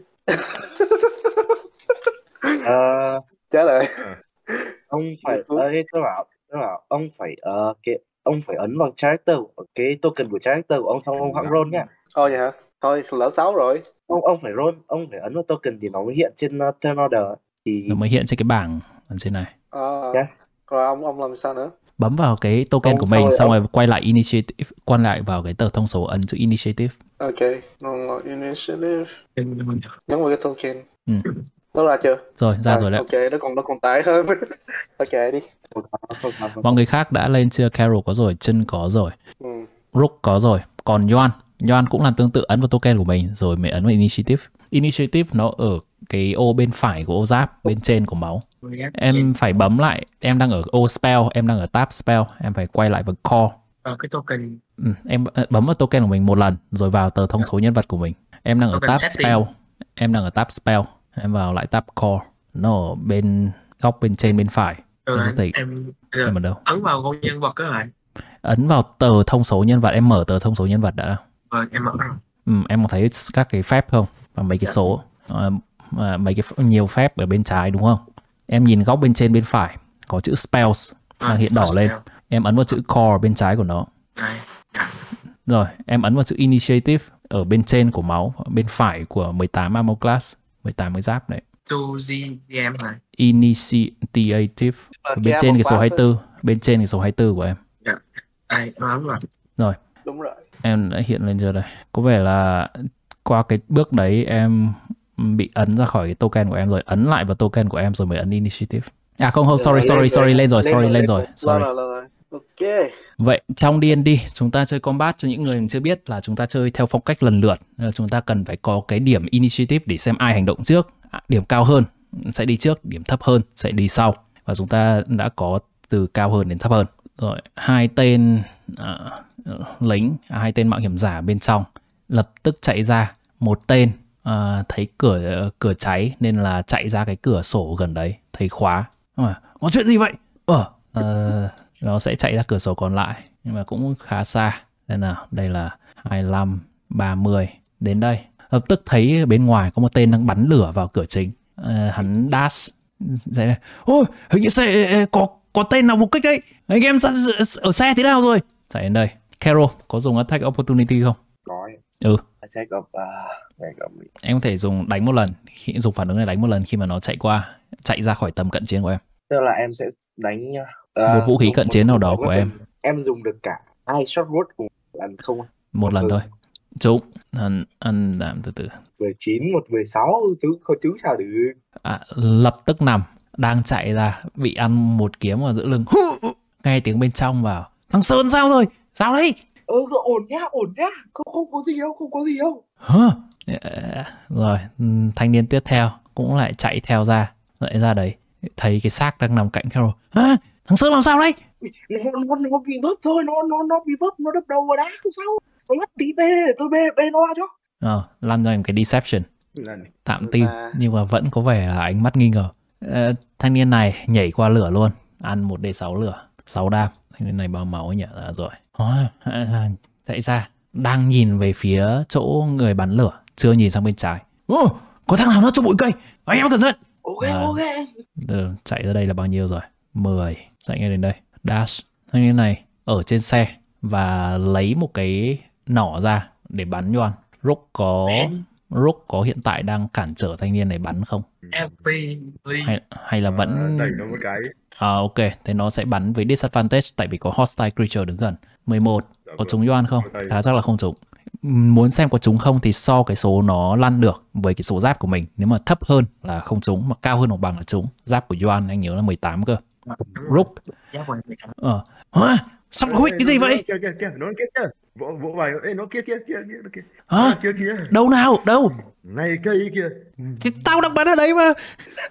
Ờ, Trả lời. ông phải ấy tôi bảo tôi bảo ông phải ờ, cái ông phải ấn vào character cái token của character của ông, xong ông hãng roll nhá. Ồ vậy hả? Thôi lỡ sáu rồi. Ông ông phải roll, ông phải ấn vào token thì nó mới hiện trên uh, turn order thì Nó mới hiện trên cái bảng ở trên này. Ờ. yes. Rồi ông ông làm sao nữa? Bấm vào cái token Ông của xong mình rồi xong ông- rồi quay lại initiative, quay lại vào cái tờ thông số ấn chữ initiative. Ok. Rồi, initiative. Trên mình Nhấn vào cái token. Ừ. Nó ra chưa? Rồi, ra rồi đấy. Ok, nó còn nó còn tệ hơn. Ok đi. Không sao, không sao, không Mọi người khác đã lên chưa? Carol có rồi, Chân có rồi, Ừ. Rook có rồi. Còn Yoan, Yoan cũng làm tương tự, ấn vào token của mình rồi mới ấn vào initiative. Initiative nó ở cái ô bên phải của ô giáp, bên trên của máu. Em phải bấm lại, em đang ở ô spell, em đang ở tab spell, em phải quay lại vào core. vào cái token Ừ, em ờ, bấm vào token của mình một lần rồi vào tờ thông số nhân vật của mình. Em đang ở Token tab setting. spell, em đang ở tab spell, em vào lại tab core. Nó ở bên góc bên trên bên phải. rồi Em thấy em em ở đâu? ấn vào con nhân vật các bạn. Ấn vào tờ thông số nhân vật, em mở tờ thông số nhân vật đã. Rồi em mở rồi. Ừ, em có thấy các cái phép không? Và mấy cái Dạ. số, ờ, ờ, mấy cái ph- nhiều phép ở bên trái đúng không? Em nhìn góc bên trên bên phải có chữ spells đang hiện đỏ first lên. spell. Em ấn vào chữ core bên trái của nó. Đây. Dạ. Rồi, em ấn vào chữ initiative ở bên trên của máu, bên phải của mười tám armor class, mười tám cái giáp đấy. To G M này. Initiative. Ở bên trên cái số hai mươi tư, bên trên cái số hai mươi tư của em. Đây, em ấn vào. Rồi, Đúng rồi. em đã hiện lên chưa đây? Có vẻ là qua cái bước đấy em bị ấn ra khỏi cái token của em rồi, ấn lại vào token của em rồi mới ấn initiative. À không, không, sorry, Lên sorry, rồi, sorry, lên rồi, lên sorry, rồi, lên lên rồi, Lên sorry. rồi, lên rồi. Ok. Vậy trong đê and đê chúng ta chơi combat, cho những người chưa biết là chúng ta chơi theo phong cách lần lượt. Nên là chúng ta cần phải có cái điểm initiative để xem ai hành động trước. À, điểm cao hơn sẽ đi trước, điểm thấp hơn sẽ đi sau. Và chúng ta đã có từ cao hơn đến thấp hơn. Rồi, hai tên uh, lính, à, hai tên mạo hiểm giả bên trong lập tức chạy ra. Một tên uh, thấy cửa uh, cửa cháy nên là chạy ra cái cửa sổ gần đấy, thấy khóa. À, có chuyện gì vậy? Ờ, uh, nó sẽ chạy ra cửa sổ còn lại, nhưng mà cũng khá xa. Nên nào, đây là hai mươi lăm, ba mươi. Đến đây, lập tức thấy bên ngoài có một tên đang bắn lửa vào cửa chính. À, hắn dash dậy đây. Ôi, hình như xe, có, có tên nào phục kích đấy. Anh em ra, ở xe thế nào rồi? Chạy đến đây. Carol, có dùng attack opportunity không? có Ừ. attack of uh, Em có thể dùng đánh một lần, khi, dùng phản ứng này đánh một lần khi mà nó chạy qua, chạy ra khỏi tầm cận chiến của em. tức là em sẽ đánh uh, Một vũ khí dùng cận một- chiến nào một đó cái của weapon. em. Em dùng được cả hai shot wood cùng lần không? Một lần Ừ. thôi. Trúng. Ăn, ăn đảm từ từ. mười chín, một mười sáu, chứ không chứ sao được. À, lập tức nằm, đang chạy ra, bị ăn một kiếm vào giữa lưng. Nghe tiếng bên trong vào. Thằng Sơn sao rồi? Sao đấy? Ừ, ổn nhá, ổn nhá, không không có gì đâu, không có gì đâu. Hả? Ờ, rồi, ừm, thanh niên tiếp theo cũng lại chạy theo ra. Lại ra đấy, thấy cái xác đang nằm cạnh Carol. À, thằng Sơn làm sao đấy? Nó nó nó bị vấp thôi, nó nó nó bị vấp, nó đập đầu vào đá, không sao. Nó mất tí bê để tôi bê bê nó ra cho. Ờ, lăn ra một cái deception. Lần Tạm tin, À. nhưng mà vẫn có vẻ là ánh mắt nghi ngờ. Ờ, thanh niên này nhảy qua lửa luôn, ăn một d sáu lửa, sáu đam. Thanh niên này bao máu nhỉ? À, rồi. À, à, chạy ra, đang nhìn về phía chỗ người bắn lửa, chưa nhìn sang bên trái. Ô, có thằng nào nó trong bụi cây, anh em cẩn thận. Ok, À. ok. Từ chạy ra đây là bao nhiêu rồi? mười. Chạy ngay đến đây. Dash. Thanh niên này ở trên xe và lấy một cái nỏ ra để bắn Yoan. Rook có Rook có hiện tại đang cản trở thanh niên này bắn không? ép pê Lee. Hay hay là À, vẫn đẩy nó một cái. À ok, thế nó sẽ bắn với disadvantage tại vì có hostile creature đứng gần. mười một, Dạ có vâng. trúng Yoan không? Có tay. Khá chắc là không trúng. Ừm, Muốn xem có trúng không thì so cái số nó lăn được với cái số giáp của mình. Nếu mà thấp hơn là không trúng, mà cao hơn hoặc bằng là trúng. Giáp của Yoan anh nhớ là mười tám cơ. Đúng rồi. Rook. Giáp của em mười tám. Ờ. Hả? Sao có Ê, cái gì nó, nó vậy? kia kia kia, nó kia kia. Vỗ vỗ vào. Ê, nó kia kia kia kia nó kia. Hả? Nó kia kia. Đâu nào? Đâu? Ngay cây kia. Thì tao đang bắn ở đấy mà.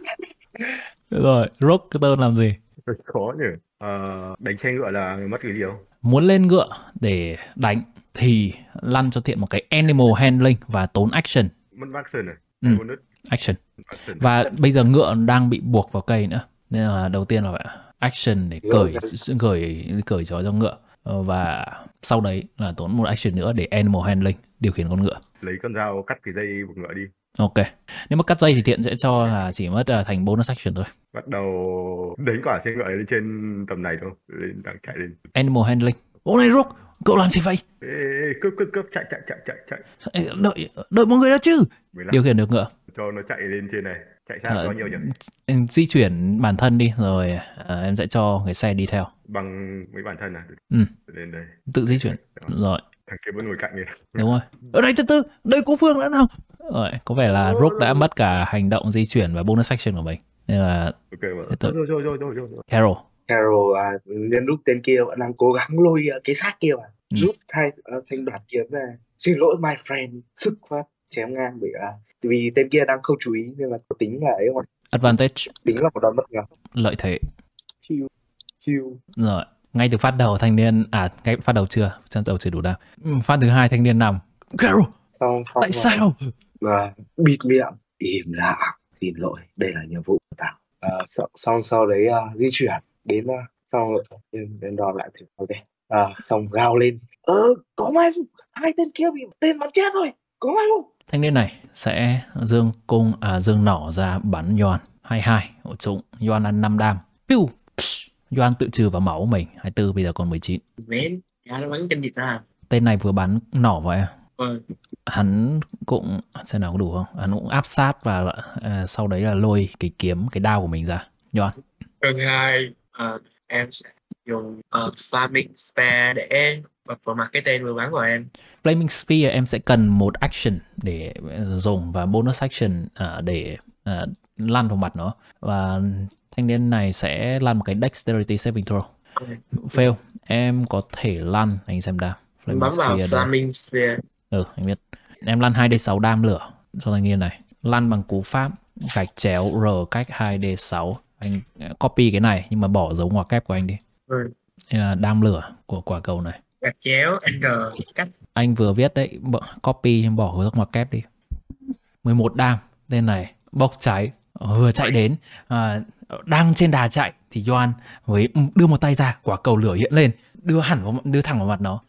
Được rồi, Rook cái tên làm gì? Khó nhỉ. Ờ, đánh xe ngựa là mất cái điều. Muốn lên ngựa để đánh thì lăn cho Thiện một cái animal handling và tốn action. Mất action này. Ừ. Mất nứt Action. action. Và bây giờ ngựa đang bị buộc vào cây nữa. Nên là đầu tiên là phải action để cởi cởi cởi trói cho ngựa. Ờ, Và sau đấy là tốn một action nữa để animal handling, điều khiển con ngựa. Lấy con dao cắt cái dây buộc ngựa đi. Ok. Nếu mà cắt dây thì Thiện sẽ cho là chỉ mất uh, thành bonus action thôi. Bắt đầu đánh quả xe ngựa lên trên tầm này thôi. Lên đang chạy lên. Animal handling. Ô này Rook, cậu làm gì vậy? Ê, ê, cướp cướp cướp chạy chạy chạy chạy chạy. Ê, Đợi đợi mọi người đó chứ. mười lăm. Điều khiển được ngựa. Cho nó chạy lên trên này. Chạy xa Ờ, bao nhiêu nhỉ? Em di chuyển bản thân đi rồi à, em sẽ cho cái xe đi theo. Bằng mấy bản thân à? Ừ. Lên đây. Tự di chuyển. Rồi, Thằng kia vẫn ngồi cạnh này. đúng rồi. Ở đây từ từ, đây cố Phương đã nào. Rồi, có vẻ là Rook đã mất cả hành động di chuyển và bonus action của mình. Nên là Ok mà. Thế tự- Rồi rồi rồi rồi rồi. rồi. Carol. Carol à, nhân lúc tên kia vẫn đang cố gắng lôi à, cái xác kia mà Ừ. rút hai à, thanh đoạt kiếm ra. Xin lỗi my friend, sức phát chém ngang bởi à, vì tên kia đang không chú ý nên là có tính là ấy mà Advantage, tính là một đòn bất ngờ. lợi thế. Chiêu chiêu Rồi, ngay từ phát đầu thanh niên, à, ngay phát đầu chưa, chân đầu chưa đủ đam. Ừ, Phát thứ hai thanh niên nằm. Carol, xong xong tại sao? và bịt miệng im lặng, xin lỗi, đây là nhiệm vụ của tao. À, xong, xong sau đấy à, di chuyển đến à, xong rồi đến, đến đòn lại thì ok. À, xong gào lên, ơ có may không? Hai tên kia bị tên bắn chết rồi, có may không? Thanh niên này sẽ dương cung, à, dương nỏ ra bắn Yoan. hai mươi hai, ổ trúng. Yoan ăn năm đam. Piu! Psh! Yoan tự trừ vào máu của mình. hai mươi tư, bây giờ còn mười chín. Mến. Dạ nó bắn trên gì ta? Tên này vừa bắn nỏ vào em. Vâng. Hắn cũng, xem nào có đủ không? Hắn cũng áp sát và à, sau đấy là lôi cái kiếm, cái đao của mình ra. Yoan. Phần hai, ờ, em sẽ dùng uh, Flaming Spear để bật vào mặt cái tên vừa bắn vào em. Flaming Spear em sẽ cần một action để ờ, dùng và bonus action à, để à, lăn vào mặt nó. Và thanh niên này sẽ lăn một cái Dexterity Saving Throw. Okay. Fail. Em có thể lăn, anh xem đam. Bắn vào Spear đây. Flaming Spear. Ừ, anh biết. Em lăn hai d sáu đam lửa cho thanh niên này. Lăn bằng cú pháp gạch chéo R cách hai d sáu. Anh copy cái này nhưng mà bỏ dấu ngoặc kép của anh đi. Vâng. Đây là đam lửa của quả cầu này. Gạch chéo R cách. Anh vừa viết đấy, bỏ- copy nhưng bỏ dấu ngoặc kép đi. mười một đam. Tên này bốc cháy, vừa chạy đến, à, đang trên đà chạy thì Yoan mới đưa một tay ra, quả cầu lửa hiện lên, đưa hẳn vào, đưa thẳng vào mặt nó.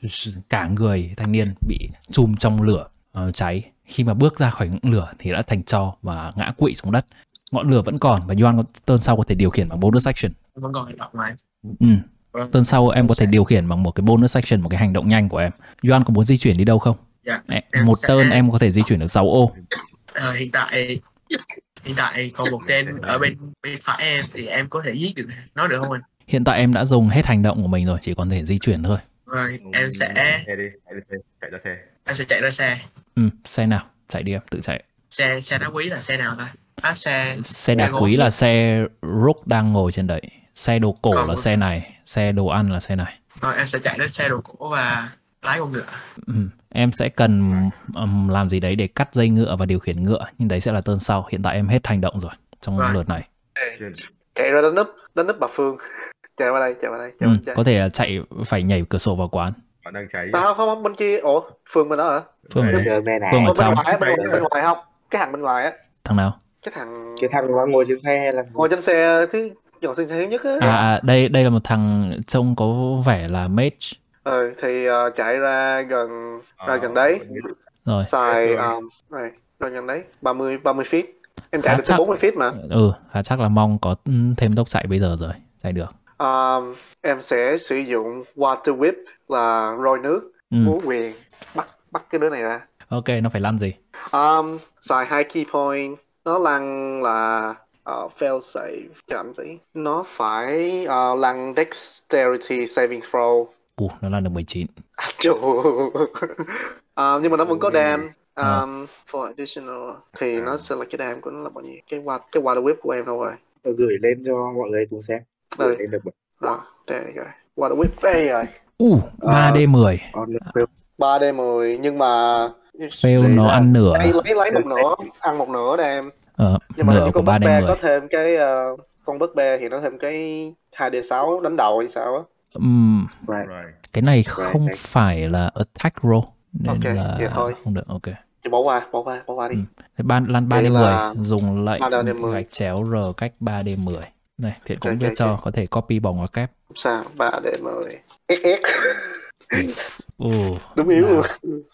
Cả người thanh niên bị chùm trong lửa ờ, cháy. Khi mà bước ra khỏi ngọn lửa thì đã thành tro và ngã quỵ xuống đất. Ngọn lửa vẫn còn và Yoan turn sau có thể điều khiển bằng bonus action. Vẫn còn hành động mà em. Ừ. Vâng. Turn sau em có thể điều khiển bằng một cái bonus action, một cái hành động nhanh của em. Yoan có muốn di chuyển đi đâu không? Dạ. Em- Em một sẽ- turn em có thể di chuyển được sáu ô. Ờ, hiện tại hiện tại còn một tên ở bên bên phải em thì em có thể giết được nó được không anh? Hiện tại em đã dùng hết hành động của mình rồi, chỉ còn thể di chuyển thôi. Vâng, em sẽ Xe đi, chạy đi, xe, chạy ra xe. em sẽ chạy ra xe. Ừ, xe nào? Chạy đi em, tự chạy. Xe xe đá quý là xe nào ta? À, xe Xe đá gỗ quý thì- là xe Rook đang ngồi trên đấy. Xe đồ cổ Còn là một- xe này. Xe đồ ăn là xe này. Rồi em sẽ chạy đến xe đồ cổ và lái con ngựa. Ừ. Em sẽ cần um, làm gì đấy để cắt dây ngựa và điều khiển ngựa. Nhưng đấy sẽ là turn sau. Hiện tại em hết hành động rồi trong Vâng. lượt này. Trên. Chạy ra đánh núp, đánh núp bà Phương. Chạy qua đây, chạy qua đây, chạy Ừ. qua đây. Có thể là chạy, phải nhảy cửa sổ vào quán. Bạn đang cháy. À, không, không, không, bên kia, ủa, Phương bên đó hả? Phương ở Đây. đây. Đường này này, Phương ở Bên trong. ngoài, bên ngoài, bên ngoài không? Cái thằng bên ngoài á, Thằng nào? cái thằng cái thằng nó ngồi trên xe hay là ngồi trên xe thứ dòng xe thứ nhất á. À, à đây đây là một thằng trông có vẻ là mage. Ừ, thì ờ, chạy ra gần Ờ, ra gần đấy, Rồi. xài rồi. um, rồi, rồi gần đấy, ba mươi ba mươi feet. Em chạy Khá được chắc. tới bốn mươi feet mà. Ừ, khá chắc là mong có ừ, thêm tốc chạy bây giờ rồi. Chạy được. Um, em sẽ sử dụng water whip là roi nước, Ừ. múa quyền bắt bắt cái đứa này ra. Ok, nó phải lăn gì? Um, xài hai key point, nó lăn là uh, fail save, chậm gì, nó phải uh, lăn dexterity saving throw. Ồ, nó là được mười chín. Trời à, nhưng mà nó vẫn có Ôi. đam. Ờ. Um, for additional thì À. nó sẽ là cái đam của nó là bao nhiêu? Cái water, cái water whip của em đâu rồi? Tôi gửi lên cho mọi người cùng xem. Gửi Đây. lên được một Đó, đây rồi. Water whip đây rồi. Ú, ba D mười. on the field. ba D mười nhưng mà Fail Đây nó là- ăn nửa. lấy lấy lấy một nửa, ăn một nửa đam. Ờ, Nhưng mà nửa như của con ba búp D bê mười. có thêm cái uh, con búp bê thì nó thêm cái hai D sáu đánh đầu hay sao á. Ừm, Right. Right. cái này không right. phải là attack roll nên Ok, là vậy thôi. không được. Ok. Chỉ bỏ qua, bỏ qua, bỏ qua đi. Ừ. Thế ban lăn ba D Vậy mười là dùng lệnh ba D mười. gạch chéo R cách ba D mười. Này, Thiện cũng Ok, viết ok, cho, ok. có thể copy bỏ ngoặc kép. Không sao, ba D mười. ét ét. Ồ. Đúng yếu nào. luôn.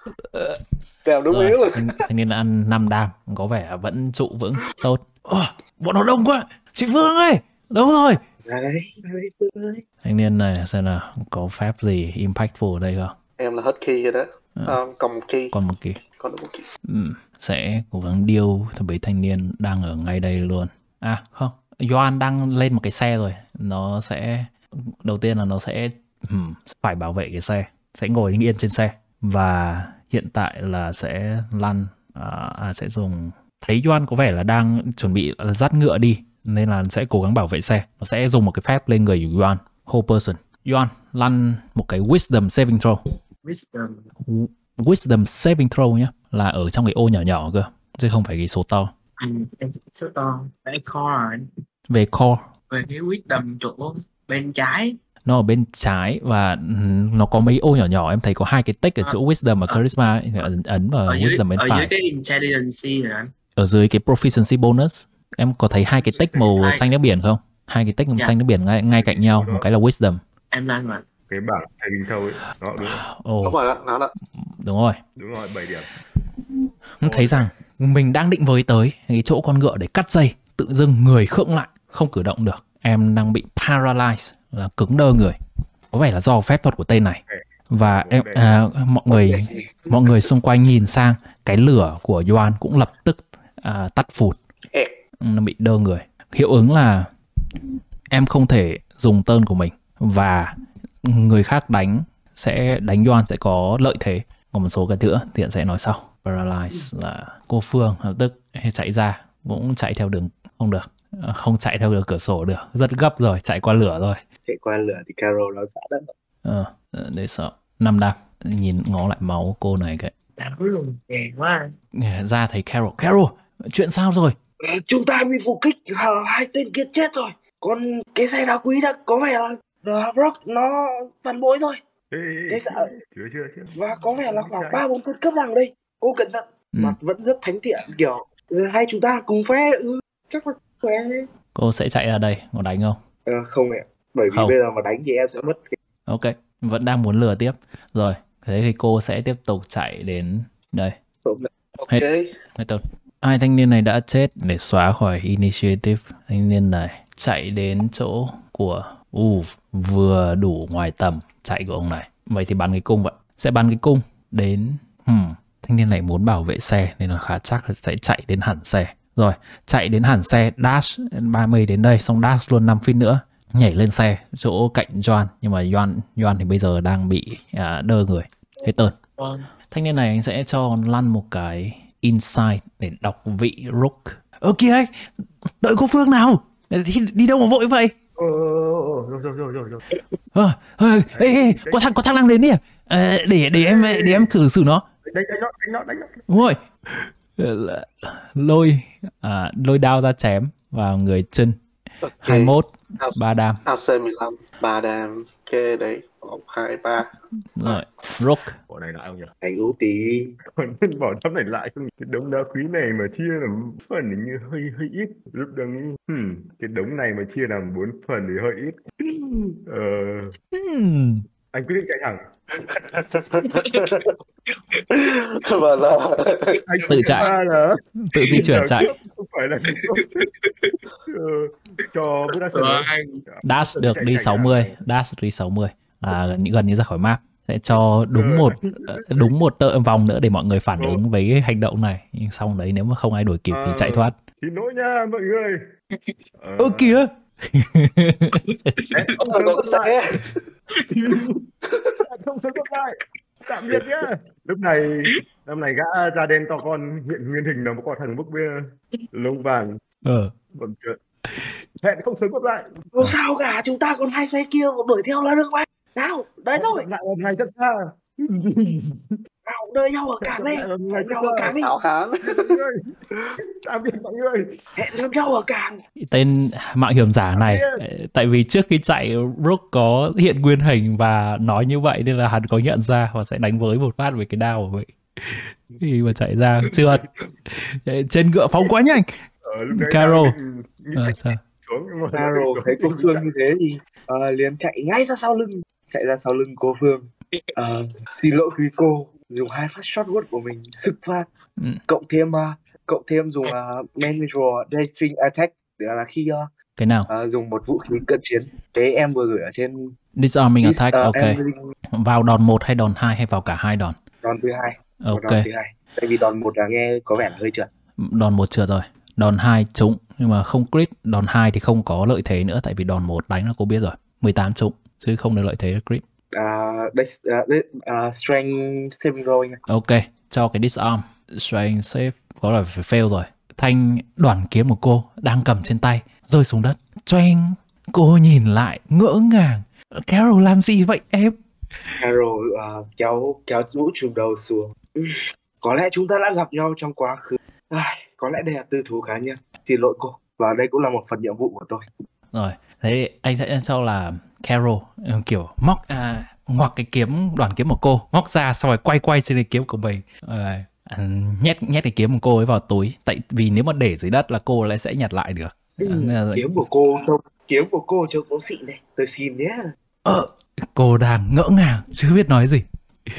Đam đúng yếu Rồi, luôn. thanh, thanh niên ăn năm đam, có vẻ vẫn trụ vững, tốt. Ồ, bọn nó đông quá. Chị Phương ơi, đâu rồi? Ra đây, ra đây Phương ơi. Thanh niên này xem nào, có phép gì impactful ở đây không? Em là hết key rồi đó. À. Ờ, còn một key, Còn một kỳ. còn được một key. Ừ, sẽ cố gắng deal với thanh niên đang ở ngay đây luôn. À không, Doan đang lên một cái xe rồi. Nó sẽ, đầu tiên là nó sẽ hmm, phải bảo vệ cái xe, sẽ ngồi yên trên xe. Và hiện tại là sẽ lăn, à, à, sẽ dùng, thấy Doan có vẻ là đang chuẩn bị dắt ngựa đi, nên là sẽ cố gắng bảo vệ xe. Nó sẽ dùng một cái phép lên người của Doan, whole person. Doan lăn một cái wisdom saving throw. Wisdom. Wisdom saving throw nhé, là ở trong cái ô nhỏ nhỏ cơ, chứ không phải cái số to. Ừ, em chỉ số to. Để core. Về core, Về cái wisdom chỗ bên trái. nó ở bên trái và ừm, nó có mấy ô nhỏ nhỏ, em thấy có hai cái tích ở chỗ wisdom và À. charisma ấy, thì ấn, ấn vào Ở dưới, wisdom bên ở phải. dưới cái intelligence rồi anh. Ở dưới cái proficiency bonus, em có thấy hai cái tích màu Hai. xanh nước biển không? Hai cái tích màu Dạ. xanh nước biển ngay, ngay cạnh nhau, một cái là wisdom. Em lên rồi. Cái bảng saving throw ấy. Đó, đúng, Ồ, Đúng rồi đó, nó đó. đúng rồi. đúng rồi, bảy điểm. Em thấy rằng mình đang định với tới cái chỗ con ngựa để cắt dây, tự dưng người khựng lại, không cử động được. Em đang bị paralyze, là cứng đơ người. Có vẻ là do phép thuật của tên này. Và em, à, mọi người mọi người xung quanh nhìn sang, cái lửa của Doan cũng lập tức à, tắt phụt. Ẹt. Nó bị đơ người. Hiệu ứng là em không thể dùng tơn của mình, và người khác đánh sẽ đánh Doan sẽ có lợi thế. Còn một số cái nữa Thiện sẽ nói sau. Paralyze là cô Phương lập tức chạy ra, cũng chạy theo đường không được, không chạy theo đường cửa sổ được, rất gấp rồi, chạy qua lửa rồi. Chạy qua lửa thì Carol nó xã đất. Ờ, để sợ. Năm đam, nhìn ngó lại máu cô này cái. Đã luôn. Kèn quá. Ra thấy Carol. Carol, chuyện sao rồi? À, chúng ta bị phục kích, à, hai tên kia chết rồi. Còn cái xe đá quý đã có vẻ là uh, Brock nó phản bội rồi. Ê, ê, Cái ê, xã chưa, chưa, chưa. và có vẻ là khoảng Chạy. ba bốn tên cấp đằng đây. Cô cẩn thận. Ừ. Mặt vẫn rất thánh thiện, kiểu ừ, hai chúng ta cùng phe. Ừ, chắc là phe. Cô sẽ chạy ra đây, có đánh không? Ờ, không ạ. Bởi vì Không. bây giờ mà đánh thì em sẽ mất cái... Ok, vẫn đang muốn lừa tiếp. Rồi, thế thì cô sẽ tiếp tục chạy đến đây. Không. Ok. Hết tốt. Hai thanh niên này đã chết để xóa khỏi initiative. Thanh niên này chạy đến chỗ của uh, vừa đủ ngoài tầm chạy của ông này. Vậy thì bắn cái cung vậy. Sẽ bắn cái cung đến hmm, thanh niên này muốn bảo vệ xe nên là khá chắc là sẽ chạy đến hẳn xe. Rồi, chạy đến hẳn xe, dash ba mươi đến đây, xong dash luôn năm feet nữa, nhảy lên xe chỗ cạnh Joan. Nhưng mà Joan, Joan thì bây giờ đang bị à, đơ người. Hết tơn. Vâng. Thanh niên này anh sẽ cho lăn một cái insight để đọc vị Rook. Ơ kìa anh, đợi cô Phương nào. Đi, đi đâu mà vội vậy? Ồ, ồ, ồ, rồi, rồi, rồi, rồi, rồi. Ờ, ờ, ê, ê, có thằng có thằng đang đến đi à? Ờ, để để em để em thử xử nó. Đánh, đánh nó, đánh nó, đánh nó. Đúng rồi. Ờ, lôi à, lôi đao ra chém vào người chân. Ok. hai mươi mốt, A- ba đam. a xê mười lăm, ba đam. Ok, đấy. một, hai, ba. Rồi, Rook. Bỏ này lại không nhỉ? Thành ưu tí. Còn nên bỏ đám này lại không? Cái đống đá quý này mà chia làm phần thì như hơi hơi ít. Lúc đang nghĩ, hmm, cái đống này mà chia làm bốn phần thì hơi ít. Ờ, Hmm. anh quyết định chạy thẳng. Và là Anh Tự chạy. ra là Tự di chuyển chạy. không phải là ờ, cho Buddha Rồi. Dash được đi sáu mươi, dash được đi sáu mươi là gần như gần như ra khỏi map. sẽ cho đúng một đúng một tợ vòng nữa để mọi người phản ứng với cái hành động này. Nhưng xong đấy nếu mà không ai đuổi kịp thì chạy thoát. Xin lỗi nha mọi người. Ơ uh, kìa. Không sớm quất lại. Không sớm quất lại. Tạm biệt nhá. Lúc này năm này gã da đen to con hiện nguyên hình là một con thằng bức bia lông vàng. Ờ. Bẩm chuyện. Hẹn không sớm quất lại. Không sao cả, chúng ta còn hai xe kia đuổi theo là được mà. Nào, đấy thôi. Lại một ngày rất xa. Nào, đợi nhau ở cảng đây. Hẹn nhau ở cảng đi. Hảo hán. Tạm biệt mọi người. Hẹn gặp nhau ở cảng. Tên mạo hiểm giả này, tại vì trước khi chạy Rook có hiện nguyên hình và nói như vậy nên là hắn có nhận ra và sẽ đánh với một phát với cái đao của vậy. Khi mà chạy ra trượt trên ngựa phóng quá nhanh. Carol à, sao? Carol thấy cô Phương như thế thì uh, liền chạy ngay ra sau lưng, chạy ra sau lưng cô Phương. Uh, xin lỗi quý cô, dùng hai phát shotgun của mình sực phát, ừ. cộng thêm uh, cộng thêm dùng uh, manual racing attack để là khi uh, cái nào uh, dùng một vũ khí cận chiến. Thế em vừa gửi ở trên disarming Dis, attack. uh, Ok. Em... vào đòn một hay đòn hai hay vào cả hai đòn? Đòn thứ hai. Ok. Đòn thứ hai. Tại vì đòn một là nghe có vẻ là hơi trượt. Đòn một trượt rồi. Đòn hai trúng nhưng mà không crit. Đòn hai thì không có lợi thế nữa tại vì đòn một đánh là cô biết rồi. mười tám trúng chứ không được lợi thế là crit. Uh, đây, uh, đây, uh, strength saving roll nha. Ok, cho cái disarm. Strength save có là phải fail rồi. Thanh đoản kiếm của cô đang cầm trên tay rơi xuống đất. Choeng, cô nhìn lại ngỡ ngàng. Carol làm gì vậy em? Carol uh, kéo kéo mũ trùm đầu xuống. Có lẽ chúng ta đã gặp nhau trong quá khứ. À, có lẽ đây là tư thú cá nhân. Xin lỗi cô. Và đây cũng là một phần nhiệm vụ của tôi. Rồi, thế anh sẽ cho là Carol kiểu móc à, ngoặc cái kiếm đoàn kiếm của cô, móc ra xong rồi quay quay trên cái kiếm của mình. À, nhét nhét cái kiếm của cô ấy vào túi. Tại vì nếu mà để dưới đất là cô lại sẽ nhặt lại được. Ừ, à, kiếm của cô trông kiếm của cô trông có xịn này. Tôi xin nhé. Ờ, cô đang ngỡ ngàng chưa biết nói gì.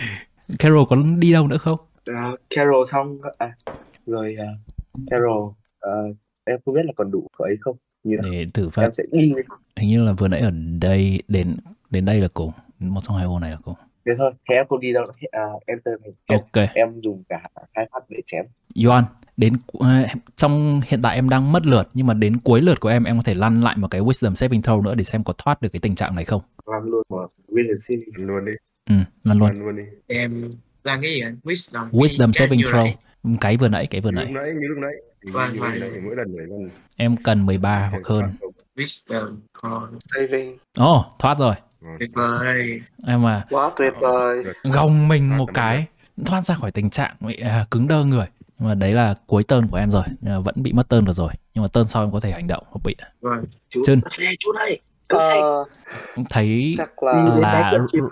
Carol có đi đâu nữa không? Uh, Carol xong à, rồi uh, Carol uh, em không biết là còn đủ ấy không. Để thử phát. Em sẽ đi. Hình như là vừa nãy ở đây đến đến đây là cùng, một trong hai ô này là cùng. Thế thôi, thế em không đi đâu. Uh, enter này. Em, ok. Em dùng cả hai phát để chém. Yoan, đến uh, trong hiện tại em đang mất lượt nhưng mà đến cuối lượt của em em có thể lăn lại một cái wisdom saving throw nữa để xem có thoát được cái tình trạng này không. Lăn luôn một wisdom saving luôn đi. Ừ, lăn luôn. Lăn luôn đi. Em lăn cái gì anh? Wisdom. Wisdom saving throw. Cái vừa nãy, cái vừa nãy. Lúc nãy, như lúc nãy. Vâng, vâng. Mỗi lần mỗi lần. Em cần mười ba hoặc hơn. Wisdom saving. Ồ, oh, thoát rồi. Tuyệt vời. Em à. Quá tuyệt vời. Gồng mình một cái, thoát ra khỏi tình trạng bị à, cứng đơ người. Nhưng mà đấy là cuối turn của em rồi, à, vẫn bị mất turn vừa rồi. Nhưng mà turn sau em có thể hành động, không bị. Vâng. Chân. Chú đây. Uh, thấy là, là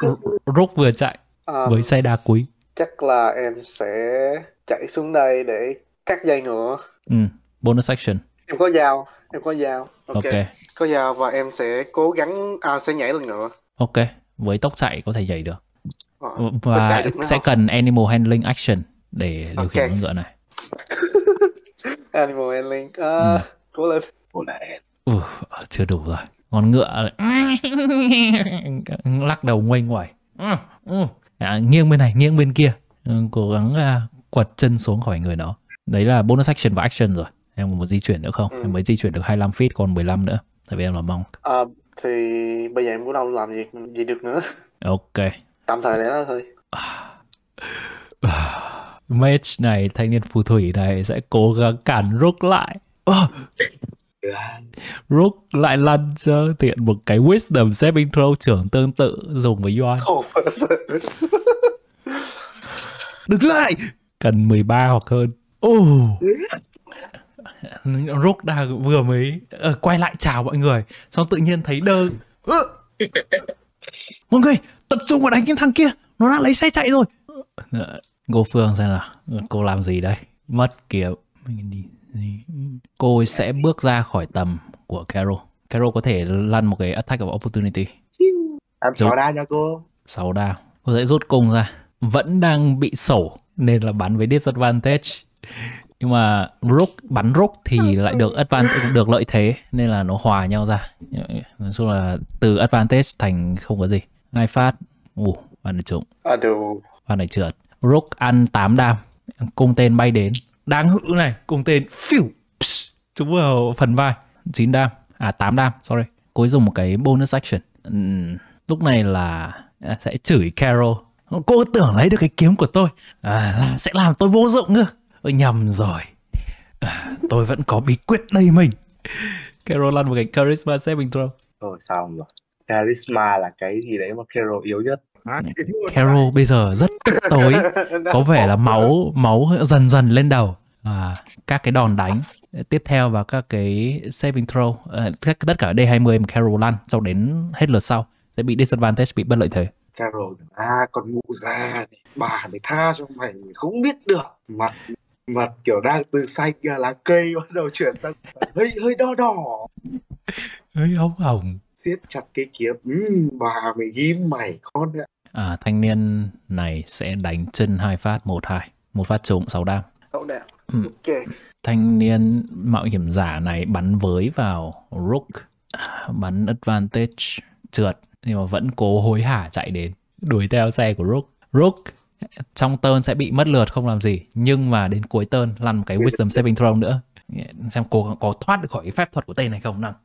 Rook vừa chạy um, với xe đa quý. Chắc là em sẽ chạy xuống đây để cắt dây ngựa. Ừ, bonus action. Em có dao, em có dao. Ok. Okay. Có dao và em sẽ cố gắng à, sẽ nhảy lên ngựa. Ok, với tốc chạy có thể nhảy được. À, và sẽ cần animal handling action để điều okay. khiển con ngựa này. Animal handling. À, ừ. Cố lên. Cố lên. Ừ, chưa đủ rồi. Con ngựa lắc đầu ngoay ngoải. À, nghiêng bên này, nghiêng bên kia. Cố gắng uh, quật chân xuống khỏi người nó. Đấy là bonus action và action rồi. Em có một di chuyển nữa không? Ừ. Em mới di chuyển được hai mươi lăm feet, còn mười lăm nữa. Tại vì em là monk. À, thì bây giờ em cũng đâu làm gì gì được nữa. Ok. Tạm thời để đó thôi. Mage này, thanh niên phù thủy này sẽ cố gắng cản Rook lại. Oh. Rook lại lăn cho tiện một cái wisdom saving throw trưởng tương tự dùng với Yoan. Đứng lại. Cần mười ba hoặc hơn. Oh. Rook đang vừa mới uh, quay lại chào mọi người, xong tự nhiên thấy đơ. Mọi người tập trung vào đánh cái thằng kia, nó đang lấy xe chạy rồi. Cô Phương xem nào, cô làm gì đây? Mất kiếm. Cô ấy sẽ bước ra khỏi tầm của Carol. Carol có thể lăn một cái attack of opportunity. Ăn sáu đao nha cô. sáu đao. Cô sẽ rút cung ra. Vẫn đang bị sổ nên là bắn với disadvantage. Nhưng mà Rook, bắn Rook thì lại được advantage, được lợi thế nên là nó hòa nhau ra. Nói chung là từ advantage thành không có gì. Hai phát. Ủa, Ván này trúng. Aduh. Ván này trượt. Rook ăn tám đam. Cung tên bay đến. Đáng hự này. Cung tên phiu. Psh, trúng vào phần vai. chín đam. À tám đam. Sorry. Cuối dùng một cái bonus action. Uhm, lúc này là sẽ chửi Carol. Cô tưởng lấy được cái kiếm của tôi. À, là sẽ làm tôi vô dụng cơ. Ôi nhầm rồi. À, tôi vẫn có bí quyết đầy mình. Carol ăn một cái charisma saving throw. Thôi xong rồi. Charisma là cái gì đấy mà Carol yếu nhất. Carol bây giờ rất tức tối. Có vẻ là máu máu dần dần lên đầu. À, các cái đòn đánh tiếp theo và các cái saving throw, à, tất cả D hai mươi mà Carol ăn cho đến hết lượt sau sẽ bị disadvantage, bị bất lợi thế. Carol, à con mụ già này, bà mày tha cho mày, mày không biết được. Mặt mặt kiểu đang từ xanh lá cây bắt đầu chuyển sang hơi hơi đỏ đỏ, hơi hồng hồng, siết chặt cái kiếm. Ừ, bà mày ghim mày con ạ. À, thanh niên này sẽ đánh chân hai phát, một hai, một phát trúng sáu đam. Sáu đam. Ừ. Ok. Thanh niên mạo hiểm giả này bắn với vào Rook, bắn advantage trượt nhưng mà vẫn cố hối hả chạy đến đuổi theo xe của Rook. Rook trong turn sẽ bị mất lượt không làm gì, nhưng mà đến cuối turn lăn một cái wisdom saving throw nữa, xem cô có thoát được khỏi cái phép thuật của tên này không nào.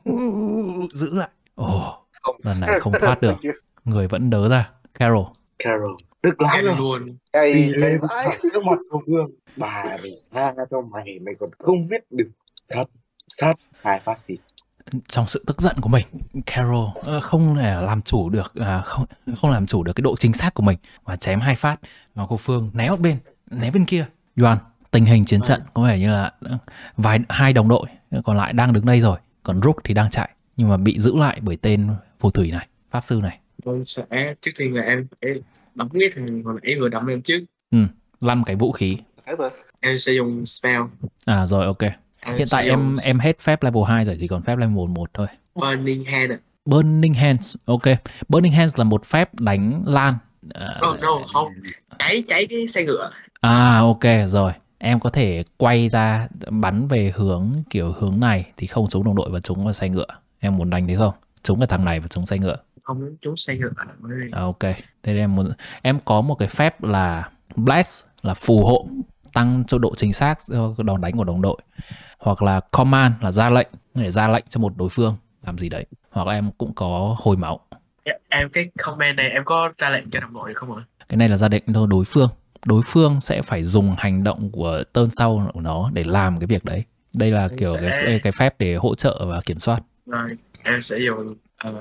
Giữ lại. Ồ, oh, lần này không thoát được, người vẫn đớ ra. Carol. Carol tức lắm rồi luôn. Đi lên trước mặt cô Vương. Bà mày tha cho mày, mày còn không biết được thật sát hai phát gì. Trong sự tức giận của mình, Carol không thể làm chủ được, à, không không làm chủ được cái độ chính xác của mình và chém hai phát vào cô Phương, né một bên, né bên kia. Doan, tình hình chiến trận có vẻ như là vài hai đồng đội còn lại đang đứng đây rồi, còn Rook thì đang chạy nhưng mà bị giữ lại bởi tên phù thủy này, pháp sư này. Tôi sẽ trước tiên là em phải đóng cái thằng hồi nãy vừa đóng em trước. Ừ, lăn cái vũ khí. Em sẽ dùng spell. À rồi, ok. Em Hiện tại em em hết phép level hai rồi, chỉ còn phép level một thôi. Burning Hand. Burning Hands, ok. Burning Hands là một phép đánh lan. Uh, oh, no, không. Cháy cháy cái xe ngựa. À ok rồi. Em có thể quay ra bắn về hướng kiểu hướng này thì không trúng đồng đội và trúng vào xe ngựa. Em muốn đánh thế không? Trúng vào thằng này và trúng xe ngựa. Không trúng xe ngựa. À, ok. Thế em muốn em có một cái phép là Bless, là phù hộ, tăng cho độ chính xác cho đòn đánh của đồng đội. Hoặc là Command là ra lệnh, để ra lệnh cho một đối phương làm gì đấy. Hoặc là em cũng có hồi máu. Em cái Command này em có ra lệnh cho đồng đội không ạ? Cái này là ra lệnh cho đối phương. Đối phương sẽ phải dùng hành động của turn sau của nó để làm cái việc đấy. Đây là em kiểu sẽ... cái, cái phép để hỗ trợ và kiểm soát. Rồi, em sẽ dùng uh,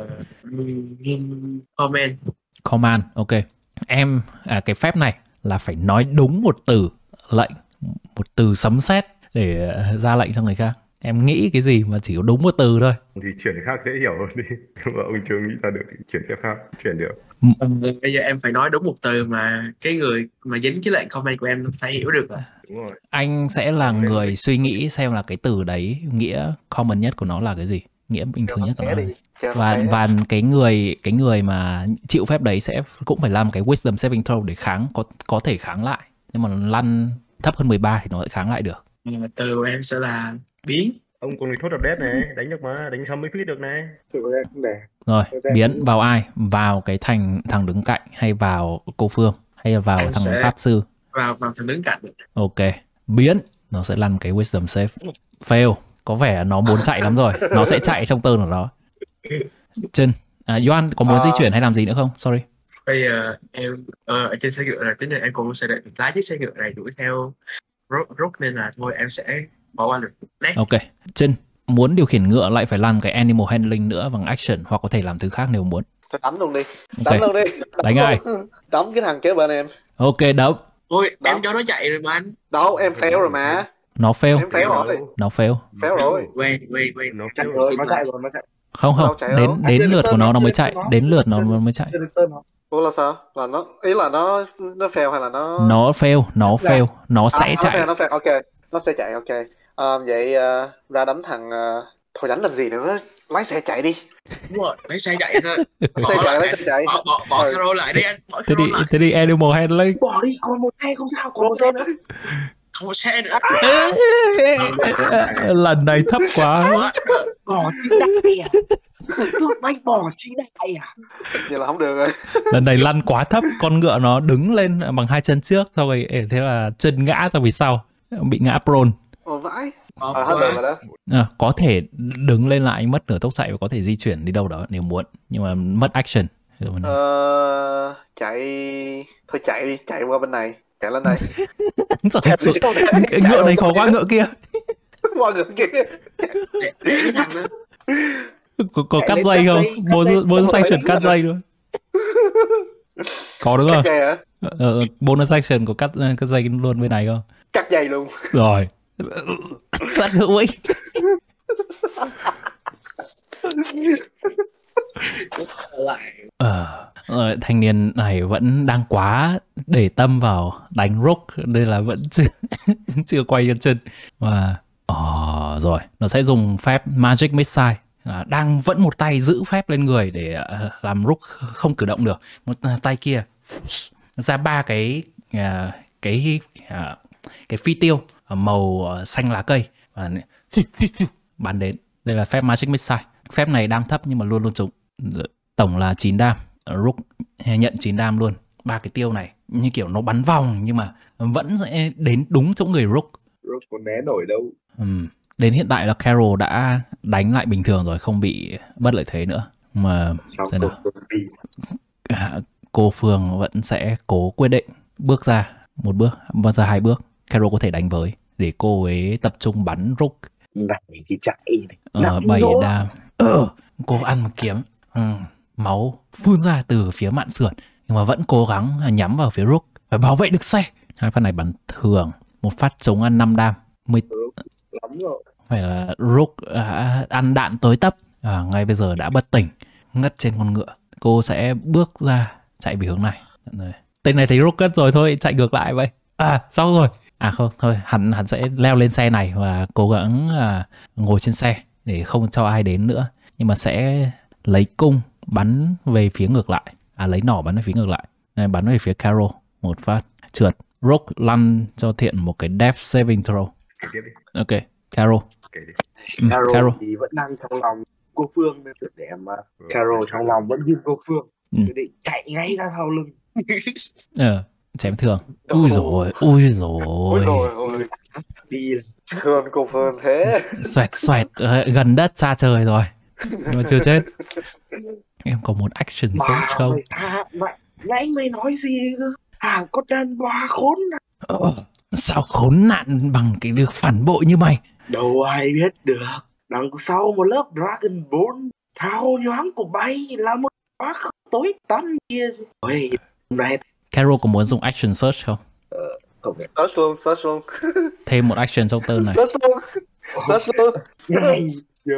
Command. Command, ok. Em, à, cái phép này là phải nói đúng một từ lệnh, một từ sấm sét để ra lệnh cho người khác. Em nghĩ cái gì mà chỉ có đúng một từ thôi thì chuyển cái khác dễ hiểu hơn đi. Mà ông chưa nghĩ ra được thì chuyển cái khác chuyển được. Ừ, bây giờ em phải nói đúng một từ mà cái người mà dính cái lệnh comment của em phải hiểu được. Đúng rồi. Anh sẽ là đúng người suy nghĩ xem là cái từ đấy nghĩa common nhất của nó là cái gì, nghĩa bình thường nhất của nó là gì. Và và cái người cái người mà chịu phép đấy sẽ cũng phải làm cái wisdom saving throw để kháng, có có thể kháng lại. Nhưng mà lăn thấp hơn mười ba thì nó sẽ kháng lại được. Ừ, từ của em sẽ là biến. Ông còn thốt đập đét này, đánh được mà, đánh xong mới fit được này. Rồi, biến vào ai? Vào cái thành thằng đứng cạnh hay vào cô Phương hay là vào em thằng pháp sư? Vào vào thằng đứng cạnh. Ok, biến nó sẽ lăn cái wisdom save. Fail, có vẻ nó muốn chạy lắm rồi, nó sẽ chạy trong turn của nó. Chân, à, Doan có muốn à... di chuyển hay làm gì nữa không? Sorry. Bây giờ em uh, ở trên xe ngựa rồi, tính là em cũng sẽ lái chiếc xe ngựa này đuổi theo Rook nên là thôi em sẽ bỏ qua được. Next. Ok, Chân muốn điều khiển ngựa lại phải làm cái animal handling nữa bằng action hoặc có thể làm thứ khác nếu muốn. Thôi đánh luôn đi, đánh okay. luôn đi. Đánh ai? Đấm cái thằng kế bên em. Ok, đấm. Ôi, đấm. Em cho nó chạy rồi mà anh. Đâu, em fail rồi mà. Nó fail. Em fail rồi. Nó fail. Fail rồi. Wait, wait, wait. Nó chạy rồi, nó chạy rồi, nó chạy. Không không, đến đến lượt của nó nó mới chạy, đến lượt nó mới chạy. Ủa là sao? Là nó ý là nó nó fail hay là nó Nó fail, nó fail, nó sẽ à, chạy. Nó fail, nó fail, ok. Nó sẽ chạy, ok. Um, vậy uh, ra đánh thằng uh... thôi đánh làm gì nữa, lái xe chạy đi. Đúng rồi, lái xe chạy thôi. Xe chạy, lái xe chạy. Bỏ bỏ bỏ ừ. Carol lại đi anh. Bỏ thế đi lại. Thế đi animal handling. Bỏ đi, còn một xe không sao, còn một xe nữa. Không có xe nữa. Lần này thấp quá. Bỏ chiếc đắt kìa. Tôi bay bỏ trí đại à? Vậy là không được rồi. Lần này lăn quá thấp, con ngựa nó đứng lên bằng hai chân trước, sau rồi ê, thế là chân ngã ra phía sau, bị ngã prone. Ồ vãi. Ờ, À, hết được rồi đó. À, có thể đứng lên lại mất nửa tốc chạy và có thể di chuyển đi đâu đó nếu muốn, nhưng mà mất action. Ờ, chạy thôi chạy đi, chạy qua bên này, chạy lên đây. Rồi, cái ngựa này khó quá ngựa kia. Qua ngựa kia. để, để cái thằng đó Có, có Chạy cắt lên dây cắt không? dây, cắt Bonus dây. bonus Phải action cắt cắt dây luôn. Có đúng không? Cắt dây hả? Ờ, bonus action có cắt cắt dây luôn bên này không? Cắt dây luôn. Rồi. Cắt ngựa ấy. lại Ờ, ờ, thanh niên này vẫn đang quá để tâm vào đánh rook nên là vẫn chưa chưa quay chân chân và ờ, rồi nó sẽ dùng phép magic missile, à, đang vẫn một tay giữ phép lên người để uh, làm rook không cử động được, một tay kia ra ba cái uh, cái uh, cái phi tiêu màu uh, xanh lá cây và bắn đến. Đây là phép magic missile. Phép này đam thấp nhưng mà luôn luôn trúng. Tổng là chín đam. Rook nhận chín đam luôn. Ba cái tiêu này như kiểu nó bắn vòng nhưng mà vẫn sẽ đến đúng chỗ người Rook. Rook có né nổi đâu. Uhm. Đến hiện tại là Carol đã đánh lại bình thường rồi, không bị bất lợi thế nữa. Mà Sao xem nào. cô bị À, cô Phương vẫn sẽ cố quyết định bước ra một bước, bước ra hai bước. Carol có thể đánh với để cô ấy tập trung bắn Rook. này thì chạy Ờ, bảy đam. Ờ, cô ăn một kiếm. Ừ. Máu phun ra từ phía mạn sườn nhưng mà vẫn cố gắng nhắm vào phía Rook phải bảo vệ được xe. Hai phát này bắn thường, một phát chống ăn năm đam. mười... lắm rồi. Phải là Rook à, ăn đạn tới tấp, à, ngay bây giờ đã bất tỉnh, ngất trên con ngựa. Cô sẽ bước ra chạy về hướng này. Rồi. Tên này thấy Rook cất rồi thôi, chạy ngược lại vậy. À, xong rồi. À không, thôi, hắn hắn sẽ leo lên xe này và cố gắng à, ngồi trên xe để không cho ai đến nữa. Nhưng mà sẽ lấy cung bắn về phía ngược lại. À, lấy nỏ bắn về phía ngược lại. Này, bắn về phía Carol. Một phát trượt. Rook lăn cho Thiện một cái death saving throw. Kể tiếp đi. Ok, Carol. Kể đi. Ừ, Carol, Carol. thì vẫn đang trong lòng cô Phương nên để mà Carol trong lòng vẫn ghim cô Phương. Ừ. Quyết định chạy ngay ra sau lưng. Ờ, chém thường. Ui rồi, ui rồi. Ôi rồi ôi. Đi Phương cô Phương thế. Xoẹt xoẹt ờ, gần đất xa trời rồi. Nhưng mà chưa chết. Em có một action mà sống không? mày, à, mày, nãy mày nói gì cơ? À, con đàn bà khốn nạn. Ờ, sao khốn nạn bằng cái được phản bội như mày? Đâu ai biết được. Đằng sau một lớp Dragonborn thao nhoáng của bay là một quá khứ tối tăm kia. Ôi, hôm nay Carol có muốn dùng action search không? không phải Search luôn, search luôn. Thêm một action trong turn này. Search luôn. Search luôn. ngay giờ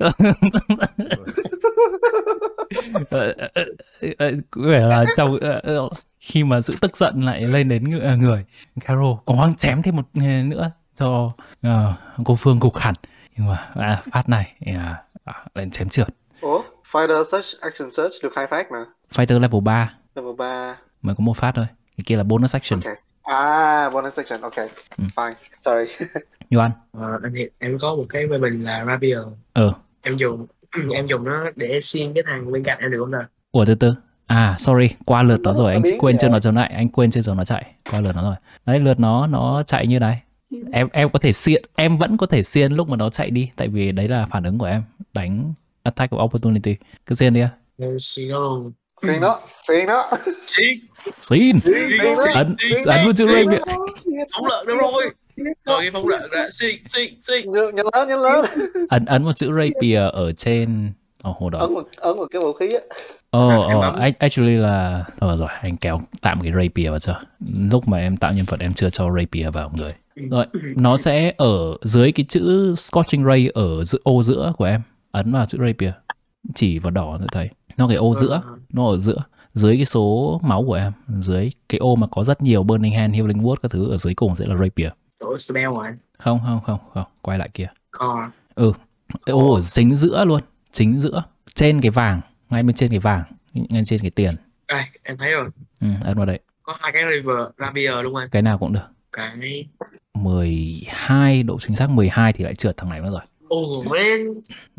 Ờ, ờ, ờ, ờ, có vẻ là trong ờ, ờ, khi mà sự tức giận lại lên đến ngư- ờ, người, Carol có hoang chém thêm một ờ, nữa cho ờ, cô Phương gục hẳn, nhưng mà à, phát này à, à, lên chém trượt. Ủa, Fighter search, action search được hai phát mà. Fighter level ba Level ba. mới có một phát thôi, cái kia là bonus action. Ok. À, bonus section, ok. Ừ. Fine, sorry. Yoan. ờ, anh thì em có một cái weapon là rapier. Ờ. Em dùng em dùng nó để xiên cái thằng bên cạnh em được không nào? Ủa từ từ. À sorry, qua lượt nó rồi, anh Biến quên kìa. chưa nó chống lại, anh quên chưa cho nó chạy, qua lượt nó rồi. Đấy, lượt nó nó chạy như này. Em em có thể xiên, em vẫn có thể xiên lúc mà nó chạy đi, tại vì đấy là phản ứng của em, đánh attack of opportunity. Cứ xiên đi. Em xiên nó luôn. Xuyên nó, xuyên nó. Xiên Xin. Xuyên nó. Ấn ấn một chữ ray miệng. phóng lợn đâu rồi. Rồi cái phóng lợn ra xiên xiên xiên. Nhanh nhanh lớn, nhanh lớn. Ấn ấn một chữ rapier ở trên. Ồ oh, hold on. Ấn một, ấn một cái vũ khí á. Oh, oh, actually là ờ rồi, anh kéo tạm cái rapier vào chưa? Lúc mà em tạo nhân vật em chưa cho rapier vào người. Rồi, nó sẽ ở dưới cái chữ Scorching Ray ở giữa ô giữa của em. Ấn vào chữ rapier. Chỉ vào đỏ sẽ thấy. Nó cái ô giữa, nó ở giữa, dưới cái số máu của em, dưới cái ô mà có rất nhiều Burning Hand, Healing Word các thứ, ở dưới cùng sẽ là rapier. Chỗ spell rồi anh. Không, không, không, không, quay lại kia. Core. Ừ, cái ô ở chính giữa luôn, chính giữa, trên cái vàng, ngay bên trên cái vàng, ngay trên cái tiền. Đây, em thấy rồi. Ừ, ấn vào đấy. Có hai cái rapier, rapier luôn anh. Cái nào cũng được. Cái mười hai, độ chính xác mười hai thì lại trượt thằng này mất rồi. oh man. Rồi.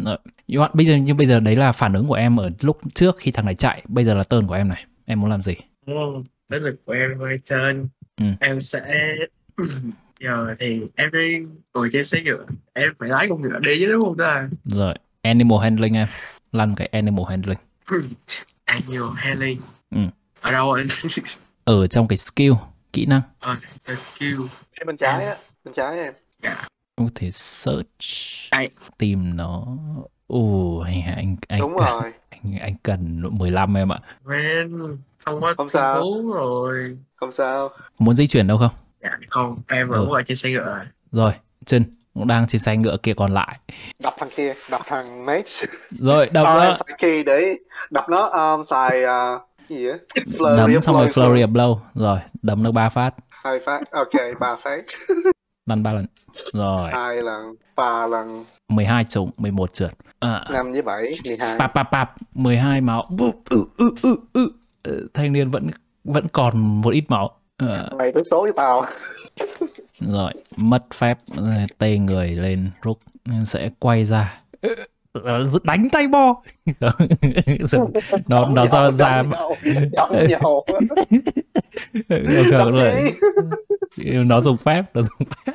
Yuan, bây giờ như bây giờ đấy là phản ứng của em ở lúc trước khi thằng này chạy, bây giờ là turn của em này. Em muốn làm gì? Đúng không? Tới lượt của em quay turn. Ừ. Em sẽ giờ thì em đi ngồi trên xe ngựa, em phải lái con ngựa đi chứ đúng không ta? Rồi, animal handling em. Lăn cái animal handling. Annual handling. Ừ. Ở đâu anh? Ở trong cái skill, kỹ năng. Ờ, skill. Cái bên trái á, bên trái em. Dạ. Có thể search, Đây. tìm nó. Ồ, anh anh anh Đúng cần, rồi. anh anh cần mười lăm em ạ. Man, không có Không thiên sao. phú rồi. Không sao. Muốn di chuyển đâu không? Dạ không, em vẫn Ừ. ở trên xe ngựa rồi. Rồi, chân cũng đang trên xe ngựa kia còn lại. Đập thằng kia, đập thằng mate. Rồi, đập Ờ, nó. em xài key để đập nó, um, xài uh, cái gì á? Flurry Đấm of xong rồi blows luôn. flurry of blow. Rồi, đấm được ba phát. Hai phát, ok, ba phát. Lăn ba lần. Rồi, Hai lần, ba lần, mười hai trúng, mười một trượt. À, năm với bảy, mười hai. pap pap pap, mười hai máu. Bụp, ừ, ừ, ừ, ừ. Ờ, Thanh niên vẫn vẫn còn một ít máu. Ờ, Mày tới số với tao. Rồi, mất phép, rồi tê người lên rút sẽ quay ra. Ờ, Đánh tay bo. nó nó ra ra Giống nhau. Ok, Đập rồi. đi. Nó dùng phép, nó dùng phép.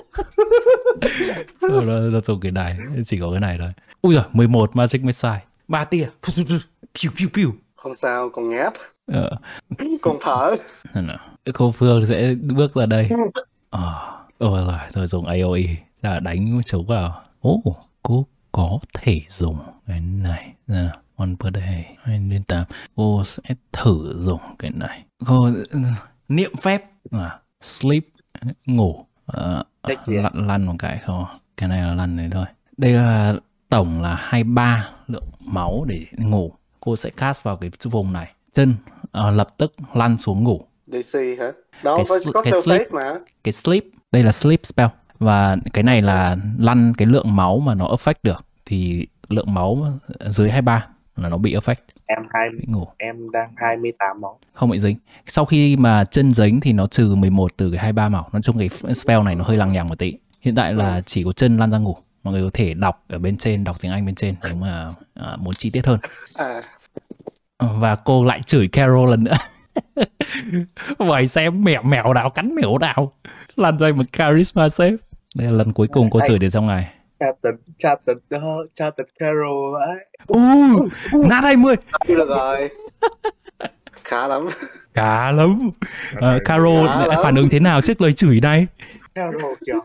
nó, nó, nó dùng cái này, chỉ có cái này thôi. Ui giời, mười một magic missile, ba tia. Piu piu piu. Không sao, còn ngáp, Ờ, còn thở. cô Phương sẽ bước ra đây. Ờ, ôi rồi, tôi dùng a o e là đánh chúng vào. Ồ, cô có thể dùng cái này. Nào, one per day, hai đến tám. Cô sẽ thử dùng cái này. Cô niệm phép à, sleep, ngủ. Ờ, Thích gì ạ? lăn, lăn một cái không? Cái này là lăn đấy thôi. Đây là tổng là hai mươi ba lượng máu để ngủ. Cô sẽ cast vào cái vùng này. Chân ờ, lập tức lăn xuống ngủ. đê xê hả? Đó, Cái có, sl- có cái self sleep. save mà. Cái sleep, đây là sleep spell. Và cái này là lăn cái lượng máu mà nó affect được. Thì lượng máu dưới hai mươi ba là nó bị affect, Em hai bị ngủ. em đang hai mươi tám máu. Không bị dính. Sau khi mà chân dính thì nó trừ mười một từ cái hai mươi ba máu. Nói chung cái spell này nó hơi lằng nhằng một tí. Hiện tại là chỉ có chân lăn ra ngủ. Mọi người có thể đọc ở bên trên, đọc tiếng Anh bên trên nếu mà à, muốn chi tiết hơn. À, Và cô lại chửi Carol lần nữa. Vậy xem mèo mèo nào cắn mèo nào. Lăn ra một charisma save. Đây là lần cuối cùng cô chửi đến trong ngày. Tra tấn, tra tấn đó, tra tấn Carol ấy. Uh, nát hai mươi. được rồi. Khá lắm. Khá lắm. À, Carol Khá lắm. phản ứng thế nào trước lời chửi này? Carol kiểu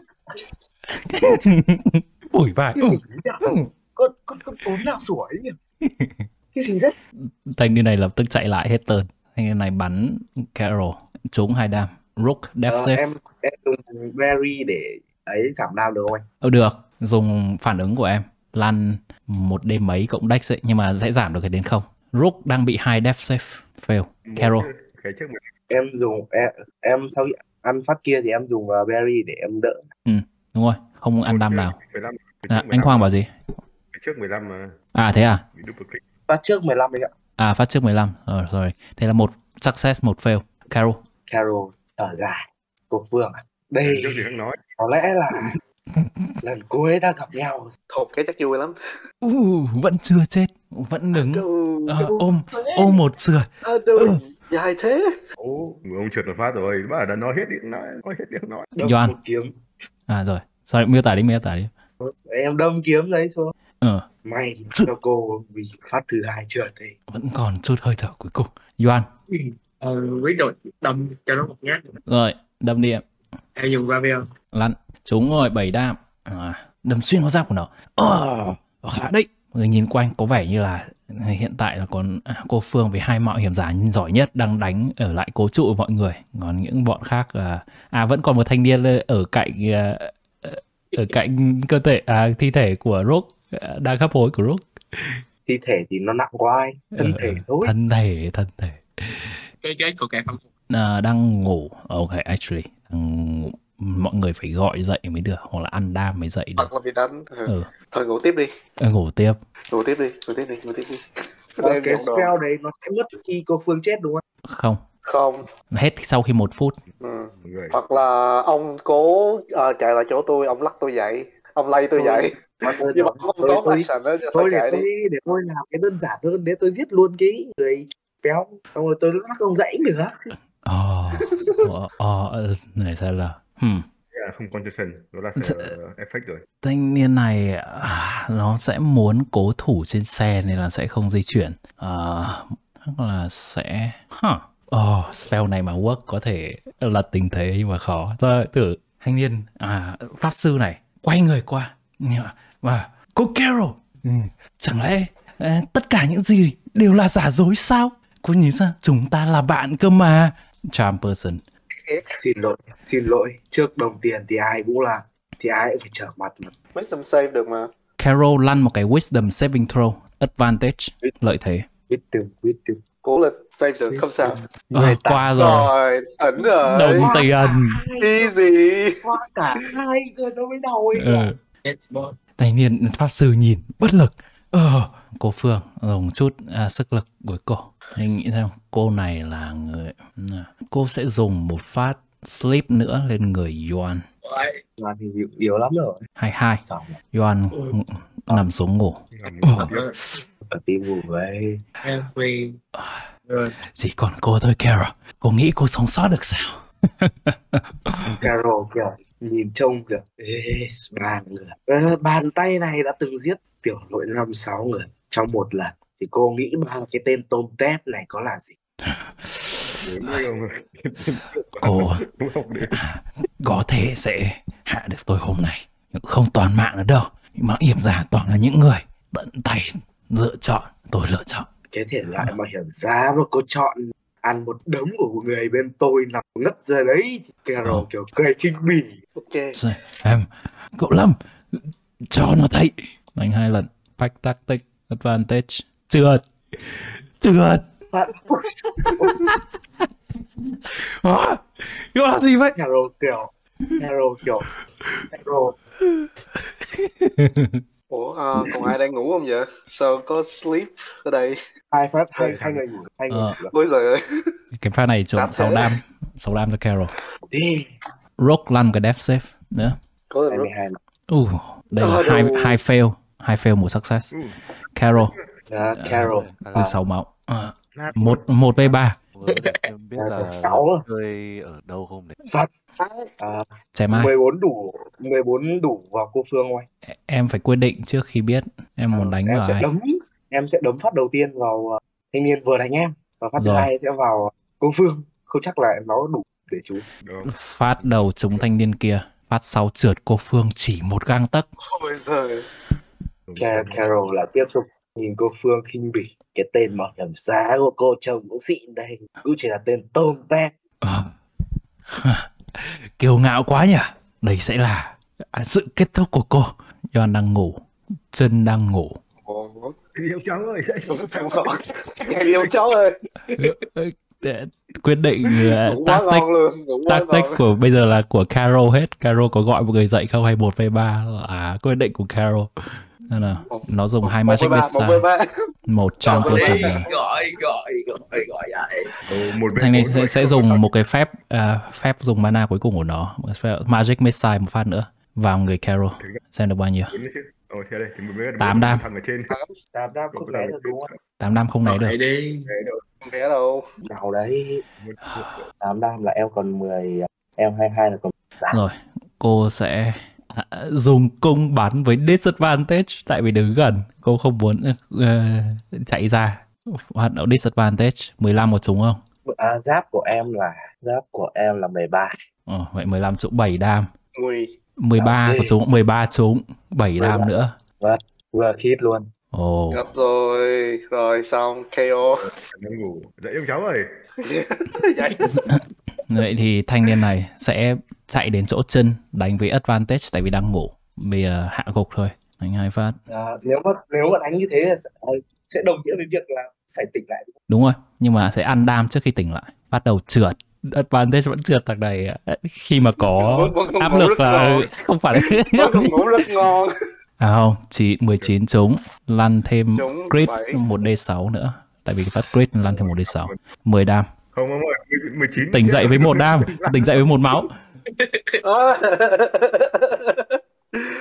Ủi vai. cái gì nhỉ? Con con con ốm nào sủa ấy nhỉ? Cái gì đấy? Thanh niên này lập tức chạy lại hết turn. Thanh niên này bắn Carol trúng hai đam. Rook death Ờ, save. em em dùng berry để ấy giảm đam được không anh? Ờ, được. Dùng phản ứng của em. Lăn một đêm mấy cộng dex ấy, nhưng mà sẽ giảm được cái đến không. Rook đang bị hai death save. Fail. Carol. Cái trước mình Em dùng em, em sau khi ăn phát kia thì em dùng uh, berry để em đỡ. Ừ, đúng rồi. Không ăn đam nào. mười lăm, À, anh Khoang bảo gì? cái trước mười lăm mà À thế à? bị double click. Phát trước mười lăm anh ạ. À phát trước mười lăm. Rồi rồi. Thế là một success, một fail. Carol. Carol thở dài. Cô Phương à, đây Trước thì hắn nói có lẽ là lần cuối ta gặp nhau. Thột cái chắc vui lắm. Uh, vẫn chưa chết. Vẫn đứng Đù, ờ, đù, ôm ôm một sườn. à, đù, dài thế. ố người ông trượt một phát rồi, bà đã nói hết điện nói nói hết điện nói. Đâm Doan. một kiếm. À rồi. Sorry, miêu tả đi, miêu tả đi. Em đâm kiếm đấy xuống. Ờ, May cho cô vì phát thứ hai trượt thì vẫn còn chút hơi thở cuối cùng. Doan. Ờ, quyết định đâm cho nó một nhát. Rồi, đâm đi em. Em dùng Ravel. Lăn. Trúng rồi, bảy đam. À, đâm xuyên vào giáp của nó. Ờ, khá đấy. Mọi người nhìn quanh có vẻ như là hiện tại là còn à, cô Phương với hai mạo hiểm giả giỏi nhất đang đánh ở lại cố trụ mọi người. Còn những bọn khác là à vẫn còn một thanh niên ở cạnh à, ở cạnh cơ thể à, thi thể của Rook, à, đang hấp hối của Rook. thi thể thì nó nặng quá anh. Thân Ừ, thể ừ, thôi. thân thể thân thể Cái cái của kẻ phòng à, đang ngủ. Ok, actually đang ngủ. Mọi người phải gọi dậy mới được, hoặc là ăn đam mới dậy được. Hoặc là bị đánh. Ừ. Ừ. Thôi ngủ tiếp đi. À, ngủ tiếp. Ngủ tiếp đi. Ngủ tiếp đi. Ngủ tiếp đi. Ờ, Đem cái dọn đồ. spell đấy nó sẽ mất khi cô Phương chết đúng không? Không, Không. hết sau khi một phút. Ừ. Người Hoặc là ông cố ờ, chạy lại chỗ tôi, ông lắc tôi dậy, ông lay tôi Tôi- dậy. Con ơi, Nhưng mà nó- không tôi có tôi action đó, phải tôi để kệ đi. tôi để tôi làm cái đơn giản hơn, để tôi giết luôn cái người béo, xong rồi tôi lắc không dãy nữa. Ờ, ờ, ờ, này sao là hmm. Thế là không concentration, đó là sẽ effect rồi. Thanh niên này à, nó sẽ muốn cố thủ trên xe nên là sẽ không di chuyển. À, hoặc là sẽ huh. Oh, spell này mà work có thể là tình thế nhưng mà khó. Tôi thử thanh niên à, pháp sư này quay người qua và cô Carol, ừ, chẳng lẽ à, tất cả những gì đều là giả dối sao? Cô nhìn sao chúng ta là bạn cơ mà. Charm person. Xin lỗi, xin lỗi, trước đồng tiền thì ai cũng là thì ai cũng phải trở mặt mà. Wisdom save được mà. Carol lăn một cái wisdom saving throw, advantage, lợi thế. Wisdom, wisdom. Cố lên, save được, không sao. Ờ, qua rồi. Rồi, ẩn rồi. Đồng tiền. Easy. Qua cả hai người nó mới đầu ấy. Ừ. Chết boss. Thanh niên pháp sư nhìn bất lực. Ờ, cô Phương dùng chút à, sức lực với cô. Anh nghĩ rằng cô này là người... Cô sẽ dùng một phát sleep nữa lên người Yuan. Ôi, Mà thì yếu, yếu lắm rồi. hai hai. Xong rồi, Yuan nằm xuống ngủ. Làm Ồ. một tiếp. ở tim ngủ với. em vì rồi Chỉ còn cô thôi Carol. Cô nghĩ cô sống sót được sao? Carol kiểu nhìn trông kiểu yes, ba người. Ờ, bàn tay này đã từng giết tiểu đội năm sáu người trong một lần. Thì cô nghĩ ba cái tên tôm tép này có là gì? Bốn mươi ông ơi. Cô Đúng không đấy? có thể sẽ hạ được tôi hôm nay. Nhưng không toàn mạng ở đâu. Mạo hiểm giả toàn là những người tận tay lựa chọn. Tôi lựa chọn. Cái thể loại mạo hiểm giá mà cô chọn ăn một đống của một người bên tôi nằm ngất ra đấy. Thì Carol Ồ. kiểu cười khinh bỉ. Ok. Rồi, em, cậu Lâm, cho nó thấy. Đánh hai lần. Pack tactic, advantage. Trượt. Trượt. Bạn Hả? Nó là gì vậy? Carol kiểu Carol kiểu Carol Ủa, à, còn ai đang ngủ không vậy? Sao có sleep ở đây? hai phát hai hai người ngủ hai người Ờ. ngủ Ôi giời ơi. Cái pha này trộm Sắp sáu thế. đam. sáu đam cho Carol. đi. Rock lăn cái death save nữa. Có hai lên mươi rồi. hai Uh, đây là Ờ, hai, đồ. hai fail. Hai fail, một success. Ừ. Carol, à, Carol từ sáu máu. À, Nát. một, một v ba. Vâng, em biết À, là sáu à? chơi ở đâu không đấy. sắt à, Chém ai? mười bốn đủ mười bốn đủ vào cô Phương không anh? Em phải quyết định trước khi biết em muốn đánh em vào sẽ ai. đấm em sẽ đấm phát đầu tiên vào uh, thanh niên vừa đánh em, và phát thứ Rồi. hai sẽ vào cô Phương, không chắc là nó đủ để chú. Được. Phát đầu trúng thanh niên kia. Phát sau trượt cô Phương chỉ một gang tấc. Ôi giời. Ca- Carol là tiếp tục nhìn cô Phương khinh bỉ. Cái tên mạo hiểm giá của cô chồng cũng xịn đây, cũng chỉ là tên tôm tép. Ờ. Kiêu ngạo quá nhỉ. Đây sẽ là à, sự kết thúc của cô. Doan đang ngủ. Chân đang ngủ. Ồ. Đi ông cháu ơi, dậy xuống. Ngày đi ông cháu ơi. Để quyết định uh, Ngủ quá tactic ngon luôn. Ngủ quá tactic ngon. của bây giờ là của Carol hết. Carol có gọi một người dậy không hay một v ba là quyết định của Carol. Nên là nó dùng hai magic một missile, với ba. một charm Một với person. ba. là- gọi gọi gọi gọi vậy. Ừ, một Thanh này bốn sẽ, rồi. sẽ dùng một cái phép à, phép dùng mana cuối cùng của nó, một cái phép magic missile một phát nữa vào người Carol. Xem được bao nhiêu? Bốn đấy chứ. Ồ, thế đây, thì một mấy Tám đam. thằng ở trên. Đàm đam không né được đúng không? Tám năm không né được. Vậy đi. Không thể đâu. Nào đấy, tám đam là em còn mười, em hai mươi hai là còn Rồi, cô sẽ à, dùng cung bắn với disadvantage tại vì đứng gần. Cô không muốn uh, chạy ra. Hoạt động disadvantage. mười lăm một trúng không? à, giáp của em là giáp của em là mười ba. Ờ, vậy mười lăm trúng bảy đam. Ui. mười ba Đấy. có trúng, mười ba trúng, bảy đam mười ba. nữa. Vừa hit luôn. Ồ, Gặp rồi. Rồi xong ca o. Đang ngủ. Dậy ông cháu ơi. Vậy. vậy thì thanh niên này sẽ chạy đến chỗ chân đánh với advantage tại vì đang ngủ. Bây giờ hạ gục thôi. Đánh hai phát. À, nếu mà nếu mà đánh như thế là sẽ, sẽ đồng nghĩa với việc là phải tỉnh lại. Đúng rồi, nhưng mà sẽ ăn đam trước khi tỉnh lại. Bắt đầu trượt. Advantage vẫn trượt thằng này. Khi mà có Vẫn- vẫn không áp ngủ lực rất là ngon. không phải Vẫn ngủ rất ngon. À không, chỉ mười chín trúng, lăn thêm Trúng crit bảy. một d sáu nữa. Tại vì cái phát crit lăn thêm một d sáu. mười đam. Không ông ơi, mười chín. Tỉnh dậy với một đam, tỉnh dậy với một máu.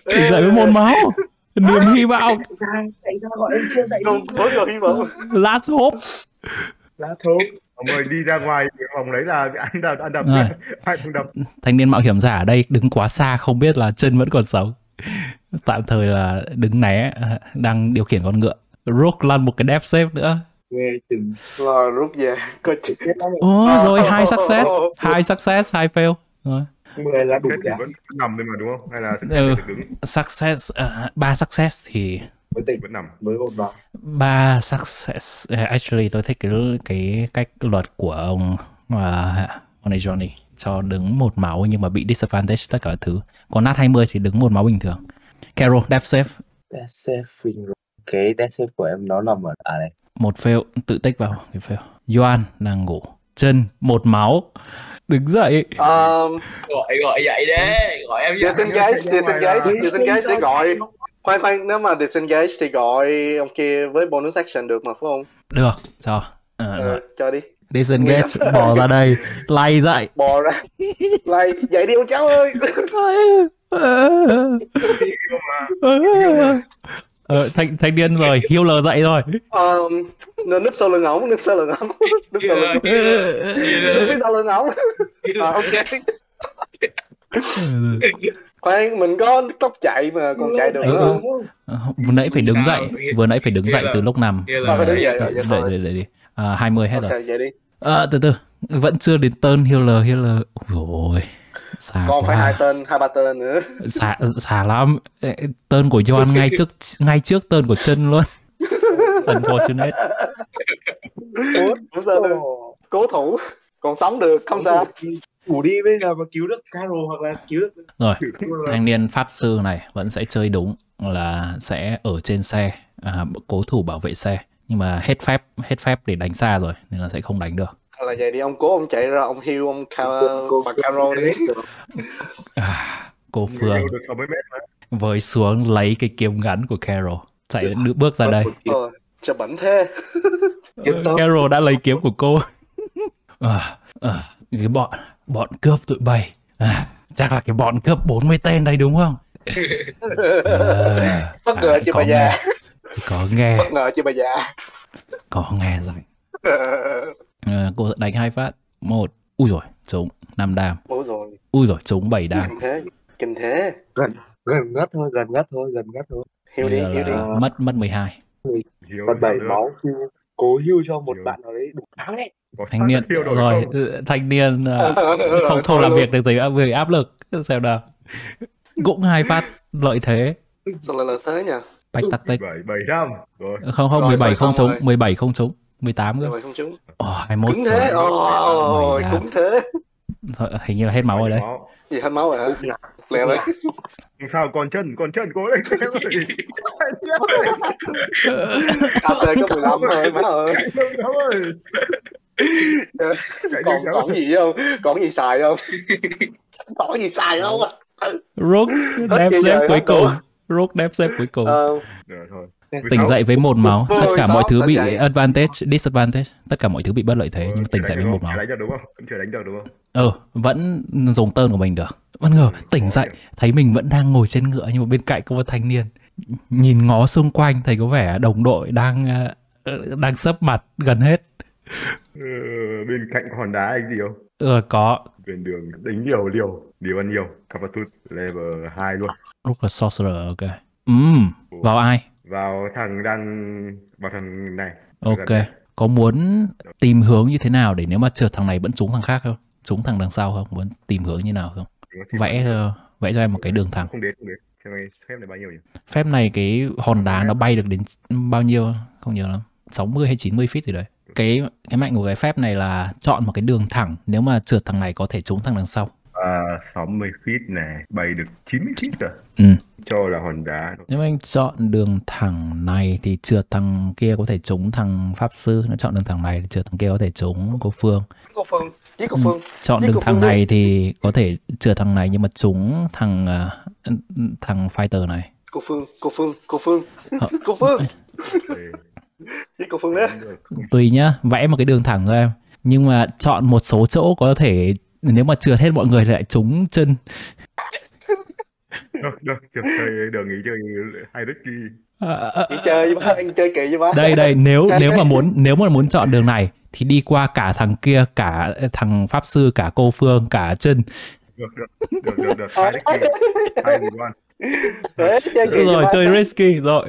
Tỉnh dậy với một máu. Niềm hy vọng. Tại sao gọi em chưa dậy Không, vẫn còn hy vọng. Last hope. Lá thốp. Ông ơi đi ra ngoài phòng đấy là ăn đập, ăn đập, Rồi. ai không đập. Thanh niên mạo hiểm giả ở đây đứng quá xa không biết là chân vẫn còn sống. Tạm thời là đứng né, đang điều khiển con ngựa. Rook lăn một cái death save nữa. Nghe chừng. Rồi rút về. Coi chừng. Ồ rồi hai success, hai success, hai fail. Rồi. mười là đủ Success thì cả. vẫn nằm đây mà đúng không? Hay là success Ừ. thì được đứng Success, uh, ba success thì Mới tỉnh. vẫn nằm. Mới một vòng. ba success. Uh, actually tôi thích cái cái cách luật của ông uh, ông này Johnny cho đứng một máu nhưng mà bị disadvantage tất cả các thứ. Còn nát hai mươi thì đứng một máu bình thường. Carol, death save. Death save phình rồi. Cái death save của em nó nằm ở à đây. Một fail, tự tích vào cái fail. Yoan đang ngủ. Chân một máu. Đứng dậy. Um, Gọi gọi dậy đấy, gọi em dậy. disengage, disengage, Please, disengage để gọi. Khoan khoan, nếu mà disengage thì gọi ông kia với bonus action được mà phải không? Được, cho. Ờ, Ờ, rồi. cho đi. Disengage, bỏ ra đây. Lay dậy. Bò ra. Lại dậy đi ông cháu ơi. Ờ, thanh, thanh niên rồi, healer dậy rồi. Um, nó núp sau lưng ổng, núp sau lưng ổng, núp sau lưng ổng, núp phía sau lưng ổng. À, ok. Khoan, mình có tốc chạy mà còn chạy được Ừ, nữa ừ. không? Ờ, vừa nãy phải đứng dậy, vừa nãy phải đứng dậy từ lúc nằm. Healer. À, phải đứng dậy, Ờ, vậy đợi, thôi. đợi, đợi đi. À, hai mươi hết Ok, rồi. vậy đi. À, từ từ, vẫn chưa đến turn healer, healer. Ôi, xa Còn phải hai quá. tên, hai ba tên nữa. Xa, xa lắm. Ê, turn của Yoan ngay trước, ngay trước turn của chân luôn. Unfortunate. Ủa, không sao đâu. Cố thủ, còn sống được, không sao. Ngủ đi bây giờ mà cứu được Carol hoặc là cứu được. Rồi, thanh niên pháp sư này vẫn sẽ chơi đúng là sẽ ở trên xe, à, cố thủ bảo vệ xe. Nhưng mà hết phép, hết phép để đánh xa rồi, nên là sẽ không đánh được. Hay là vậy đi, ông cố ông chạy ra, ông heal ông Ca- bà Carol đi. À, cô Phương Được sáu mươi mét mà. với xuống lấy cái kiếm ngắn của Carol, chạy đưa bước ra đây. Ờ, cho bẩn thế. Carol đã lấy kiếm của cô. À, à, cái bọn bọn cướp tụi bay, à, chắc là cái bọn cướp bốn mươi tên đây đúng không? À, Bất ngờ à, chứ có bà già. nghe, có nghe, Bất ngờ chứ bà già. có nghe rồi. À, cô đánh hai phát, một, ui rồi, trúng năm đam, Ủa rồi, ui rồi, trúng bảy đam. kinh thế, kinh thế. Gần gần ngất thôi, gần ngất thôi, gần ngất thôi. Heal đi, Bây giờ heal đi. là mất mất mười hai. Hiếu Còn sao bảy được. máu hưu, cố hưu cho một Hiếu. bạn nào đấy đủ tháng đấy. Có Thanh sao niên Hiếu đổi rồi, không? ừ, thanh niên à, Rồi, không không thôi làm luôn. việc được gì áp người áp lực, xem nào. Cũng hai phát lợi thế. Sao lại là thế nhỉ? Bạch tắc tích. bảy bảy năm rồi. Không không, Rồi, mười bảy rồi, không xong trúng, rồi. mười bảy không trúng, mười tám cơ. Rồi không trúng. Ồ, hai mươi mốt Cứng rồi. thế, ôi, Mày cứng thế. Thôi, hình như là hết máu rồi đấy. Máu. Gì hết máu rồi hả? Lẹ lên. Không sao, còn chân, còn chân cố lên. a xê có mười lăm thôi, má ơi. Đúng rồi. Chạy Còn đi, còn gì không? Còn gì xài không? Còn gì xài không? Rook đép kia xếp rồi, cuối hết cùng. rồi. Rook đép xếp cuối cùng. Ờ, Rồi thôi. Tỉnh dậy với một máu, tất cả Mười mọi sáu, thứ tỉnh bị dậy. advantage, disadvantage, tất cả mọi thứ bị bất lợi thế, nhưng mà tỉnh dậy với một máu. Chưa đánh được đúng không? Vẫn chưa đánh được đúng không? Ừ, vẫn dùng tơn của mình được. Bất ngờ tỉnh dậy, thấy mình vẫn đang ngồi trên ngựa nhưng mà bên cạnh có một thanh niên. Nhìn ngó xung quanh thấy có vẻ đồng đội đang ờ, đang sấp mặt gần hết. Ừ, bên cạnh có hòn đá anh gì không? Ừ, có. Bên đường đánh liều liều, liều ăn nhiều. Cavatus level hai luôn. Rook là sorcerer, ok. Ừm, vào ai? Vào thằng đang vào thằng này. Ok. Có muốn tìm hướng như thế nào để nếu mà trượt thằng này vẫn trúng thằng khác không? Trúng thằng đằng sau không? Muốn tìm hướng như nào không? Vẽ ờ, vẽ cho em một cái đường thẳng. Không đến, không đến. Xem này, phép này bao nhiêu nhỉ? Phép này cái hòn đá nó bay được đến bao nhiêu? Không nhớ lắm. sáu mươi hay chín mươi feet gì đấy. Cái cái mạnh của cái phép này là chọn một cái đường thẳng, nếu mà trượt thằng này có thể trúng thằng đằng sau. À, sáu mươi feet này, bay được chín mươi feet rồi. Ừ. Cho là hòn đá. Nếu anh chọn đường thẳng này thì trượt thằng kia có thể trúng thằng pháp sư. Nếu chọn đường thẳng này thì trượt thằng kia có thể trúng cô Phương. cô Phương, với cô Ừ. Phương. Chọn Với đường cô thẳng Phương này thì có thể trượt thằng này nhưng mà trúng thằng ờ, thằng fighter này. Cô Phương, cô Phương, cô Phương, Ờ. cô Phương. Để Với cô Phương đó. đánh được. Tùy nhá, vẽ một cái đường thẳng cho em. Nhưng mà chọn một số chỗ có thể nếu mà trượt hết mọi người thì lại trúng chân. Được, được, được, chơi đường nghỉ chơi hai Ricky. À, à, Chị chơi với bác, anh chơi kỳ với bác. đây đây nếu nếu mà muốn nếu mà muốn chọn đường này thì đi qua cả thằng kia, cả thằng pháp sư, cả cô Phương, cả chân. Được, được, được, được, được, hai Ricky, hai đi one. Đấy, chơi kỳ với Rồi bác. chơi risky rồi.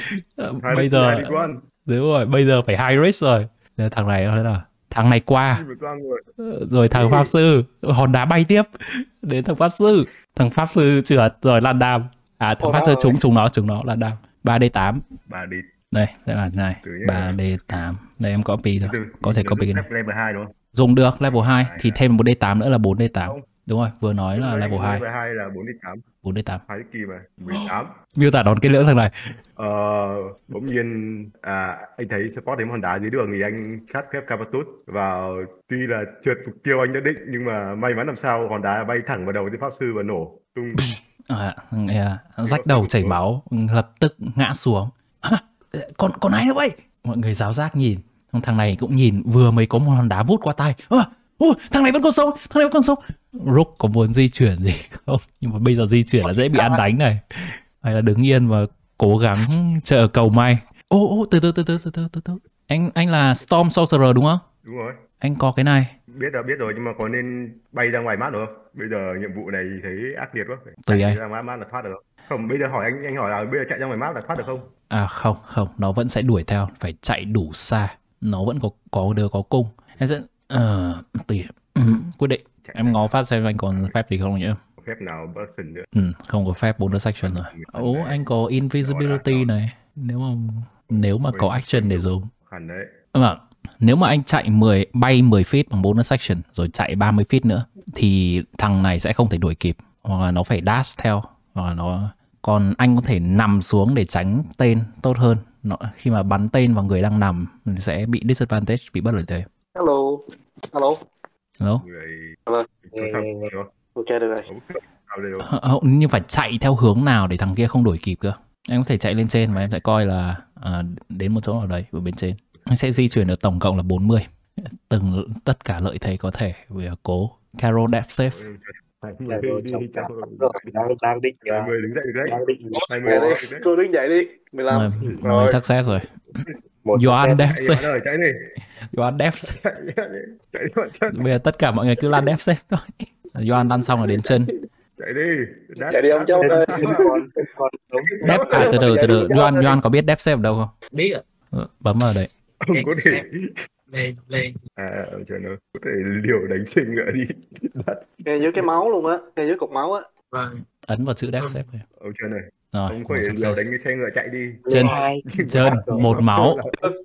Ờ, Hai bây Ricky, giờ hai đi one. đúng rồi, bây giờ phải high risk rồi. Thế thằng này nó thế nào? Thằng này qua Đi vượt qua người. rồi thằng pháp sư hòn đá bay tiếp đến thằng pháp sư, thằng pháp sư trượt rồi lan đam. À thằng Ôi pháp má sư ơi. trúng trúng nó trúng nó lan đam. ba D tám. Bà đi. Đây, đây là này, Từ nhé. ba D tám. Đây em copy rồi. Từ, Có thể nó copy dùng cái này. phép level hai đúng không? Dùng được level hai Hai, thì hai. thêm một D tám nữa là bốn D tám. Không. Đúng rồi, vừa nói là level hai, Level hai là bốn đi tám. bốn D tám. Hai Ricky mà, mười tám. Miêu tả đón cái lưỡng thằng này. Ờ, bỗng nhiên à, anh thấy spot đến hòn đá dưới đường thì anh sát phép Capatus vào, tuy là trượt mục tiêu anh đã định nhưng mà may mắn làm sao hòn đá bay thẳng vào đầu tên pháp sư và nổ tung. À, yeah, rách đầu chảy máu, lập tức ngã xuống. Hả? Còn còn ai nữa vậy? Mọi người giáo giác nhìn, thằng này cũng nhìn, vừa mới có một hòn đá vút qua tay. À, ôi, thằng này vẫn còn sống, thằng này vẫn còn sống. Rook có muốn di chuyển gì không? Nhưng mà bây giờ di chuyển là dễ bị ăn đánh này. Hay là đứng yên và cố gắng chờ cầu may. Ô ô từ từ từ từ từ từ từ từ. Anh anh là Storm Sorcerer đúng không? Đúng rồi. Anh có cái này. Biết là biết rồi nhưng mà có nên bay ra ngoài map được không? Bây giờ nhiệm vụ này thấy ác liệt quá. Tùy Chạy anh. ra ngoài map là thoát được không? Không, bây giờ hỏi anh anh hỏi là bây giờ chạy ra ngoài map là thoát được không? À không, không, nó vẫn sẽ đuổi theo, phải chạy đủ xa. Nó vẫn có có đứa có cung. Em sẽ ờ tùy quyết định. Em ngó phát xem anh còn phép gì không nhỉ? Có phép nào person nữa? Ừ, không có phép bonus action rồi. Ồ, anh có invisibility này. Nếu mà nếu mà có action để dùng. Hẳn đấy. Vâng, nếu mà anh chạy mười bay mười feet bằng bonus action rồi chạy ba mươi feet nữa thì thằng này sẽ không thể đuổi kịp, hoặc là nó phải dash theo, hoặc là nó còn anh có thể nằm xuống để tránh tên tốt hơn. Nó, khi mà bắn tên vào người đang nằm mình sẽ bị disadvantage, bị bất lợi thế. Hello. Hello. Hello? Người Hello. cho sao được không? Ok được rồi. Không, sao đây đâu. H- nhưng phải chạy theo hướng nào để thằng kia không đuổi kịp cơ. Em có thể chạy lên trên và em sẽ coi là à, đến một chỗ nào đấy ở bên trên. Anh sẽ di chuyển được tổng cộng là bốn mươi. Từng tất cả lợi thế có thể. Vì cố Carol death save. Hai Là người rồi đi trong đi cả chắc rồi đang đang định hai uh, người đứng dậy được đấy. đang định Hai Dậy người đi. đứng dậy được đấy. Cô đứng dậy đi. mười lăm. Rồi, Rồi. rồi success rồi. một Doan set. death Chạy save. rồi, chạy đi. Doan death save. Chạy đi, chạy đi, chạy đi. Bây giờ tất cả mọi người cứ lan death save thôi. Doan lăn xong rồi đến chân. Chạy đi. Đáp- Chạy đi ông đáp- cháu đáp- ơi. Tên con tên con giống Death, à từ từ từ từ. Doan Doan có biết death save ở đâu không? Biết rồi. Ừ, bấm vào đấy. Ông có thể Lên lên. à ông chờ nó có thể liều đánh sinh nữa đi. Đắt. Ngay dưới cái máu luôn á. Ngay dưới cục máu á. Vâng. Ấn vào chữ death save này. Ông chờ này, Rồi, ông có một thể liều success. đánh cái xe ngựa chạy đi. Chân, hai chân, một máu.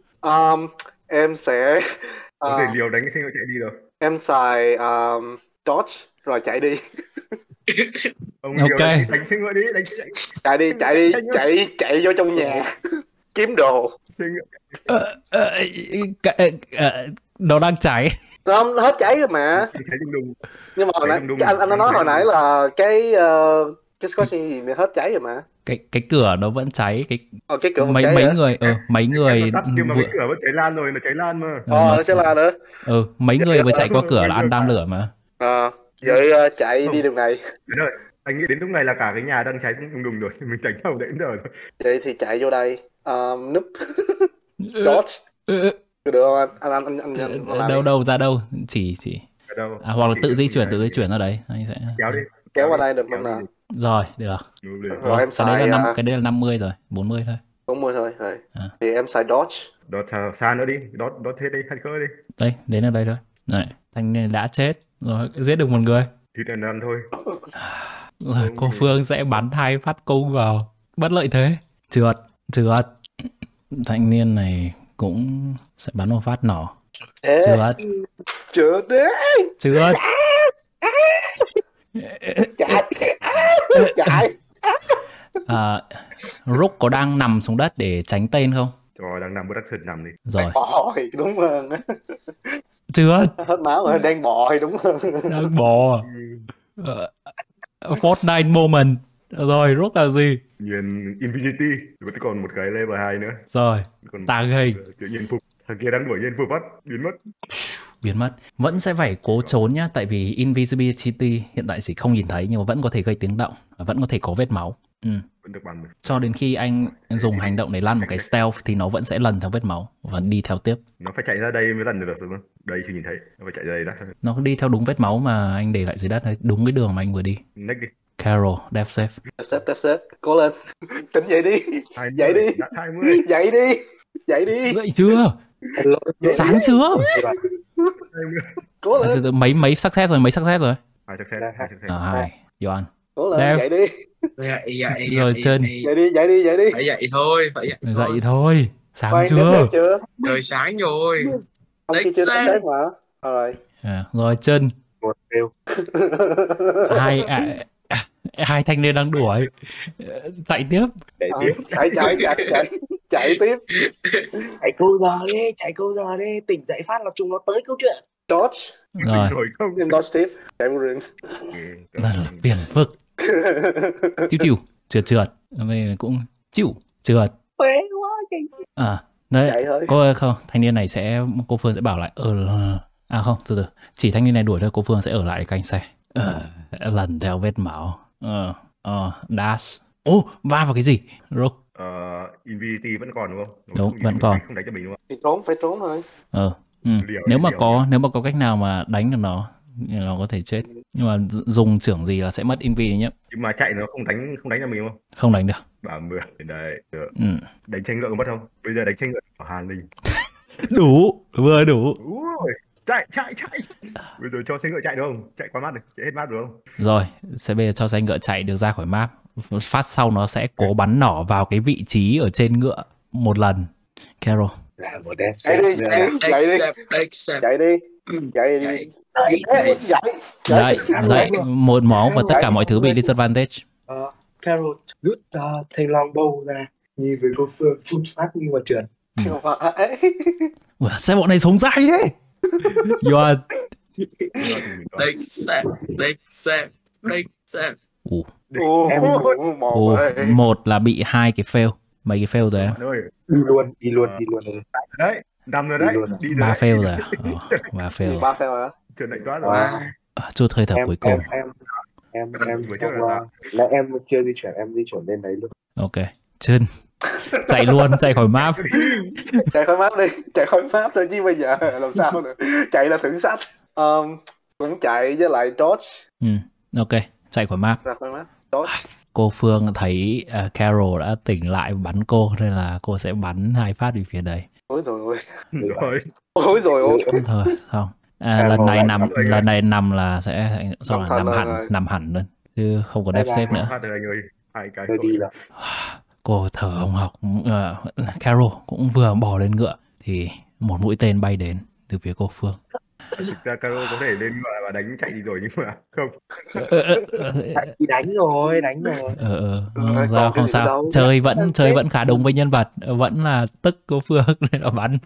Um, em sẽ Có thể uh, liều đánh cái xe ngựa chạy đi được. em xài um, dodge rồi chạy đi. Ông Ok. liều đánh, đánh xe ngựa đi, đánh xe chạy. Chạy đi, chạy đi, chạy chạy vô trong nhà. Kiếm đồ. Xe ngựa. Ờ, ờ, cái- ờ, nó đang cháy. Không, nó hết cháy rồi mà. Cháy đùng đùng. Nhưng mà hồi Cháy nãy đùng đùng. cái anh anh đã nói hồi nãy là cái uh, cái Scotching gì mà hết cháy rồi mà. Cái cái cửa nó vẫn cháy. Cái Ờ, cái cửa vẫn mấy cháy mấy hả? người ờ mấy người Tắt nhưng mà vừa cái cửa vẫn cháy lan rồi, nó cháy lan mà. ờ, Ờ, nó nó sẽ là nữa. ừ mấy người vừa chạy qua cửa là ăn đam lửa mà. Ờ, vậy uh, chạy đi đường này. Đến rồi. Anh nghĩ đến lúc này là cả cái nhà đang cháy đùng đùng rồi, mình tránh đầu đến giờ rồi. Vậy thì chạy vô đây. Um, núp Ừ, dodge. ừ, Được không anh? Anh anh anh anh, anh, anh làm đâu đi. đâu ra đâu chỉ chỉ Ở đâu? à, hoặc là Chỉ tự được di mình chuyển là tự di gì? chuyển ra đấy anh sẽ Kéo đi. Kéo qua đây được Kéo không đi. nào? rồi được Đúng rồi. Rồi rồi em cái đấy là xài năm uh, cái đấy là năm mươi rồi bốn mươi thôi. bốn mươi thôi rồi. À. Thì em xài dodge. Đó xa, xa nữa đi, đó đó thế đi, hãy khơi đi. Đây đến ở đây thôi. Đấy thanh niên đã chết rồi, giết được một người Thì tần ăn thôi. rồi. Cô Phương sẽ bắn hai phát cung vào, bất lợi thế. Trượt trượt. Thanh niên này cũng sẽ bắn một phát nỏ. Ê, Trượt chưa đấy. trượt. Chạy. Chạy. À, Rook có đang nằm xuống đất để tránh tên không? Rồi đang nằm production nằm đi. Rồi Bòi, đúng hơn. trượt Hết máu rồi, đang bòi, đúng hơn. đang bò. Ờ, Fortnite moment. Rồi Rook là gì? Nguyên Infinity, vẫn còn một cái level hai nữa. Rồi Còn tàng hình. tự nhiên phục. Thằng kia đang đuổi nhiên phục bắt, biến mất. biến mất. Vẫn sẽ phải cố trốn nhá, tại vì invisibility hiện tại chỉ không nhìn thấy nhưng mà vẫn có thể gây tiếng động và vẫn có thể có vết máu. Ừ. Vẫn được bằng được. Cho đến khi anh dùng hành động để lăn một cái stealth thì nó vẫn sẽ lần theo vết máu và đi theo tiếp. Nó phải chạy ra đây mới lần được đúng không? Đây thì nhìn thấy, nó phải chạy ra đây đó. Nó đi theo đúng vết máu mà anh để lại dưới đất thôi, đúng cái đường mà anh vừa đi. Next đi. Carol, death save. Death save, death save, cố lên. Tỉnh dậy đi. hai mươi, Dậy đi. đã hai mươi. Dậy đi. Dậy đi. Dậy chưa? Sáng chưa? Cố lên. À, mấy mấy success rồi, mấy success rồi? Hai success, hai success. À, hai. Joan. Cố lên, Dev. dậy đi. Dậy, dậy, Rồi dậy, chân. dậy. Dậy đi, dậy đi, dậy đi. Phải dậy thôi, phải dậy thôi. Dậy thôi. Sáng Khoan, chưa? đến chưa? Trời sáng rồi. Ông kia Death chưa death save. save mà. Rồi. À, rồi chân. Một đều. Hai à, à, hai thanh niên đang đuổi. Chạy tiếp. Để Ờ, tiếp. chạy chạy chạy chạy chạy tiếp. Chạy câu giờ đi, chạy câu giờ đi, tỉnh dậy phát là chúng nó tới câu chuyện. Dodge. Rồi, Rồi không? Em dodge tiếp. Chạy một rừng. rất là phiền phức. Chiu chiu, trượt trượt. Đây cũng chịu, trượt. Phế quá kìa. À, đấy. Chạy thôi. Cô không, thanh niên này sẽ, cô Phương sẽ bảo lại ở à không, từ từ, chỉ thanh niên này đuổi thôi, cô Phương sẽ ở lại để canh xe. Ờ, lần theo vết máu. Ờ, ờ, dash. Ô, va vào cái gì? Rook. Ờ, Infinity vẫn còn đúng không? Đúng, Không- vẫn còn. Không đánh cho mình đúng không? Thì trốn, phải trốn thôi. Ờ, ừ. Liều, Nếu mà liều. có, nếu mà có cách nào mà đánh được nó, thì nó có thể chết. Nhưng mà d- dùng trưởng gì là sẽ mất invi nhé. Nhưng mà chạy nó không đánh không đánh cho mình đúng không? Không đánh được. ba mươi. Đấy, được. Ừ. Đánh tranh ngựa có mất không? Bây giờ đánh tranh ngựa ở Hàn Linh. Đủ, vừa đủ. Ui, chạy chạy chạy. Bây giờ cho xe ngựa chạy được không? Chạy qua map được, chạy hết map được không? Rồi, sẽ bây giờ cho xe ngựa chạy được ra khỏi map. Phát sau nó sẽ cố bắn nỏ vào cái vị trí ở trên ngựa một lần. Carol. Là một death Chạy đi, save. chạy đi, chạy đi. Death save, death save. Chạy đi. Chạy đi. Chạy. Ê, Dậy. Dậy, dậy, một máu và tất cả mọi thứ bị disadvantage. Ờ, Carol rút uh, thanh long bow ra, nhìn với cô Phương phun phát nhưng mà trượt. Không phải. Ủa, xe bọn này sống dai thế. Yoan. Death save, death save, death save. Ủa, Ồ, Em- một ồ, ơi. một là bị hai cái fail. Mấy cái fail rồi em? Bạn ơi, Đi luôn, đi luôn, đi luôn. đấy, nằm rồi Đi đấy. luôn. Đi rồi Ba đấy. fail rồi à? Ờ, ba fail rồi. Ba fail hả? Trượt lạnh quá rồi. Wow. À, chút hơi thở Em, cuối cùng. em, em, em, em, Vừa xong, trước là uh, là em chưa di chuyển, em di chuyển lên đấy luôn. Ok. Chân. Chạy luôn, chạy khỏi map. Chạy khỏi map đi. Chạy khỏi map thôi chứ bây giờ làm sao nữa. Chạy là thử sách. Um, vẫn chạy với lại dodge. Ừ, ok. Chạy khỏi map. Ra khỏi map. Dodge. Cô Phương thấy uh, Carol đã tỉnh lại và bắn cô nên là cô sẽ bắn hai phát về phía đấy. Ôi rồi ôi. Rồi. Ôi rồi ôi. Thôi, xong. À, Carol lần này lại nằm bắn rồi. lần này nằm là sẽ sau Nằm là hẳn nằm rồi hẳn rồi. nằm hẳn luôn chứ không có death Bye save bye. nữa. Phát rồi anh ơi. Hai cái Tôi tội. đi rồi. Cô thở hồng hộc. uh, Carol cũng vừa bỏ lên ngựa thì một mũi tên bay đến từ phía cô Phương. Thực ra Caro có thể lên ngựa và đánh chạy đi rồi nhưng mà không. Ờ, ờ, ờ, Chạy đi đánh rồi, đánh rồi. ờ, ờ, Rồi, không còn sao cái không gì sao đâu. chơi vẫn chơi vẫn khá đúng với nhân vật, vẫn là tức cô Phương nên là bắn.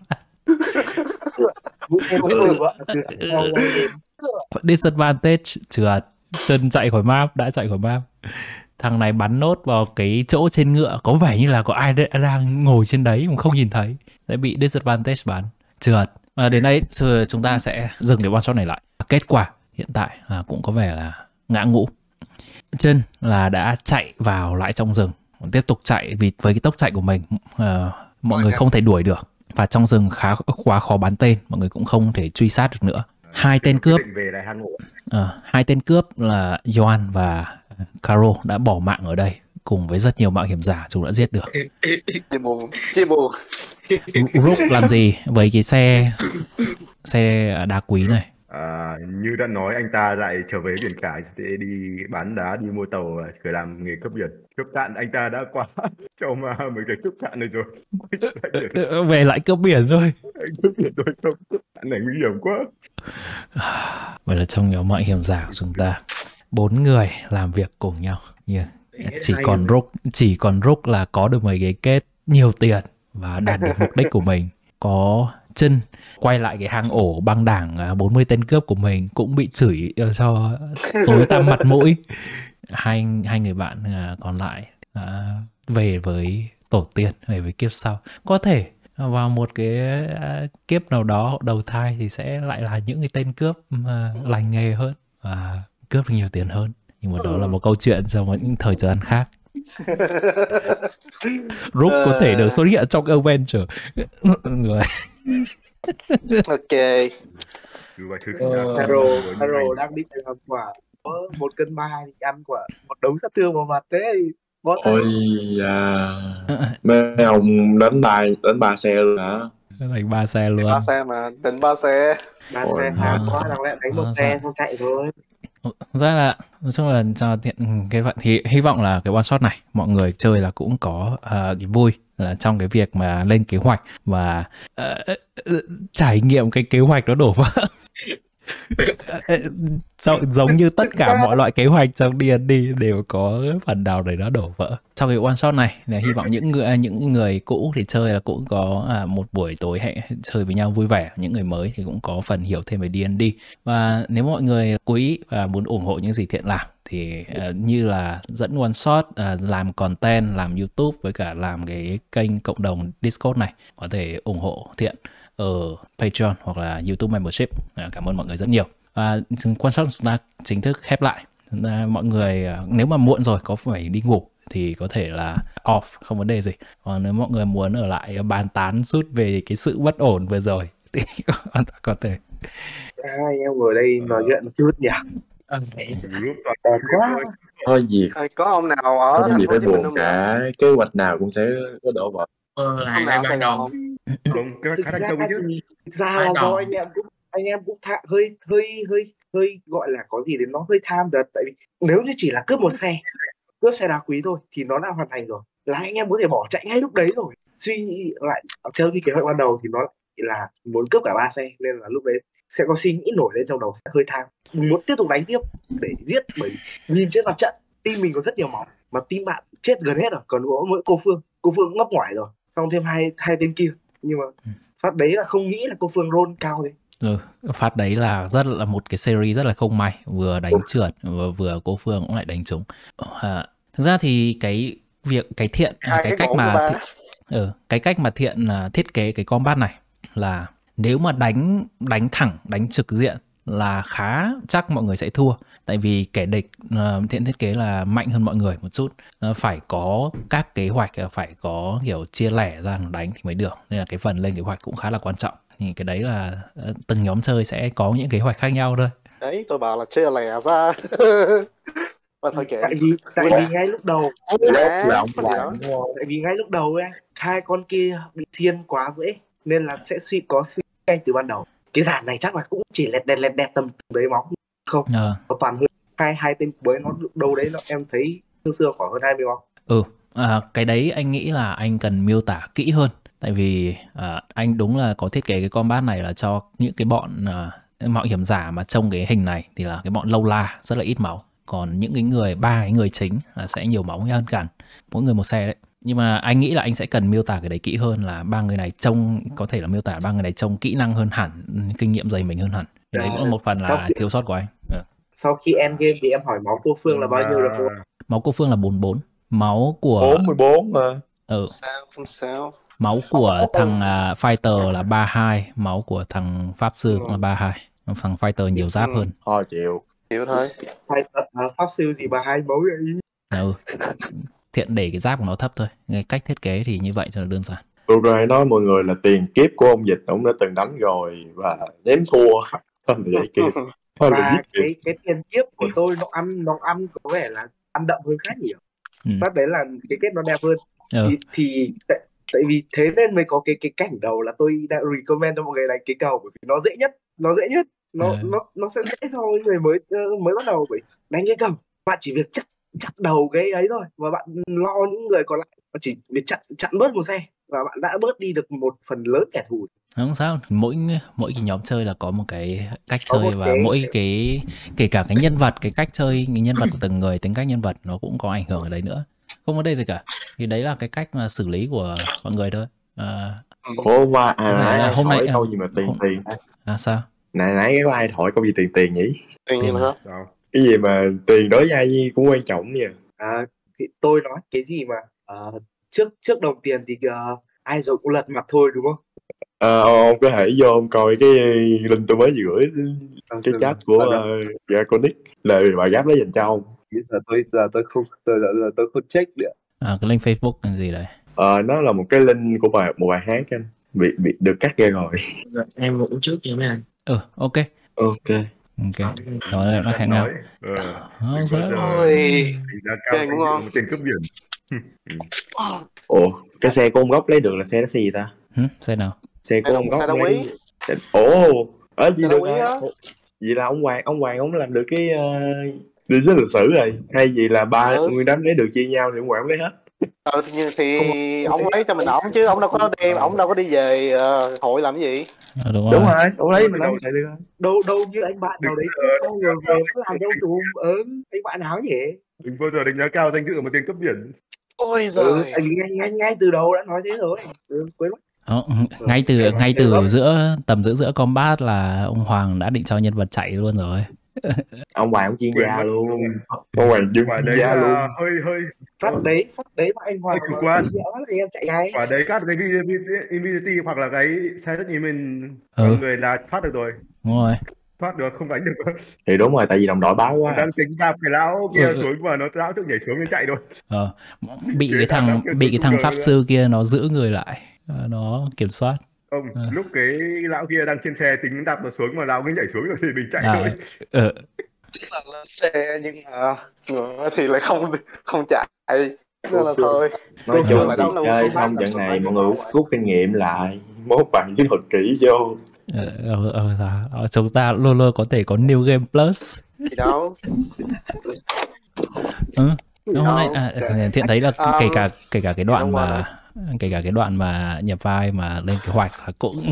Mũi tên vừa vợ từ đằng sau quay đến. Disadvantage trượt, chân chạy khỏi map, đã chạy khỏi map. Thằng này bắn nốt vào cái chỗ trên ngựa, có vẻ như là có ai đ- đang ngồi trên đấy mà không nhìn thấy, sẽ bị disadvantage bắn trượt. À, đến đây thì chúng ta sẽ dừng cái one shot này lại. Kết quả hiện tại là cũng có vẻ là ngã ngũ. Chân là đã chạy vào lại trong rừng, tiếp tục chạy vì với cái tốc chạy của mình uh, mọi người không thể đuổi được, và trong rừng khá quá khó bắn tên, mọi người cũng không thể truy sát được nữa. Hai tên cướp Định về lại hang ngủ. Ờ, hai tên cướp là Joan và Caro đã bỏ mạng ở đây cùng với rất nhiều mạo hiểm giả chúng đã giết được. Chia buồn. Chia buồn. Rook làm gì với cái xe xe đá quý này? À, như đã nói anh ta lại trở về biển cả sẽ đi bán đá, đi mua tàu và khởi làm nghề cướp biển. Cướp cạn anh ta đã qua cho mà mấy cái cướp cạn này rồi. Lại để Ờ, về lại cướp biển thôi. anh cướp biển rồi không? Cướp cạn này nguy hiểm quá. Vậy là trong nhóm mạo hiểm giả của chúng ta, bốn người làm việc cùng nhau. Nhưng chỉ còn Rook, chỉ còn Rook là có được mấy cái kết nhiều tiền và đạt được mục đích của mình. Có Chân quay lại cái hang ổ băng đảng à, bốn mươi tên cướp của mình cũng bị chửi cho tối tăm mặt mũi. Hai hai người bạn à, còn lại à, về với tổ tiên, về với kiếp sau. Có thể vào một cái à, kiếp nào đó đầu thai thì sẽ lại là những cái tên cướp mà lành nghề hơn và cướp được nhiều tiền hơn. Nhưng mà đó là một câu chuyện trong những thời gian khác. Rook có thể được xuất hiện trong Avenger. Người. Ok. Haro Haro đang đi làm quả, có một cân ba thì ăn quả một đống sát thương vào mặt thế thì bó tay. Ôi à, mấy ông đánh bài đánh ba xe luôn hả? Đánh ba xe luôn. Ba xe mà, đánh ba xe. Ba Ôi, xe hard à, quá, đáng lẽ đánh một à, xe dạ. xong chạy thôi. Ra là nói chung là cho tiện cái vậy thì hy vọng là cái one shot này mọi người chơi là cũng có uh, cái vui là trong cái việc mà lên kế hoạch và uh, uh, trải nghiệm cái kế hoạch nó đổ vỡ. Giống như tất cả mọi loại kế hoạch trong đê and đê đều có phần nào để nó đổ vỡ. Sau cái one shot này là hy vọng những người những người cũ thì chơi là cũng có à, một buổi tối hẹn chơi với nhau vui vẻ, những người mới thì cũng có phần hiểu thêm về đê and đê. Và nếu mọi người quý và muốn ủng hộ những gì Thiện làm thì uh, như là dẫn one shot, uh, làm content, làm YouTube với cả làm cái kênh cộng đồng Discord này, có thể ủng hộ Thiện ở Patreon hoặc là YouTube membership. À, cảm ơn mọi người rất nhiều. Và quan sát chúng ta chính thức khép lại. À, mọi người nếu mà muộn rồi có phải đi ngủ thì có thể là off, không vấn đề gì. Còn nếu mọi người muốn ở lại bàn tán rút về cái sự bất ổn vừa rồi thì có thể. Hai em ngồi đây nói chuyện một chút nhỉ. Đẹp quá. Thôi gì Có ông nào ở không gì thành phố phải Hồ Chí Minh buồn không? cả, kế hoạch nào cũng sẽ có đổ vỡ. Ờ, là Ông ngày nào ở ban Sài đầu. Gòn không? Không, cái Thực khá ra thành công chứ. thì thực ra Ban là do đầu. anh em cũng anh em cũng tha, hơi hơi hơi hơi gọi là có gì đến nó hơi tham thật, tại vì nếu như chỉ là cướp một xe cướp xe đá quý thôi thì nó đã hoàn thành rồi, là anh em có thể bỏ chạy ngay lúc đấy rồi. Suy nghĩ lại theo như kế hoạch ban đầu thì nó là muốn cướp cả ba xe, nên là lúc đấy sẽ có suy nghĩ nổi lên trong đầu, sẽ hơi tham, muốn tiếp tục đánh tiếp để giết, bởi nhìn trên mặt trận team mình có rất nhiều máu mà team bạn chết gần hết rồi, còn có mỗi cô Phương cô Phương ngấp ngoài rồi, xong thêm hai hai tên kia, nhưng mà phát đấy là không nghĩ là cô Phương roll cao thế. Ừ, phát đấy là rất là một cái series rất là không may, vừa đánh trượt và vừa cô Phương cũng lại đánh trúng. À, thực ra thì cái việc cái thiện Hai cái cái cách gỗ mà của ba. thi, ừ, cái cách mà thiện là thiết kế cái combat này là nếu mà đánh đánh thẳng đánh trực diện là khá chắc mọi người sẽ thua, tại vì kẻ địch uh, thiện thiết kế là mạnh hơn mọi người một chút, uh, phải có các kế hoạch, uh, phải có kiểu chia lẻ ra đánh thì mới được, nên là cái phần lên kế hoạch cũng khá là quan trọng. Thì cái đấy là uh, từng nhóm chơi sẽ có những kế hoạch khác nhau thôi. Đấy, tôi bảo là chia lẻ ra. Mà thôi kệ. Tại vì tại vì ngay lúc đầu Lẻ, là ông có gì đó. Hoàng đúng không? tại vì ngay lúc đầu ấy hai con kia bị xiên quá dễ, nên là sẽ suy có suy ngay từ ban đầu cái giàn này chắc là cũng chỉ lẹt đẹt lẹt đẹt tầm đấy máu không, uh. nó toàn hơn hai hai tên cuối, nó đâu đấy nó em thấy xương xương khoảng hơn hai mươi máu. Ừ, à, cái đấy anh nghĩ là anh cần miêu tả kỹ hơn, tại vì à, anh đúng là có thiết kế cái combat này là cho những cái bọn à, mạo hiểm giả mà trong cái hình này thì là cái bọn lâu la rất là ít máu, còn những cái người ba cái người chính là sẽ nhiều máu hơn cả, mỗi người một xe đấy. Nhưng mà anh nghĩ là anh sẽ cần miêu tả cái đấy kỹ hơn, là ba người này trông có thể là miêu tả ba người này trông kỹ năng hơn hẳn, kinh nghiệm dày mình hơn hẳn. Cái đấy cũng là một phần là thiếu sót của anh. Ừ. Sau khi end game thì em hỏi máu cô Phương là bao nhiêu được cô? Máu cô Phương là bốn mươi bốn, máu của bốn mươi bốn mà. Ừ. Sao, không sao. Máu của thằng uh, Fighter là ba mươi hai, máu của thằng Pháp Sư cũng là ba mươi hai. Thằng Fighter nhiều giáp hơn. Thôi chịu. Chịu thôi. Fighter, Pháp Sư gì ba hai máu vậy? Ừ. Thiện để cái giáp của nó thấp thôi. Cái cách thiết kế thì như vậy cho nó đơn giản. Tôi rồi nói mọi người là tiền kiếp của ông Dịch, ông đã từng đánh rồi và ném thua. Không là vậy kịp. Thôi là Và giết kịp. cái cái tiền kiếp của tôi nó ăn nó ăn có vẻ là ăn đậm hơn khá nhiều. Ừ. Phát đấy là cái kết nó đẹp hơn. Ừ. Thì, thì tại, tại vì thế nên mới có cái cái cảnh đầu là tôi đã recommend cho mọi người đánh cái cầu, bởi vì nó dễ nhất, nó dễ nhất, nó Ừ. nó nó sẽ dễ cho người mới mới bắt đầu, bởi đánh cái cầu bạn chỉ việc chặt chặt đầu cái ấy thôi, và bạn lo những người còn lại, bạn chỉ việc chặn chặn bớt một xe và bạn đã bớt đi được một phần lớn kẻ thù. Không sao, mỗi mỗi cái nhóm chơi là có một cái cách Có chơi, một và cái- mỗi cái kể cả cái nhân vật, cái cách chơi, cái nhân vật của từng người, tính cách nhân vật nó cũng có ảnh hưởng ở đấy nữa. Không vấn đề gì cả. Thì đấy là cái cách mà xử lý của mọi người thôi. À, Ủa mà à, Hôm nay- nãy ai hôm nay- hỏi câu gì mà tiền hôm- tiền hả? à sao? Nãy nãy có ai hỏi câu gì tiền tiền nhỉ? Tiền Tiền mà à? sao? Sao? Cái gì mà tiền đối với ai cũng quan trọng nha. À, thì tôi nói cái gì mà à, trước trước đồng tiền thì uh, ai rồi cũng lật mặt thôi đúng không? Ờ, ông, ông có thể vô ông coi cái link tôi mới vừa gửi Ờ, cái giờ, chat của giờ, uh, Draconic là bài giáp đó dành cho ông. giờ tôi giờ tôi không giờ, giờ, giờ tôi không check được. À, cái link Facebook là gì đấy? Ờ, nó là một cái link của bài một bài hát anh bị bị được cắt ra rồi. Rồi, em ngủ trước nha mấy anh. Ừ, ok. Ok. Ok. Rồi nó hẹn nhau. nói ờ, Ờ, đừng sao? bao giờ Ôi, đánh giá cao chơi danh cũng dự ngon. một tên cướp biển. Ồ, cái xe của ông Gốc lấy được là xe đó xe gì ta? Hử? Xe nào? Xe Xe của ông đồng xe Gốc đá lấy. quý, Ồ, ở gì xe đá được quý rồi. á. Ủa, vậy là ông Hoàng, ông Hoàng ông làm được cái uh, đi rất lịch sử rồi. Hay gì là ba Ừ. nguyên đám lấy được chia nhau thì ông Hoàng ông lấy hết. Ừ thì, thì Không, ông lấy cho mình ổng chứ ông đâu có đem, ổng đâu có đi về ờ, hội làm cái gì. Ờ, đúng đúng rồi. rồi, ông lấy Thôi, mình từ ông đầu chạy được rồi. Đâu đâu như anh bạn nào đừng đấy bao giờ xong đánh rồi giá về cao nó làm đâu trùm. Ừ, anh bạn nào nhỉ? đừng bao giờ đánh giá cao danh dự của một tên cướp biển. Ôi Ừ, giời. anh ngay ngay ngay từ đầu đã nói thế rồi. Ừ, quên mất. Đó, Ừ, ngay từ em ngay em từ lắm. giữa tầm giữa giữa combat là ông Hoàng đã định cho nhân vật chạy luôn rồi. Ông Hoàng ông chuyên Quên gia mất, luôn. đúng rồi. Ông Hoàng dân Quả chuyên đấy gia luôn. là hơi hơi Phát ờ, đấy, phát đấy mà anh Hoàng hơi chủ mà quan. đi dỡ thì em chạy ngay. Quả đấy các cái Infinity hoặc là cái Silent Emin Ừ, mọi người là thoát được rồi, đúng rồi. thoát được không đánh được. Thì đúng rồi, tại vì đồng đội báo Còn quá. đang tính đạp cái lão kia Ừ, ừ. xuống và nó lão tự nhảy xuống nên chạy thôi. Ờ, bị Chế cái đạp lão thằng kia bị xuống cái không thằng ngờ pháp nữa. sư kia nó giữ người lại. Ờ, nó kiểm soát. Không, Ờ. lúc cái lão kia đang trên xe tính đạp nó xuống mà lão cứ nhảy xuống rồi thì mình chạy thôi. À, ờ, Tức là lên xe nhưng mà ngựa thì lại không không chạy nên là Cô thôi. Nói Cô Tôi chung lại thì đấu lâu chơi không xong bắt trận làm này sao mọi người rút kinh nghiệm lại, mốt bằng kỹ thuật kỹ vô. ờ, ờ, ờ, dạ. Ờ, chúng ta luôn luôn có thể có New Game Plus. gì đâu. Ừ. Gì Hôm nay đâu. à, Thiện thấy là kể Um, cả kể cả cái gì đoạn đâu qua mà kể cả cái đoạn mà nhập vai mà lên kế hoạch là cũng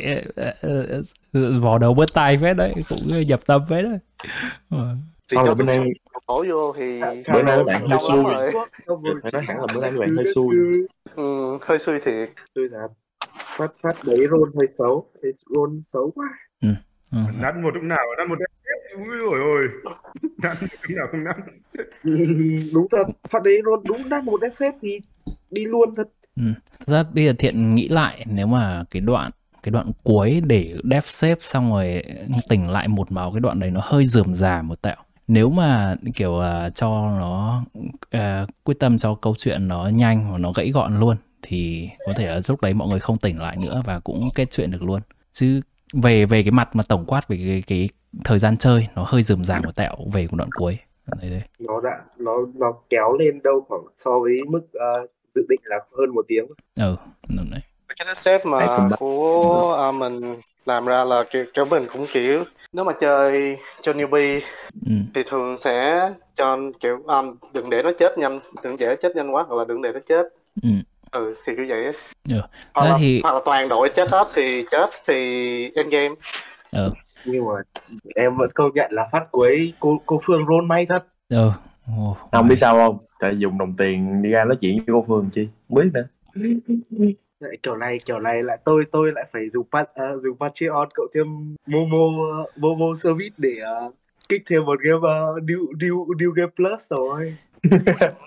vò đầu bứt tai phết đấy, cũng nhập tâm phết đấy. Ờ. thì Thôi là cho bên tôi đây đổ vô thì bữa nay các bạn thành hơi công lắm xui. rồi. Phải nói hẳn là bữa nay các bạn hơi xui. Ừ, hơi xui thiệt. Tôi là phát phát đấy roll hơi xấu, thấy roll xấu quá. Ừ. Ừ. Nát một lúc nào nát một đấy. Úi rồi ôi. Nát một lúc nào không nát. Đúng thật, phát đấy roll đúng đắt một xếp thì đi luôn thật. Ừ. Thật ra bây giờ Thiện nghĩ lại, nếu mà cái đoạn cái đoạn cuối để death save xong rồi tỉnh lại một máu, cái đoạn đấy nó hơi rườm rà một tẹo. Nếu mà kiểu uh, cho nó uh, quyết tâm cho câu chuyện nó nhanh và nó gãy gọn luôn thì có thể là lúc đấy mọi người không tỉnh lại nữa và cũng kết chuyện được luôn. Chứ về về cái mặt mà tổng quát về cái, cái thời gian chơi nó hơi rườm rà một tẹo về cái đoạn cuối. Đấy, đấy. Nó đã nó nó kéo lên đâu khoảng so với mức uh, dự định là hơn một tiếng. Ừ, đúng đấy. Cái xếp mà của à, mình làm ra là kiểu, kiểu mình cũng kiểu nếu mà chơi cho newbie Ừ. thì thường sẽ cho kiểu um, đừng để nó chết nhanh, đừng để nó chết nhanh quá hoặc là đừng để nó chết. Ừ. Ừ thì cứ vậy á. Ừ. Hoặc, Thế là, thì hoặc là toàn đội chết hết thì chết thì end game. ừ. Nhưng mà em vẫn công nhận là phát cuối cô cô Phương roll may thật. Ừ. Oh, Không biết sao không? Tại dùng đồng tiền đi ra nói chuyện với cô Phương chi, không biết nữa. Lại kiểu này kiểu này lại tôi tôi lại phải dùng pat uh, dùng Patreon cộng thêm Momo uh, Momo service để uh, kích thêm một game uh, new, new, new game plus rồi.